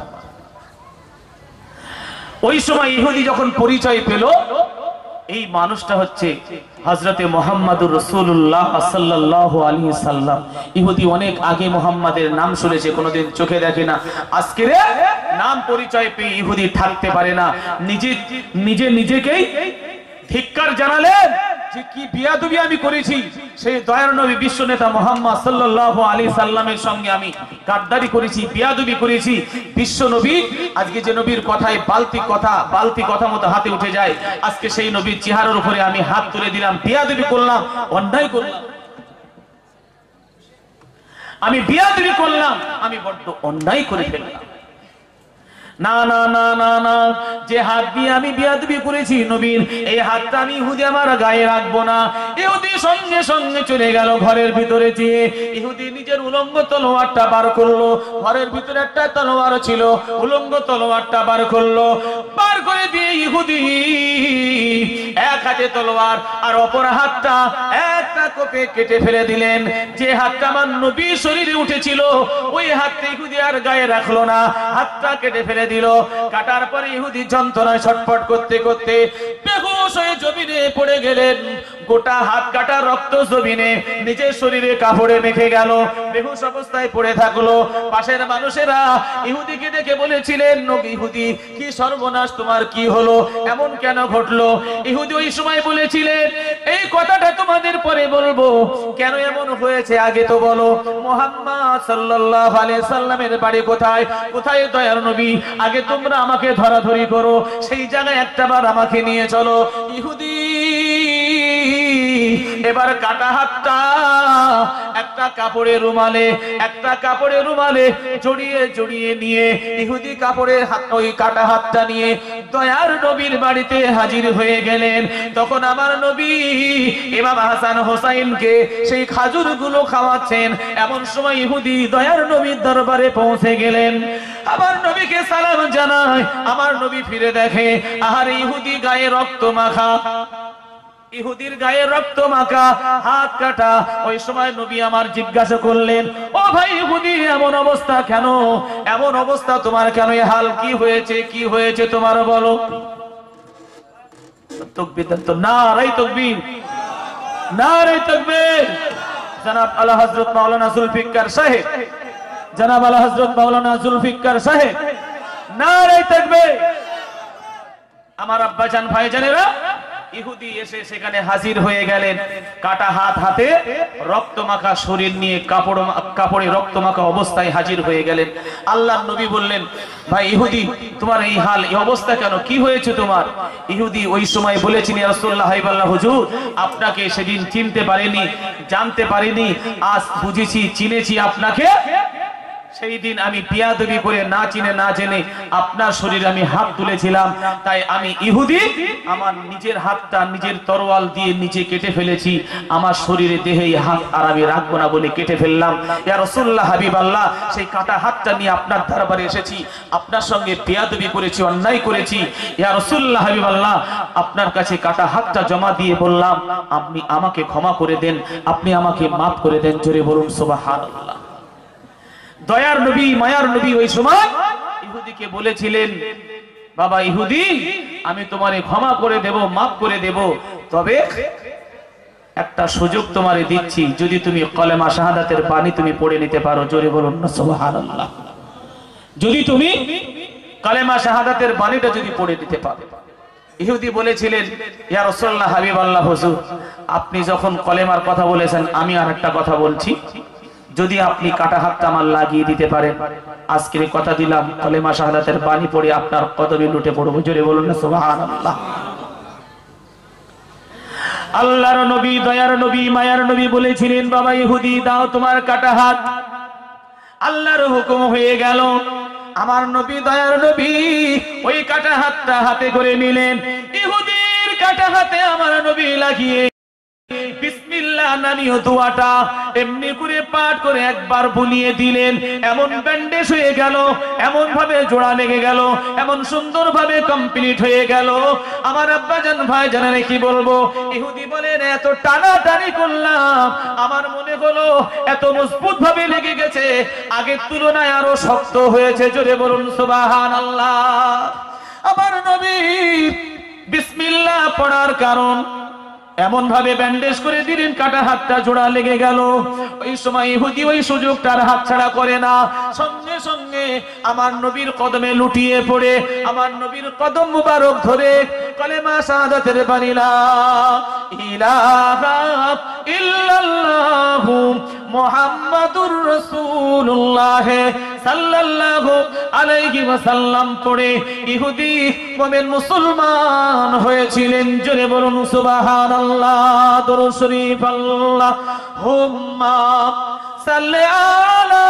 ওই সময় ইহুদি যখন পরিচয় পেল এই মানুষটা হচ্ছে হযরতে মুহাম্মদুর রাসূলুল্লাহ সাল্লাল্লাহু আলাইহি সাল্লাম। ইহুদি অনেক আগে মুহাম্মাদের নাম শুনেছে, কোনোদিন চোখে দেখে না, আজকে নাম পরিচয় পেয়ে ইহুদি থাকতে পারে না, নিজে নিজে নিজেকেই ধিক্কার জানালেন যে কি বিয়াদবি আমি করেছি, সেই দয়ার নবী বিশ্ব নেতা মুহাম্মদ সাল্লাল্লাহু আলাইহি সাল্লামের সঙ্গে আমি গাদ্দারি করেছি, বিয়াদবি করেছি। বিশ্ব নবী আজকে যে নবীর কথায় বালতি কথা বালতি কথা মতো হাতে উঠে যায়, আজকে সেই নবীর চেহারার উপরে আমি হাত তুলে দিলাম, বিয়াদবি করলাম, অন্যায় করলাম, আমি বিয়াদবি করলাম, আমি বড্ড অন্যায় করে ফেললাম। না না না না না, যে হাত দিয়ে আমি বিয়াদবি করেছি নবীর, এই হাতটা আমি ইহুদি আমার গায়ে রাখবো না। ইহুদি সঙ্গে সঙ্গে চলে গেল ঘরের ভিতরে, যেয়ে ইহুদি নিজের উলঙ্গ তলোয়ারটা বার করলো। ঘরের ভিতরে একটা তলোয়ার ছিল, উলঙ্গ তলোয়ারটা বার করলো, বার করে দিয়ে ইহুদি এক হাতে তলোয়ার আর অপর হাতটা একটা কোপে কেটে ফেলে দিলেন। যে হাতটা আমার নবীর শরীরে উঠেছিল ওই হাতটা ইহুদি আর গায়ে রাখলো না, হাতটা কেটে ফেলে দিল। কাটার পরে ইহুদি যন্ত্রণায় ছটফট করতে করতে বেহুশ হয়ে জমিনে পড়ে গেলেন। গোটা হাত কাটা রক্ত জমিনে নিজের শরীরে কাপড়ে মেখে গেল, বেহুশ অবস্থায় পড়ে থাকলো। পাশের মানুষেরা ইহুদিকে দেখে বলেছিলেন নবী ইহুদি কি সর্বনাশ, তোমার কি হলো, এমন কেন ঘটলো? ইহুদি ওই সময় বলেছিলেন এই কথাটা তোমাদের পরে বলবো, কেন এমন হয়েছে আগে তো বলো। মুহাম্মদ সাল্লাল্লাহু আলাইহি সাল্লামের বাড়ি কোথায়, কোথায় দয়ার নবী, আগে তোমরা আমাকে ধরাধরি করো, সেই জায়গায় একটাবার আমাকে নিয়ে চলো। ইহুদি এবার কাটা হাতটা একটা কাপড়ের রুমালে একটা কাপড়ের রুমালে জড়িয়ে জড়িয়ে নিয়ে ইহুদি কাপড়ের হাত ওই কাটা হাতটা নিয়ে দয়ার নবীর বাড়িতে হাজির হয়ে গেলেন। তখন আমার নবী ইমাম হাসান হোসাইনকে সেই খাজুরগুলো খাওয়াচ্ছেন। এমন সময় ইহুদি দয়ার নবীর দরবারে পৌঁছে গেলেন। আমার নবীকে সালাম জানায়। আমার নবী ফিরে দেখে আহারে ইহুদি গায়ে রক্ত মাখা, ইহুদির গায়ে রক্ত মাখা, হাত কাটা। ওই সময় নবী আমার জিজ্ঞাসা করলেন, ও ভাই ইহুদি, এমন অবস্থা কেন? এমন অবস্থা তোমার কেন? এই হাল কি হয়েছে? কি হয়েছে তোমার বলো? তাকবীর তো নারে তাকবীর, নারে তাকবীর। জনাব আলা হযরত মাওলানা জুলফিকার সাহেব, জনাব আলা হযরত মাওলানা জুলফিকার সাহেব, নারে তাকবীর। আমার আব্বাজান ভাইজানেরা, ইহুদি এসে সেখানে হাজির হয়ে গেলেন। কাটা হাত হাতে, রক্ত মাখা শরীর নিয়ে, কাপড় কাপড়ে রক্ত মাখা অবস্থায় হাজির হয়ে গেলেন। আল্লাহর নবী বললেন, ভাই ইহুদি, তোমার এই হাল, এই অবস্থা কেন? কি হয়েছে তোমার? ইহুদি ওই সময় বলেছেন, ইয়া রাসূলুল্লাহ হাবিবাল্লাহ হুজুর, আপনাকে সেদিন চিনতে পারিনি, জানতে পারিনি, আজ বুঝেছি, চিনেছি আপনাকে। সেই দিন আমি বিয়াদবি করে না চিনে না জেনে আপনার শরীরে আমি হাত তুলেছিলাম, তাই আমি ইহুদি আমার নিজের হাতটা নিজের তরোয়াল দিয়ে নিচে কেটে ফেলেছি। আমার শরীরে দেহে হাত আর আমি রাখবো না বলে কেটে ফেললাম। ইয়া রাসূলুল্লাহ হাবিবাল্লাহ, সেই কাটা হাতটা নিয়ে আপনার দরবারে এসেছি, আপনার সঙ্গে বিয়াদবি করেছি, অন্যায় করেছি। ইয়া রাসূলুল্লাহ হাবিবাল্লাহ, আপনার কাছে কাটা হাতটা জমা দিয়ে বললাম, আপনি আমাকে ক্ষমা করে দেন, আপনি আমাকে মাফ করে দেন। জোরে বলুন সুবহানাল্লাহ। দয়ার নবী, মায়ার নবী ওই সময় ইহুদিকে বলেছিলেন, বাবা ইহুদি, আমি তোমারে ক্ষমা করে দেব, মাফ করে দেব, তবে একটা সুযোগ তোমারে দিচ্ছি, যদি তুমি কলেমা শাহাদাতের বাণী তুমি পড়ে নিতে পারো। জোরে বলুন না সুবহানাল্লাহ। যদি তুমি কলেমা শাহাদাতের বাণীটা যদি পড়ে নিতে পারো। ইহুদি বলেছিলেন, ইয়া রাসূলুল্লাহ হাবিবাল্লাহ হুজুর, আপনি যখন কলেমার কথা বলেছেন, আমি আর একটা কথা বলছি, যদি আপনি কাটা হাতটা আমার লাগিয়ে দিতে পারেন, আজকের কথা দিলাম, কলেমা শাহাদাতের বাণী পড়ে আপনার কদমে লুটে পড়ব। জোরে বলুন না সুবহানাল্লাহ। আল্লাহর নবী, দয়ার নবী, মায়ার নবী বলেছিলেন, বাবা ইহুদি, দাও তোমার কাটা হাত। আল্লাহর হুকুম হয়ে গেল। আমার নবী, দয়ার নবী ওই কাটা হাতটা হাতে করে নিলেন। ইহুদির কাটা হাতে আমার নবী লাগিয়ে বিসমিল্লাহ নামীয় দোয়াটা এমনি করে পাঠ করে একবার বুলিয়ে দিলেন। এমন ব্যান্ডেজ হয়ে গেল, এমন ভাবে জোড়া লেগে গেল, এমন সুন্দর ভাবে কমপ্লিট হয়ে গেল। আমার আব্বাজান ভাই জানেন কি বলবো, ইহুদি বলেন, এত টানাটানি করলাম, আমার মনে হলো এত মজবুত ভাবে লেগে গেছে, আগের তুলনায় আরো শক্ত হয়েছে। জোরে বলুন সুবহানাল্লাহ। আমার নবী বিসমিল্লাহ পড়ার কারণ এমন ভাবে ব্যান্ডেজ করে দিলেন, কাটা হাতটা জোড়া লেগে গেল। ওই সময় ইহুদি ওই সুযোগটার হাত ছাড়া করে না, সঙ্গে সঙ্গে আমার নবীর কদমে লুটিয়ে পড়ে আমার নবীর কদম মুবারক ধরে কলেমা শাহাদাতের বাণী লা ইলাহা ইল্লাল্লাহু মুহাম্মাদুর রাসূলুল্লাহ সাল্লাল্লাহু আলাইহি ওয়াসাল্লাম পড়ে ইহুদি মুমিন মুসলমান হয়েছিলেন। জোরে বলুন সুবহানাল্লাহ। দরুদ শরীফ। আল্লাহুম্মা সাল্লি আলা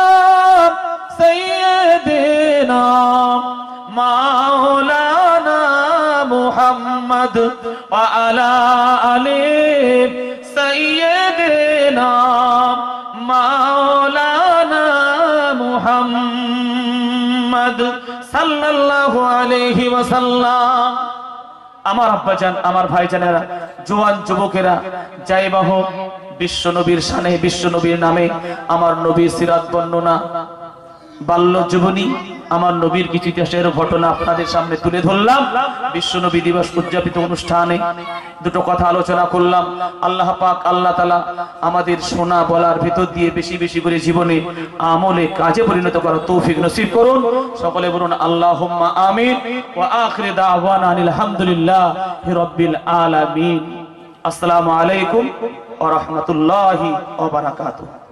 সাইয়্যিদিনা মাওলানা মুহাম্মদ ওয়া আলা আলি সাইয়্যিদিনা মাওলানা মুহাম্মদ সাল্লাল্লাহু আলাইহি ওয়াসাল্লাম। আমার আব্বাজান, আমার ভাইজানেরা, জওয়ান যুবকেরা, যাই বাহক বিশ্ব নবীর শানে, বিশ্ব নবীর নামে আমার নবীর সিরাত বর্ণনা, বাল্য জীবনী, আমার নবীর কিছু ইতিহাসের ঘটনা আপনাদের সামনে তুলে ধরলাম। বিশ্ব নবী দিবস উদযাপিত অনুষ্ঠানে দুটো কথা আলোচনা করলাম। আল্লাহ পাক, আল্লাহ তাআলা আমাদের শোনা বলার ভিতর দিয়ে বেশি বেশি করে জীবনে আমলে কাজে পরিণত করার তৌফিক নসিব করুন। সকলে বলুন আল্লাহুম্মা আমিন। ওয়া আখির দাওয়ানা আলহামদুলিল্লাহি রাব্বিল আলামিন। আসসালামু আলাইকুম ওয়া রাহমাতুল্লাহি ওয়া বারাকাতুহু।